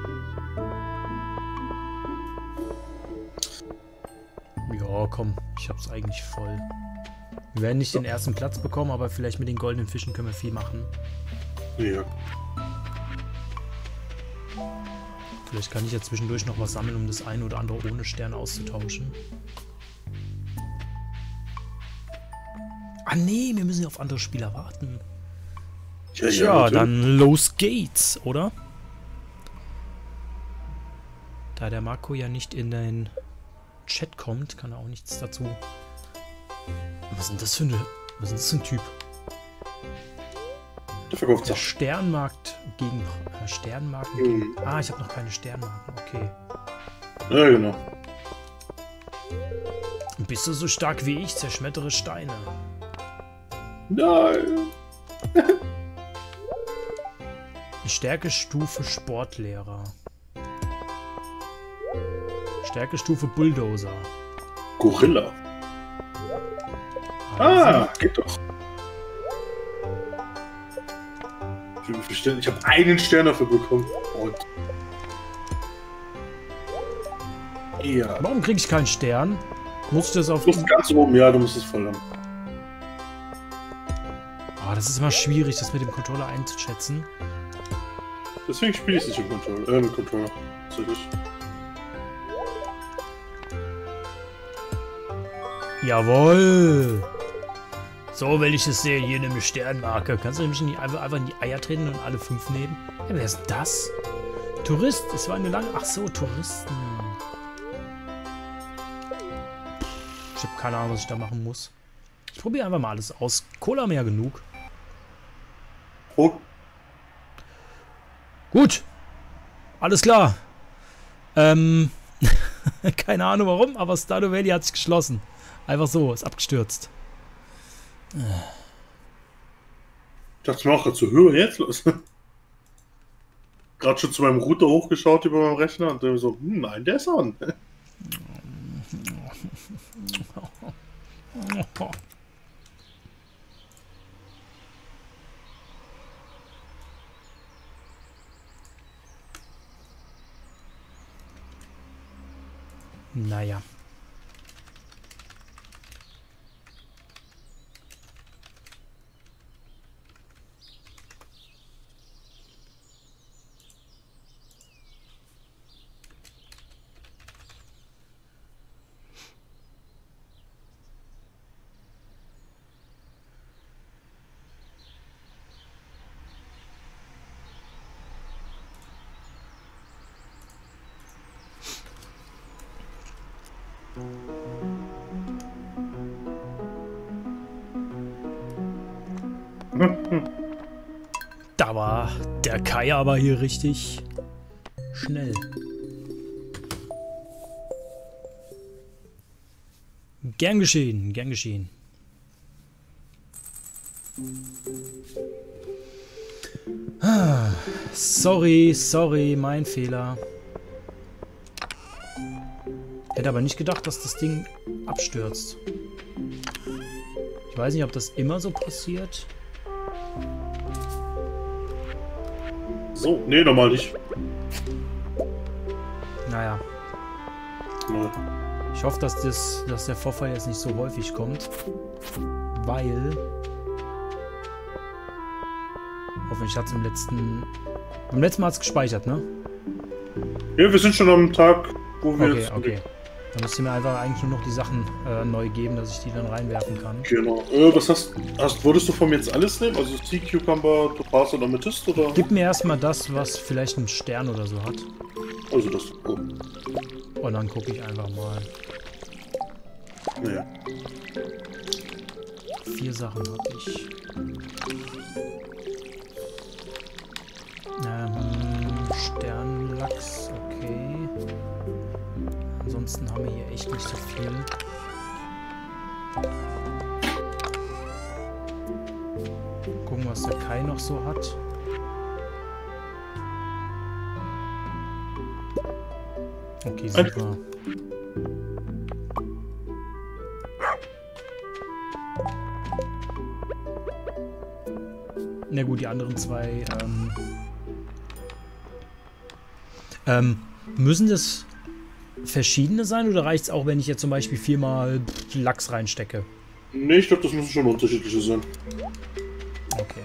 Speaker 1: Ja, komm, ich hab's eigentlich voll. Wir werden nicht den ersten Platz bekommen, aber vielleicht mit den goldenen Fischen können wir viel machen.
Speaker 2: Ja.
Speaker 1: Vielleicht kann ich ja zwischendurch noch was sammeln, um das eine oder andere ohne Stern auszutauschen. Ah nee, wir müssen ja auf andere Spieler warten.
Speaker 2: Ja, ja,
Speaker 1: Tja,
Speaker 2: natürlich.
Speaker 1: dann los geht's, oder? Da der Marco ja nicht in den Chat kommt, kann er auch nichts dazu. Was ist denn das für eine, was ist das für ein Typ?
Speaker 2: Der verkauft
Speaker 1: Der
Speaker 2: Sachen.
Speaker 1: Sternmarkt gegen äh, Sternmarken
Speaker 2: Mhm.
Speaker 1: gegen. Ah, ich habe noch keine Sternmarken. Okay.
Speaker 2: Ja, genau.
Speaker 1: Bist du so stark wie ich? Zerschmettere Steine.
Speaker 2: Nein.
Speaker 1: Stärkestufe Sportlehrer. Stärkestufe Bulldozer.
Speaker 2: Gorilla. Ah, geht doch. Wie viele Sterne? Ich habe einen Stern dafür bekommen. Und ja.
Speaker 1: Warum kriege ich keinen Stern? Muss ich das auf...
Speaker 2: Du musst ganz oben, ja, du musst es voll haben.
Speaker 1: Oh, das ist immer schwierig, das mit dem Controller einzuschätzen.
Speaker 2: Deswegen spiele ich es nicht im Controller. Äh, mit Controller. Tatsächlich.
Speaker 1: Jawohl! So will ich es sehen, hier eine Sternmarke. Kannst du nämlich nicht einfach, einfach in die Eier treten und alle fünf nehmen? Ja, wer ist denn das? Tourist, es war eine lange... Ach so, Touristen. Ich habe keine Ahnung, was ich da machen muss. Ich probiere einfach mal alles aus. Cola mehr genug.
Speaker 2: Oh.
Speaker 1: Gut. Alles klar. Ähm... keine Ahnung warum, aber Stardew Valley hat sich geschlossen. Einfach so, ist abgestürzt.
Speaker 2: Ich dachte mir auch gerade so, höher jetzt los. Gerade schon zu meinem Router hochgeschaut über meinem Rechner und dann so, hm, nein, der ist an.
Speaker 1: Naja. Da war der Kai aber hier richtig schnell. Gern geschehen, gern geschehen. Ah, sorry, sorry, mein Fehler. Hätte aber nicht gedacht, dass das Ding abstürzt. Ich weiß nicht, ob das immer so passiert.
Speaker 2: So, nee, normal nicht.
Speaker 1: Naja.
Speaker 2: Nee.
Speaker 1: Ich hoffe, dass, das, dass der Vorfall jetzt nicht so häufig kommt. Weil... Hoffentlich hat es im letzten... Beim letzten Mal hat es gespeichert, ne?
Speaker 2: Ja, wir sind schon am Tag, wo wir
Speaker 1: Okay,
Speaker 2: jetzt...
Speaker 1: okay. Dann müsst ihr mir einfach eigentlich nur noch die Sachen äh, neu geben, dass ich die dann reinwerfen kann.
Speaker 2: Genau. Äh, was hast, hast... Wolltest du von mir jetzt alles nehmen? Also Sea Cucumber, Topaz oder Amethyst, oder?
Speaker 1: Gib mir erstmal das, was vielleicht einen Stern oder so hat.
Speaker 2: Also das... Oh.
Speaker 1: Und dann gucke ich einfach mal.
Speaker 2: Naja.
Speaker 1: Vier Sachen habe ich. Ähm, Sternlachs, okay. Ansonsten haben wir hier echt nicht so viel. Gucken, was der Kai noch so hat. Okay, super. Na gut, die anderen zwei, ähm, ähm, müssen das verschiedene sein oder reicht es auch, wenn ich jetzt zum Beispiel viermal Lachs reinstecke?
Speaker 2: Nee, ich glaube, das müssen schon unterschiedliche sein.
Speaker 1: Okay.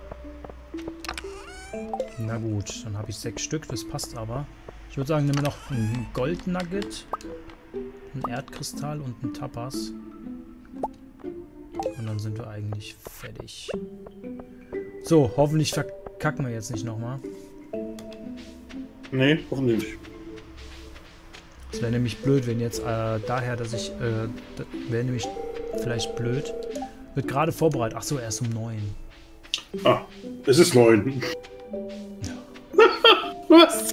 Speaker 1: Na gut, dann habe ich sechs Stück, das passt aber. Ich würde sagen, nehmen wir noch ein Goldnugget, ein Erdkristall und ein Tapas. Und dann sind wir eigentlich fertig. So, hoffentlich verkacken wir jetzt nicht nochmal.
Speaker 2: Nee, hoffentlich nicht.
Speaker 1: Es wäre nämlich blöd, wenn jetzt äh, daher, dass ich, äh, wäre nämlich vielleicht blöd. Wird gerade vorbereitet. Ach so, erst um neun.
Speaker 2: Ah, es ist neun. Was?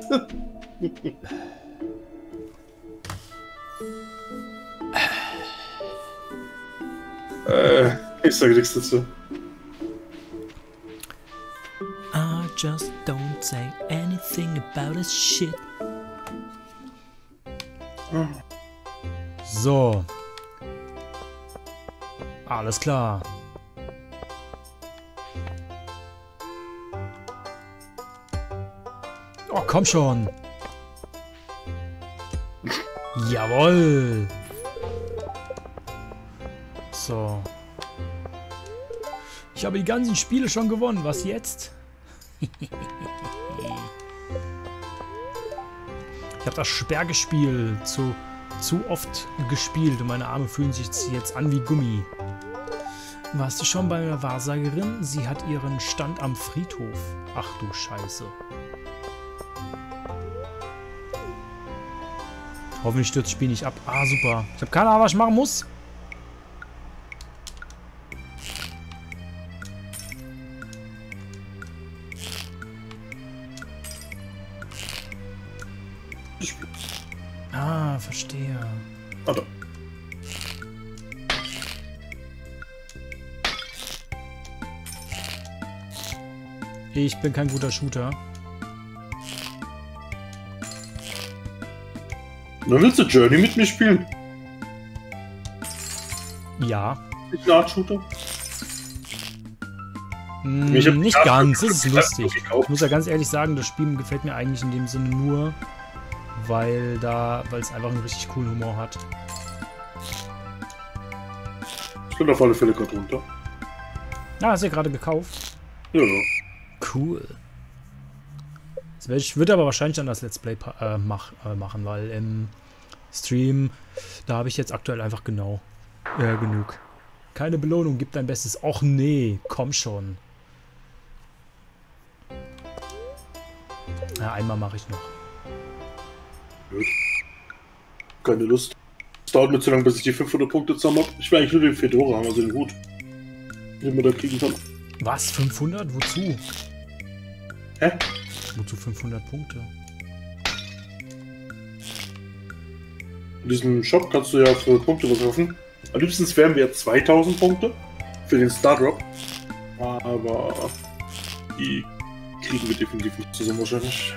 Speaker 2: äh, ich sage nichts dazu.
Speaker 1: I just don't say anything about this shit. So. Alles klar. Oh, komm schon. Jawohl. So. Ich habe die ganzen Spiele schon gewonnen. Was jetzt? Ich habe das Sperrgespiel zu, zu oft gespielt und meine Arme fühlen sich jetzt an wie Gummi. Warst du schon bei einer Wahrsagerin? Sie hat ihren Stand am Friedhof. Ach du Scheiße. Hoffentlich stürzt das Spiel nicht ab. Ah, super. Ich habe keine Ahnung, was ich machen muss. Ah, verstehe.
Speaker 2: Warte.
Speaker 1: Ich bin kein guter Shooter.
Speaker 2: Dann willst du Journey mit mir spielen?
Speaker 1: Ja.
Speaker 2: Nicht eine Art Shooter?
Speaker 1: Hm,
Speaker 2: Ich hab
Speaker 1: nicht
Speaker 2: die
Speaker 1: ganz,
Speaker 2: Art-
Speaker 1: das ist lustig. Ich muss ja ganz ehrlich sagen, das Spiel gefällt mir eigentlich in dem Sinne nur, weil da, weil es einfach einen richtig coolen Humor hat.
Speaker 2: Ich bin auf alle Fälle gerade runter.
Speaker 1: Ah, hast du ja gerade gekauft.
Speaker 2: Ja, ja.
Speaker 1: Cool. Das werde ich würde aber wahrscheinlich dann das Let's Play äh, mach, äh, machen, weil im Stream, da habe ich jetzt aktuell einfach genau äh, genug. Keine Belohnung, gib dein Bestes. Och nee, komm schon. Ja, einmal mache ich noch.
Speaker 2: Gut. Keine Lust. Es dauert mir zu lange, bis ich die fünfhundert Punkte zusammen habe. Ich will eigentlich nur den Fedora haben, also den Hut. Den man da kriegen kann.
Speaker 1: Was? fünfhundert? Wozu?
Speaker 2: Hä?
Speaker 1: Wozu fünfhundert Punkte?
Speaker 2: In diesem Shop kannst du ja für Punkte was kaufen. Am liebsten wären wir zweitausend Punkte für den Stardrop. Aber die kriegen wir definitiv nicht zusammen wahrscheinlich.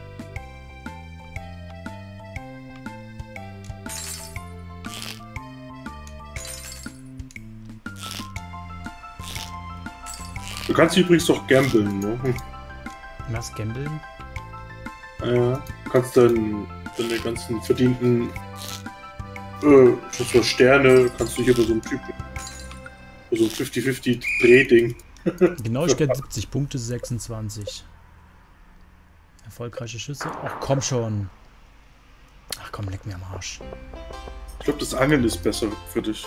Speaker 2: Du kannst übrigens doch gamblen, ne?
Speaker 1: Was, gambeln?
Speaker 2: Ja, du kannst dann deine ganzen verdienten äh, so Sterne, kannst du hier bei so einem Typen, bei so einem fünfzig fünfzig Drehding.
Speaker 1: Genauigkeit siebzig, Punkte sechsundzwanzig. Erfolgreiche Schüsse. Ach komm schon. Ach komm, leck mir am Arsch.
Speaker 2: Ich glaube, das Angeln ist besser für dich.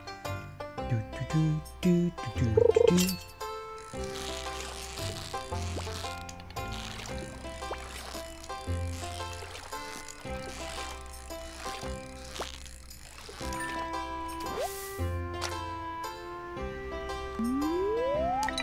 Speaker 1: Du, du, du, du, du, du, du.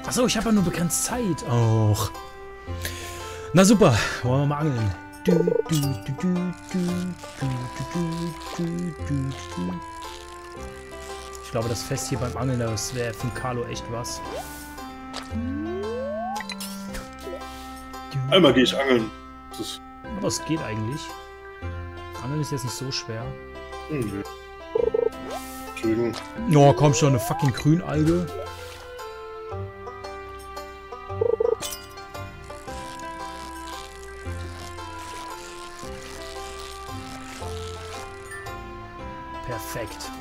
Speaker 1: Achso, ich habe ja nur begrenzt Zeit. Och. Na super, wollen wir mal angeln. Du, du, du, du, du, du, du, du, du, du. Ich glaube, das Fest hier beim Angeln, das wäre für Carlo echt was.
Speaker 2: Einmal gehe ich angeln. Das ist
Speaker 1: Aber es geht eigentlich. Angeln ist jetzt nicht so schwer.
Speaker 2: hm, Entschuldigung.
Speaker 1: Oh, komm schon, eine fucking Grünalge. Perfekt.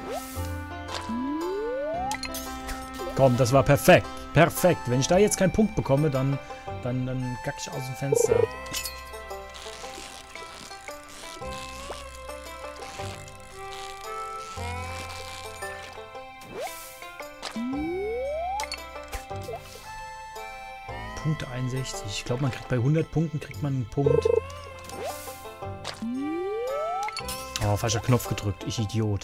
Speaker 1: Komm, das war perfekt. Perfekt. Wenn ich da jetzt keinen Punkt bekomme, dann, dann, dann kack ich aus dem Fenster. Punkte einundsechzig. Ich glaube, man kriegt bei hundert Punkten kriegt man einen Punkt. Oh, falscher Knopf gedrückt. Ich Idiot.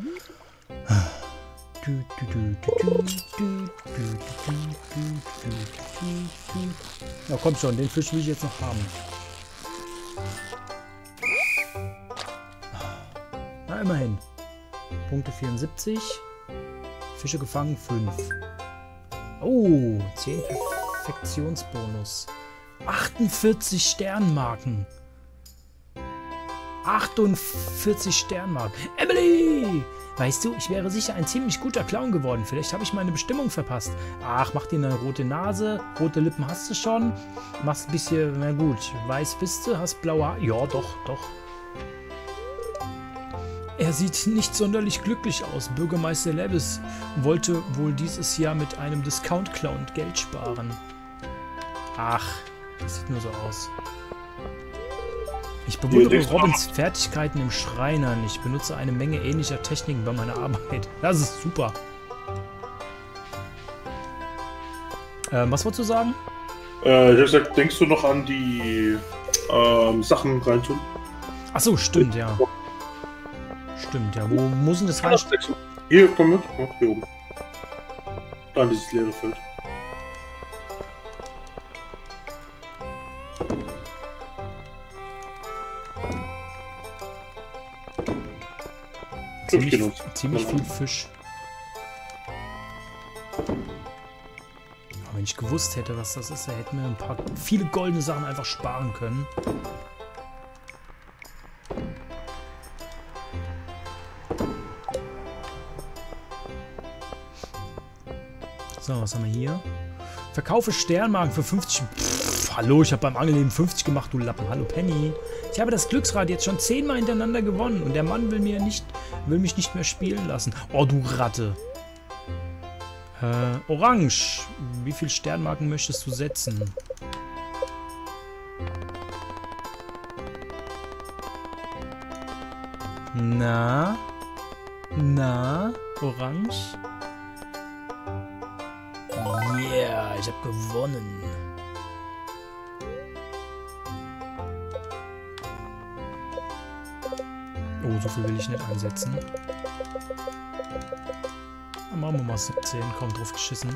Speaker 1: Na komm schon, den Fisch will ich jetzt noch haben. Na, immerhin. Punkte vierundsiebzig. Fische gefangen fünf. Oh, zehn Perfektionsbonus. achtundvierzig Sternmarken. achtundvierzig Sternmarken. Emily! Weißt du, ich wäre sicher ein ziemlich guter Clown geworden. Vielleicht habe ich meine Bestimmung verpasst. Ach, mach dir eine rote Nase. Rote Lippen hast du schon. Machst ein bisschen, na gut, weiß bist du, hast blaue Haare. Ja, doch, doch. Er sieht nicht sonderlich glücklich aus. Bürgermeister Levis wollte wohl dieses Jahr mit einem Discount-Clown Geld sparen. Ach, das sieht nur so aus. Ich bewundere Robins Fertigkeiten im Schreinern. Ich benutze eine Menge ähnlicher Techniken bei meiner Arbeit. Das ist super. Ähm, was wolltest du sagen?
Speaker 2: Äh, ich hab gesagt, denkst du noch an die ähm, Sachen reintun?
Speaker 1: Achso, stimmt, ja. Stimmt, ja. Wo muss denn das rein?
Speaker 2: Hier, komm mit. Oh, hier oben. Da in dieses leere Feld.
Speaker 1: Ziemlich, ziemlich viel Fisch. Aber wenn ich gewusst hätte, was das ist, da hätten wir ein paar viele goldene Sachen einfach sparen können. So, was haben wir hier? Verkaufe Sternmarken für fünfzig. Pff, hallo, ich habe beim Angeln eben fünfzig gemacht, du Lappen. Hallo, Penny. Ich habe das Glücksrad jetzt schon zehnmal hintereinander gewonnen und der Mann will mir nicht, will mich nicht mehr spielen lassen. Oh, du Ratte. Äh, Orange. Wie viele Sternmarken möchtest du setzen? Na? Na? Orange? Yeah, ich habe gewonnen. Oh, so viel will ich nicht einsetzen. Dann machen wir mal siebzehn, komm, drauf geschissen.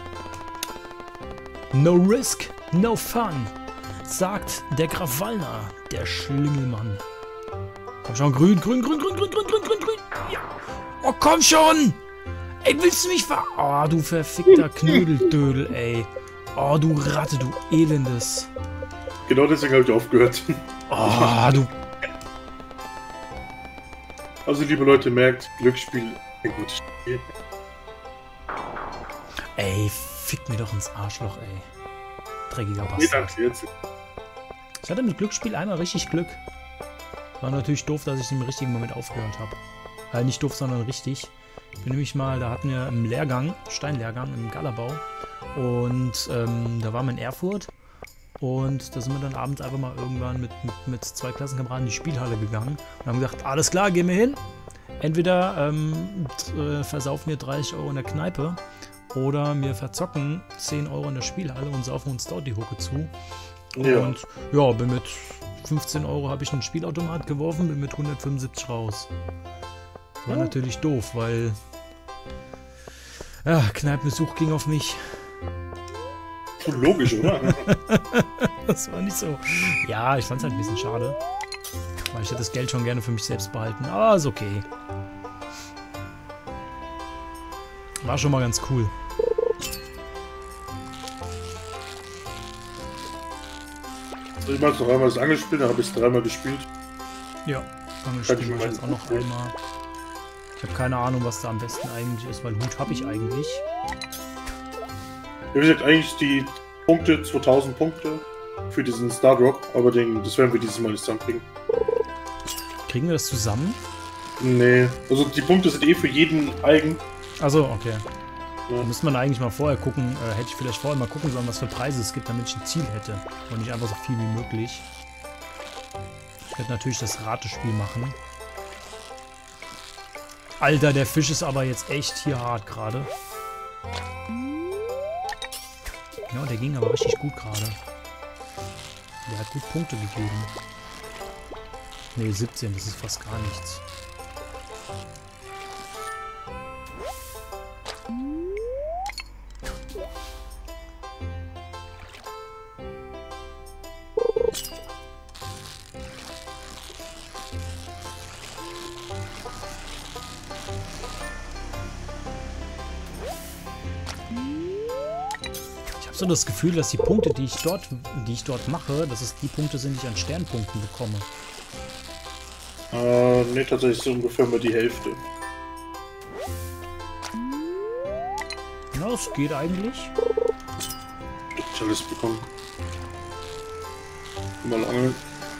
Speaker 1: No risk, no fun, sagt der Graf Wallner, der Schlingelmann. Komm schon, grün, grün, grün, grün, grün, grün, grün, grün, grün. Ja. Oh, komm schon! Ey, willst du mich ver... Oh, du verfickter Knödeldödel, ey. Oh, du Ratte, du Elendes.
Speaker 2: Genau deswegen habe ich aufgehört.
Speaker 1: Oh, du...
Speaker 2: Also, liebe Leute, merkt, Glücksspiel, ein gutes Spiel.
Speaker 1: Ey, fick mir doch ins Arschloch, ey. Dreckiger
Speaker 2: Nee,
Speaker 1: Bastard.
Speaker 2: danke, jetzt.
Speaker 1: Ich hatte mit Glücksspiel einmal richtig Glück. War natürlich doof, dass ich im richtigen Moment aufgehört habe. Äh, nicht doof, sondern richtig. Ich bin nämlich mal, da hatten wir im Lehrgang, Steinlehrgang im Galabau. Und ähm, da waren wir in Erfurt. Und da sind wir dann abends einfach mal irgendwann mit, mit, mit zwei Klassenkameraden in die Spielhalle gegangen. Und haben gesagt, alles klar, gehen wir hin. Entweder ähm, äh, versaufen wir dreißig Euro in der Kneipe. Oder wir verzocken zehn Euro in der Spielhalle und saufen uns dort die Hucke zu.
Speaker 2: Ja.
Speaker 1: Und ja, bin mit fünfzehn Euro habe ich einen Spielautomat geworfen, bin mit hundertfünfundsiebzig raus. War
Speaker 2: Ja.
Speaker 1: natürlich doof, weil ja, Kneipenbesuch ging auf mich.
Speaker 2: Logisch, oder?
Speaker 1: Das war nicht so. Ja, ich fand es halt ein bisschen schade. Weil ich hätte das Geld schon gerne für mich selbst behalten. Aber ist okay. War schon mal ganz cool.
Speaker 2: Also ich mag noch einmal das Angelspiel, da habe ich es dreimal gespielt.
Speaker 1: Ja, Angelspiel mache ich jetzt auch noch einmal. Ich habe keine Ahnung, was da am besten eigentlich ist, weil Hut habe ich eigentlich.
Speaker 2: Ja, wie gesagt, eigentlich die Punkte, zweitausend Punkte für diesen Star Drop, aber den, das werden wir dieses Mal nicht zusammenkriegen.
Speaker 1: Kriegen wir das zusammen?
Speaker 2: Nee, also die Punkte sind eh für jeden eigen.
Speaker 1: Also okay.
Speaker 2: Ja.
Speaker 1: Da müsste man eigentlich mal vorher gucken, äh, hätte ich vielleicht vorher mal gucken sollen, was für Preise es gibt, damit ich ein Ziel hätte. Und nicht einfach so viel wie möglich. Ich werde natürlich das Ratespiel machen. Alter, der Fisch ist aber jetzt echt hier hart gerade. Ja, der ging aber richtig gut gerade. Der hat gut Punkte gegeben. Ne, siebzehn, das ist fast gar nichts. Ich habe so das Gefühl, dass die Punkte, die ich dort, die ich dort mache, dass es die Punkte sind, die ich an Sternpunkten bekomme.
Speaker 2: Äh, ne, tatsächlich so ungefähr mal die Hälfte.
Speaker 1: Na, es geht eigentlich.
Speaker 2: Ich alles bekommen. Mal angeln.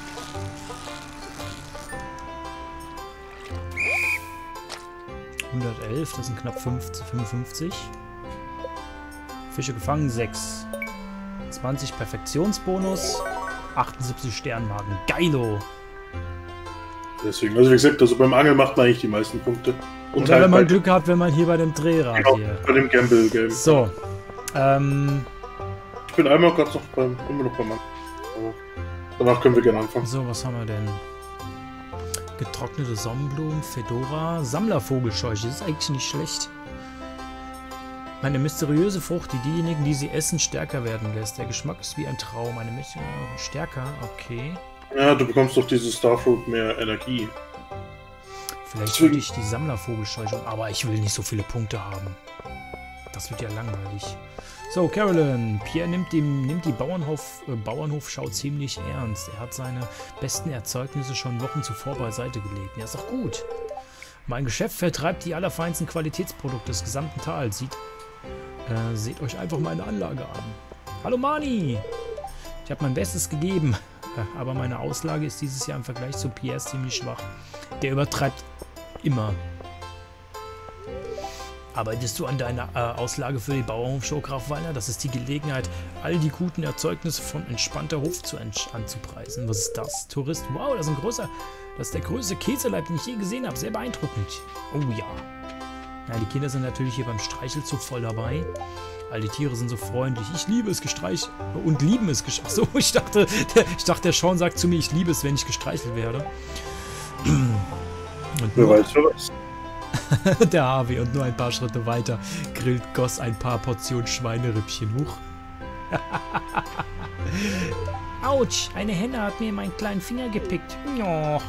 Speaker 1: hundertelf, das sind knapp fünfundfünfzig. Fische gefangen, sechs. zwanzig Perfektionsbonus, achtundsiebzig Sternmarken. Geilo!
Speaker 2: Deswegen, also wie gesagt, also beim Angeln macht man eigentlich die meisten Punkte. Und
Speaker 1: Oder
Speaker 2: halt
Speaker 1: wenn man
Speaker 2: bei,
Speaker 1: Glück hat, wenn man hier bei dem Drehrad
Speaker 2: genau,
Speaker 1: hier.
Speaker 2: bei dem Gamble-Game.
Speaker 1: So. Ähm,
Speaker 2: Ich bin einmal gerade noch beim, immer noch beim Mann. Aber danach können wir gerne anfangen.
Speaker 1: so, was haben wir denn? Getrocknete Sonnenblumen, Fedora, Sammlervogelscheuche. Das ist eigentlich nicht schlecht. Eine mysteriöse Frucht, die diejenigen, die sie essen, stärker werden lässt. Der Geschmack ist wie ein Traum. Eine Mischung stärker, okay.
Speaker 2: Ja, du bekommst doch diese Starfruit mehr Energie.
Speaker 1: Vielleicht würde ich die Sammlervogelscheuche, aber ich will nicht so viele Punkte haben. Das wird ja langweilig. So, Carolyn. Pierre nimmt, dem, nimmt die Bauernhof, äh, Bauernhofschau ziemlich ernst. Er hat seine besten Erzeugnisse schon Wochen zuvor beiseite gelegt. Ja, ist doch gut. Mein Geschäft vertreibt die allerfeinsten Qualitätsprodukte des gesamten Tals. Sieht, äh, seht euch einfach meine Anlage an. Hallo Mani! Ich habe mein Bestes gegeben, aber meine Auslage ist dieses Jahr im Vergleich zu Pierre ziemlich schwach. Der übertreibt immer. Arbeitest du an deiner äh, Auslage für die Bauernhofshow, Graf Wallner? Das ist die Gelegenheit, all die guten Erzeugnisse von entspannter Hof zu anzupreisen. Was ist das? Tourist? Wow, das ist ein großer, das ist der größte Käseleib, den ich je gesehen habe. Sehr beeindruckend. Oh ja. Ja, die Kinder sind natürlich hier beim Streichelzug voll dabei. All die Tiere sind so freundlich. Ich liebe es gestreichelt und lieben es gestreichelt. So, ich dachte, der, ich dachte, der Sean sagt zu mir, ich liebe es, wenn ich gestreichelt werde. Und
Speaker 2: Wer weiß, wer weiß.
Speaker 1: der Harvey und nur ein paar Schritte weiter grillt Goss ein paar Portionen Schweinerippchen hoch. Autsch, eine Henne hat mir meinen kleinen Finger gepickt. Oh.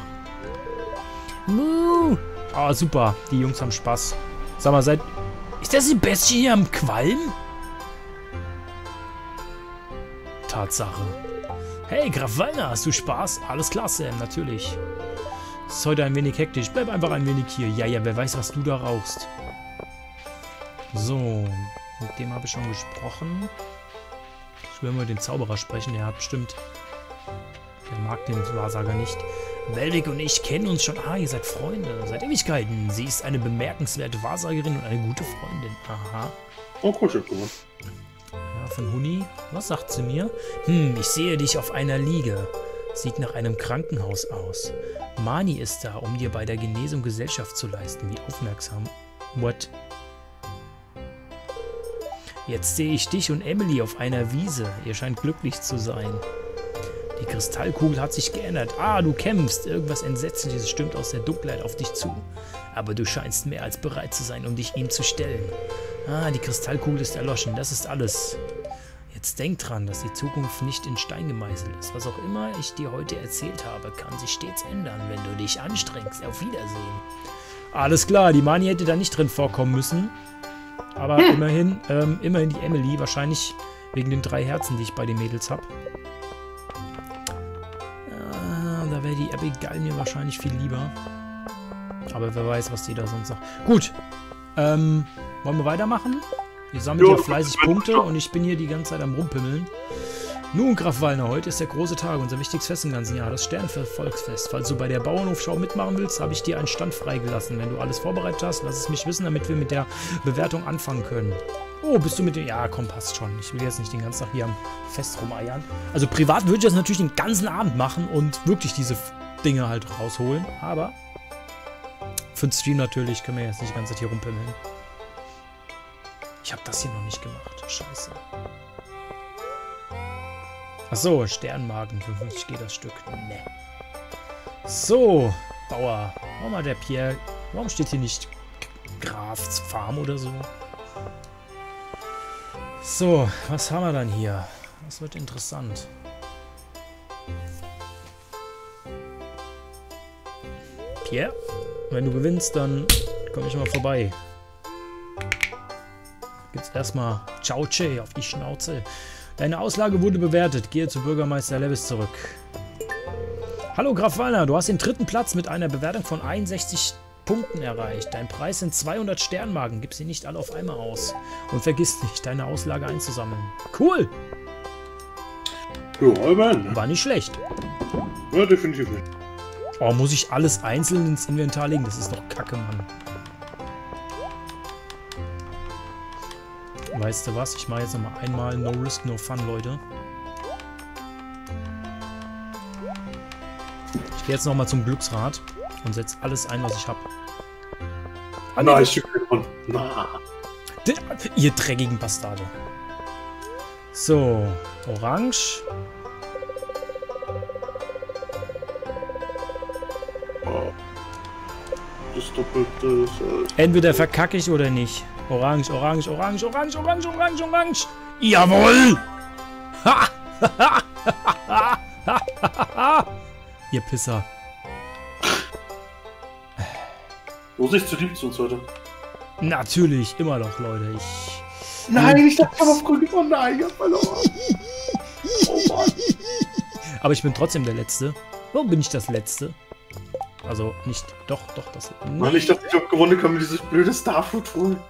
Speaker 1: Muh. Oh, super, die Jungs haben Spaß. Sag mal, seid... Ist das Sebastian hier am Qualm? Tatsache. Hey, Graf Wallner, hast du Spaß? Alles klar, Sam, natürlich. Es ist heute ein wenig hektisch. Bleib einfach ein wenig hier. Ja, ja, wer weiß, was du da rauchst. So, mit dem habe ich schon gesprochen. Ich will mal mit dem Zauberer sprechen. Der hat bestimmt... Der mag den Wahrsager nicht. Velvik und ich kennen uns schon. Ah, ihr seid Freunde. Seit Ewigkeiten. Sie ist eine bemerkenswerte Wahrsagerin und eine gute Freundin. Aha.
Speaker 2: Oh, cool, schön, cool.
Speaker 1: Ja, von Huni. Was sagt sie mir? Hm, ich sehe dich auf einer Liege. Sieht nach einem Krankenhaus aus. Mani ist da, um dir bei der Genesung Gesellschaft zu leisten. Wie aufmerksam. What? Jetzt sehe ich dich und Emily auf einer Wiese. Ihr scheint glücklich zu sein. Die Kristallkugel hat sich geändert. Ah, du kämpfst. Irgendwas Entsetzliches stimmt aus der Dunkelheit auf dich zu. Aber du scheinst mehr als bereit zu sein, um dich ihm zu stellen. Ah, die Kristallkugel ist erloschen. Das ist alles. Jetzt denk dran, dass die Zukunft nicht in Stein gemeißelt ist. Was auch immer ich dir heute erzählt habe, kann sich stets ändern, wenn du dich anstrengst. Auf Wiedersehen. Alles klar, die Mani hätte da nicht drin vorkommen müssen. Aber hm. immerhin, ähm, immerhin die Emily. Wahrscheinlich wegen den drei Herzen, die ich bei den Mädels habe. Äh, da wäre die Abigail mir wahrscheinlich viel lieber. Aber wer weiß, was die da sonst noch... Gut. Ähm, wollen wir weitermachen? Ihr sammelt ja fleißig Punkte und ich bin hier die ganze Zeit am Rumpimmeln. Nun, Graf Wallner, heute ist der große Tag, unser wichtigstes Fest im ganzen Jahr, das Sternenvolksfest. Falls du bei der Bauernhofschau mitmachen willst, habe ich dir einen Stand freigelassen. Wenn du alles vorbereitet hast, lass es mich wissen, damit wir mit der Bewertung anfangen können. Oh, bist du mit dem... Ja, komm, passt schon. Ich will jetzt nicht den ganzen Tag hier am Fest rumeiern. Also privat würde ich das natürlich den ganzen Abend machen und wirklich diese Dinge halt rausholen. Aber für den Stream natürlich können wir jetzt nicht die ganze Zeit hier rumpimmeln. Ich habe das hier noch nicht gemacht. Scheiße. Achso, Sternmagen. fünfundfünfzig geht das Stück. Ne. So, Bauer. Warum hat der Pierre... Warum steht hier nicht Grafs Farm oder so? So, was haben wir dann hier? Das wird interessant. Pierre, wenn du gewinnst, dann komme ich mal vorbei. Gibt's erstmal Ciao Che auf die Schnauze. Deine Auslage wurde bewertet. Gehe zu Bürgermeister Levis zurück. Hallo Graf Wallner, du hast den dritten Platz mit einer Bewertung von einundsechzig Punkten erreicht. Dein Preis sind zweihundert Sternmarken. Gib sie nicht alle auf einmal aus. Und vergiss nicht, deine Auslage einzusammeln. Cool!
Speaker 2: Ja, aber
Speaker 1: war nicht schlecht.
Speaker 2: Ja, definitiv nicht.
Speaker 1: Oh, muss ich alles einzeln ins Inventar legen? Das ist doch Kacke, Mann. Weißt du was? Ich mache jetzt nochmal einmal No Risk, No Fun, Leute. Ich gehe jetzt nochmal zum Glücksrad und setze alles ein, was ich habe.
Speaker 2: Ah, nein, ich Na.
Speaker 1: Ihr dreckigen Bastarde. So, Orange.
Speaker 2: Oh. Das doppelte.
Speaker 1: Entweder verkacke ich oder nicht. Orange, orange, orange, orange, orange, orange, orange. Jawohl! Ha! Ihr Pisser.
Speaker 2: Muss ich zu lieb zu uns heute?
Speaker 1: Natürlich, immer noch, Leute. Ich.
Speaker 2: Nein, ich dachte, ich habe auf grün gewonnen. Nein, ich hab verloren. Oh Mann.
Speaker 1: Aber ich bin trotzdem der Letzte. Warum bin ich das Letzte? Also nicht. Doch, doch, das.
Speaker 2: Weil ich dachte, ich habe gewonnen, kann mir dieses blöde Starfood holen.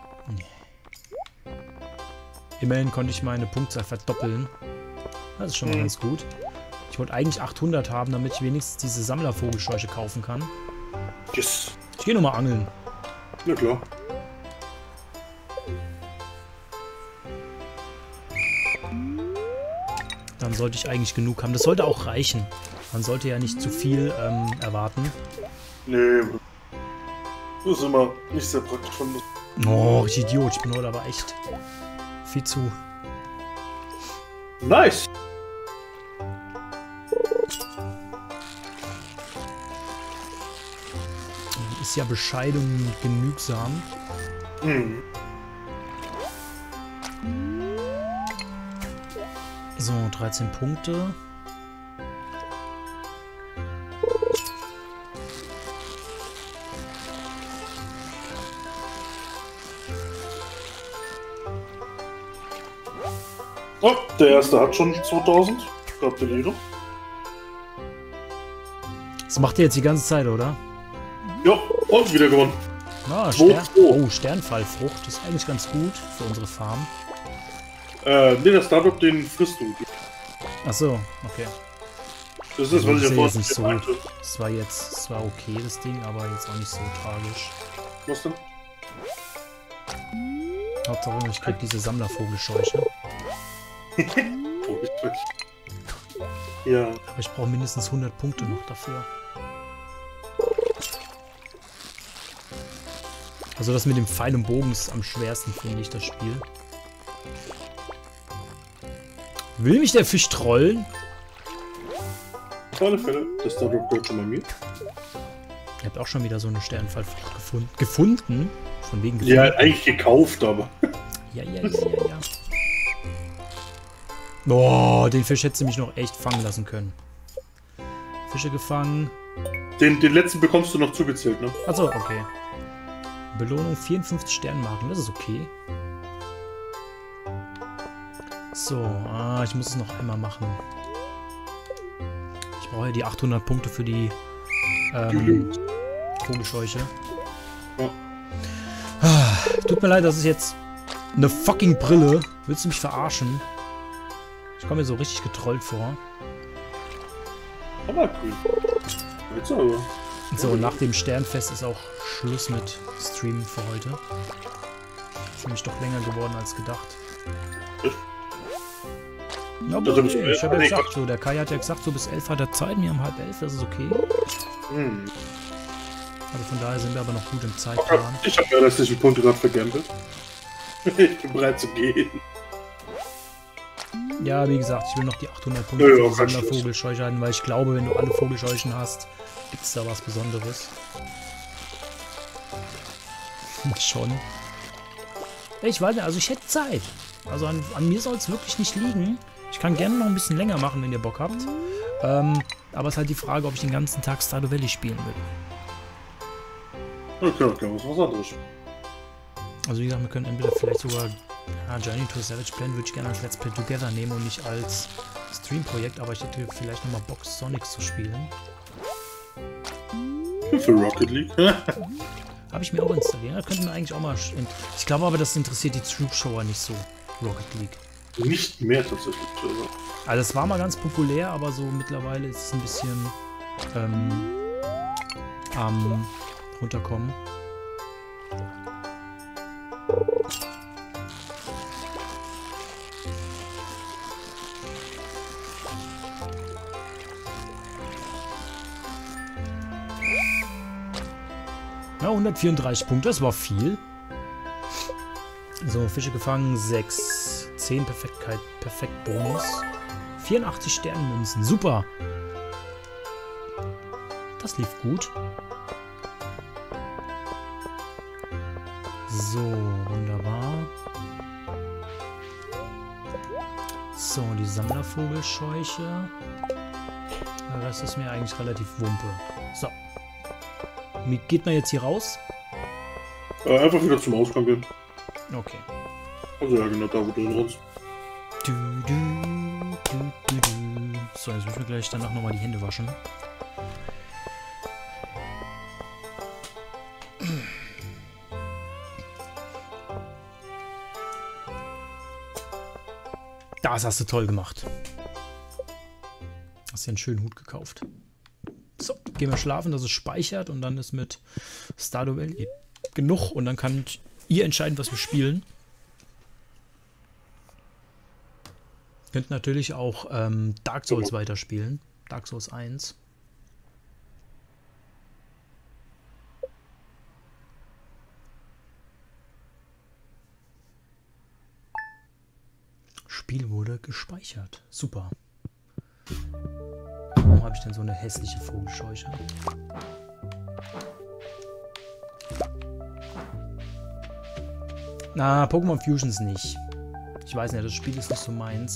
Speaker 1: Immerhin konnte ich meine Punktzahl verdoppeln. Das ist schon mal mhm. ganz gut. Ich wollte eigentlich achthundert haben, damit ich wenigstens diese Sammlervogelscheuche kaufen kann.
Speaker 2: Yes.
Speaker 1: Ich gehe nochmal angeln.
Speaker 2: Ja klar.
Speaker 1: Dann sollte ich eigentlich genug haben. Das sollte auch reichen. Man sollte ja nicht zu viel ähm, erwarten.
Speaker 2: Nee. Das ist immer nicht sehr praktisch von mir.
Speaker 1: Oh, ich Idiot. Ich bin heute aber echt viel zu.
Speaker 2: Nice.
Speaker 1: Ist ja bescheiden genügsam.
Speaker 2: Mhm.
Speaker 1: So, dreizehn Punkte.
Speaker 2: Oh, der erste hat schon zweitausend. Gratuliere.
Speaker 1: Das macht ihr jetzt die ganze Zeit, oder?
Speaker 2: Ja, und wieder gewonnen.
Speaker 1: Ah, Stern oh, Sternfallfrucht. Das ist eigentlich ganz gut für unsere Farm.
Speaker 2: Äh, ne, der Startup, den frisst du.
Speaker 1: Ach so, okay.
Speaker 2: Das ist, was ich ja vorhin
Speaker 1: nicht so. Das war jetzt, das war okay, das Ding, aber jetzt auch nicht so tragisch.
Speaker 2: Was denn?
Speaker 1: Hauptsache, ich krieg diese Sammlervogelscheuche.
Speaker 2: Ja.
Speaker 1: Aber ich brauche mindestens hundert Punkte noch dafür. Also das mit dem Pfeil und Bogen ist am schwersten, finde ich, das Spiel. Will mich der Fisch trollen?
Speaker 2: Auf alle Fälle, das Startup gehört schon bei mir.
Speaker 1: Ihr habt auch schon wieder so eine Sternfallfrucht gefunden. Gefunden? Von wegen gefunden.
Speaker 2: Ja, eigentlich gekauft, aber.
Speaker 1: Ja, ja, ja, ja, ja. Boah, den Fisch hätte sie mich noch echt fangen lassen können. Fische gefangen.
Speaker 2: Den, den letzten bekommst du noch zugezählt, ne?
Speaker 1: Achso, okay. Belohnung vierundfünfzig Sternmarken, das ist okay. So, ah, ich muss es noch einmal machen. Ich brauche ja die achthundert Punkte für die ähm, Vogelscheuche.
Speaker 2: Ja.
Speaker 1: Ah, tut mir leid, das ist jetzt eine fucking Brille. Willst du mich verarschen? Ich komme mir so richtig getrollt vor.
Speaker 2: Aber cool. Jetzt aber.
Speaker 1: So, nach dem Sternfest ist auch Schluss mit Streamen für heute. Ist nämlich doch länger geworden als gedacht. Ja, aber okay. Ich habe ja gesagt, so, der Kai hat ja gesagt, so bis elf hat er Zeit, wir haben halb elf, das ist okay.
Speaker 2: Hm.
Speaker 1: Also von daher sind wir aber noch gut im Zeitplan.
Speaker 2: Ich habe ja restlichen Punkte gerade vergambelt. Ich bin bereit zu gehen.
Speaker 1: Ja, wie gesagt, ich will noch die achthundert Punkte
Speaker 2: ja,
Speaker 1: für
Speaker 2: ja,
Speaker 1: die Sondervogelscheuche halten, weil ich glaube, wenn du alle Vogelscheuchen hast, gibt es da was Besonderes. Schon. Ich weiß nicht, also ich hätte Zeit. Also an, an mir soll es wirklich nicht liegen. Ich kann gerne noch ein bisschen länger machen, wenn ihr Bock habt. Ähm, aber es ist halt die Frage, ob ich den ganzen Tag Stardew Valley spielen will.
Speaker 2: Okay, okay, was was anderes.
Speaker 1: Also wie gesagt, wir können entweder vielleicht sogar ja, Journey to Savage Plan würde ich gerne als Let's Play Together nehmen und nicht als Stream-Projekt, aber ich hätte vielleicht nochmal Bock, Sonic zu spielen.
Speaker 2: Für Rocket League?
Speaker 1: Habe ich mir auch installiert. Da könnten wir eigentlich auch mal... Ich glaube aber, das interessiert die Troop-Shower nicht so, Rocket League.
Speaker 2: Nicht mehr tatsächlich. Also.
Speaker 1: Also es war mal ganz populär, aber so mittlerweile ist es ein bisschen ähm, am runterkommen. Ja, hundertvierunddreißig Punkte, das war viel. So, Fische gefangen, sechs. zehn Perfektheit, Perfekt Bonus. vierundachtzig Sternmünzen, super. Das lief gut. So, wunderbar. So, die Sammlervogelscheuche. Der Rest ist mir eigentlich relativ wumpe. So. Wie geht man jetzt hier raus?
Speaker 2: Äh, einfach wieder zum Ausgang gehen.
Speaker 1: Okay.
Speaker 2: Also ja, genau da, wo du drin
Speaker 1: Du, du, du, du, du. So, jetzt müssen wir gleich danach nochmal die Hände waschen. Das hast du toll gemacht. Hast dir einen schönen Hut gekauft. So, gehen wir schlafen, dass es speichert und dann ist mit Stardew Valley genug und dann könnt ihr entscheiden, was wir spielen. Könnt natürlich auch ähm, Dark Souls weiterspielen. Dark Souls eins. Spiel wurde gespeichert. Super. Warum habe ich denn so eine hässliche Vogelscheuche? Na, Pokémon Fusions nicht. Ich weiß nicht, das Spiel ist nicht so meins.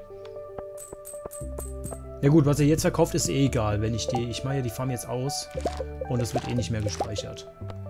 Speaker 1: Ja gut, was er jetzt verkauft, ist eh egal. Wenn ich die, ich mache ja die Farm jetzt aus und es wird eh nicht mehr gespeichert.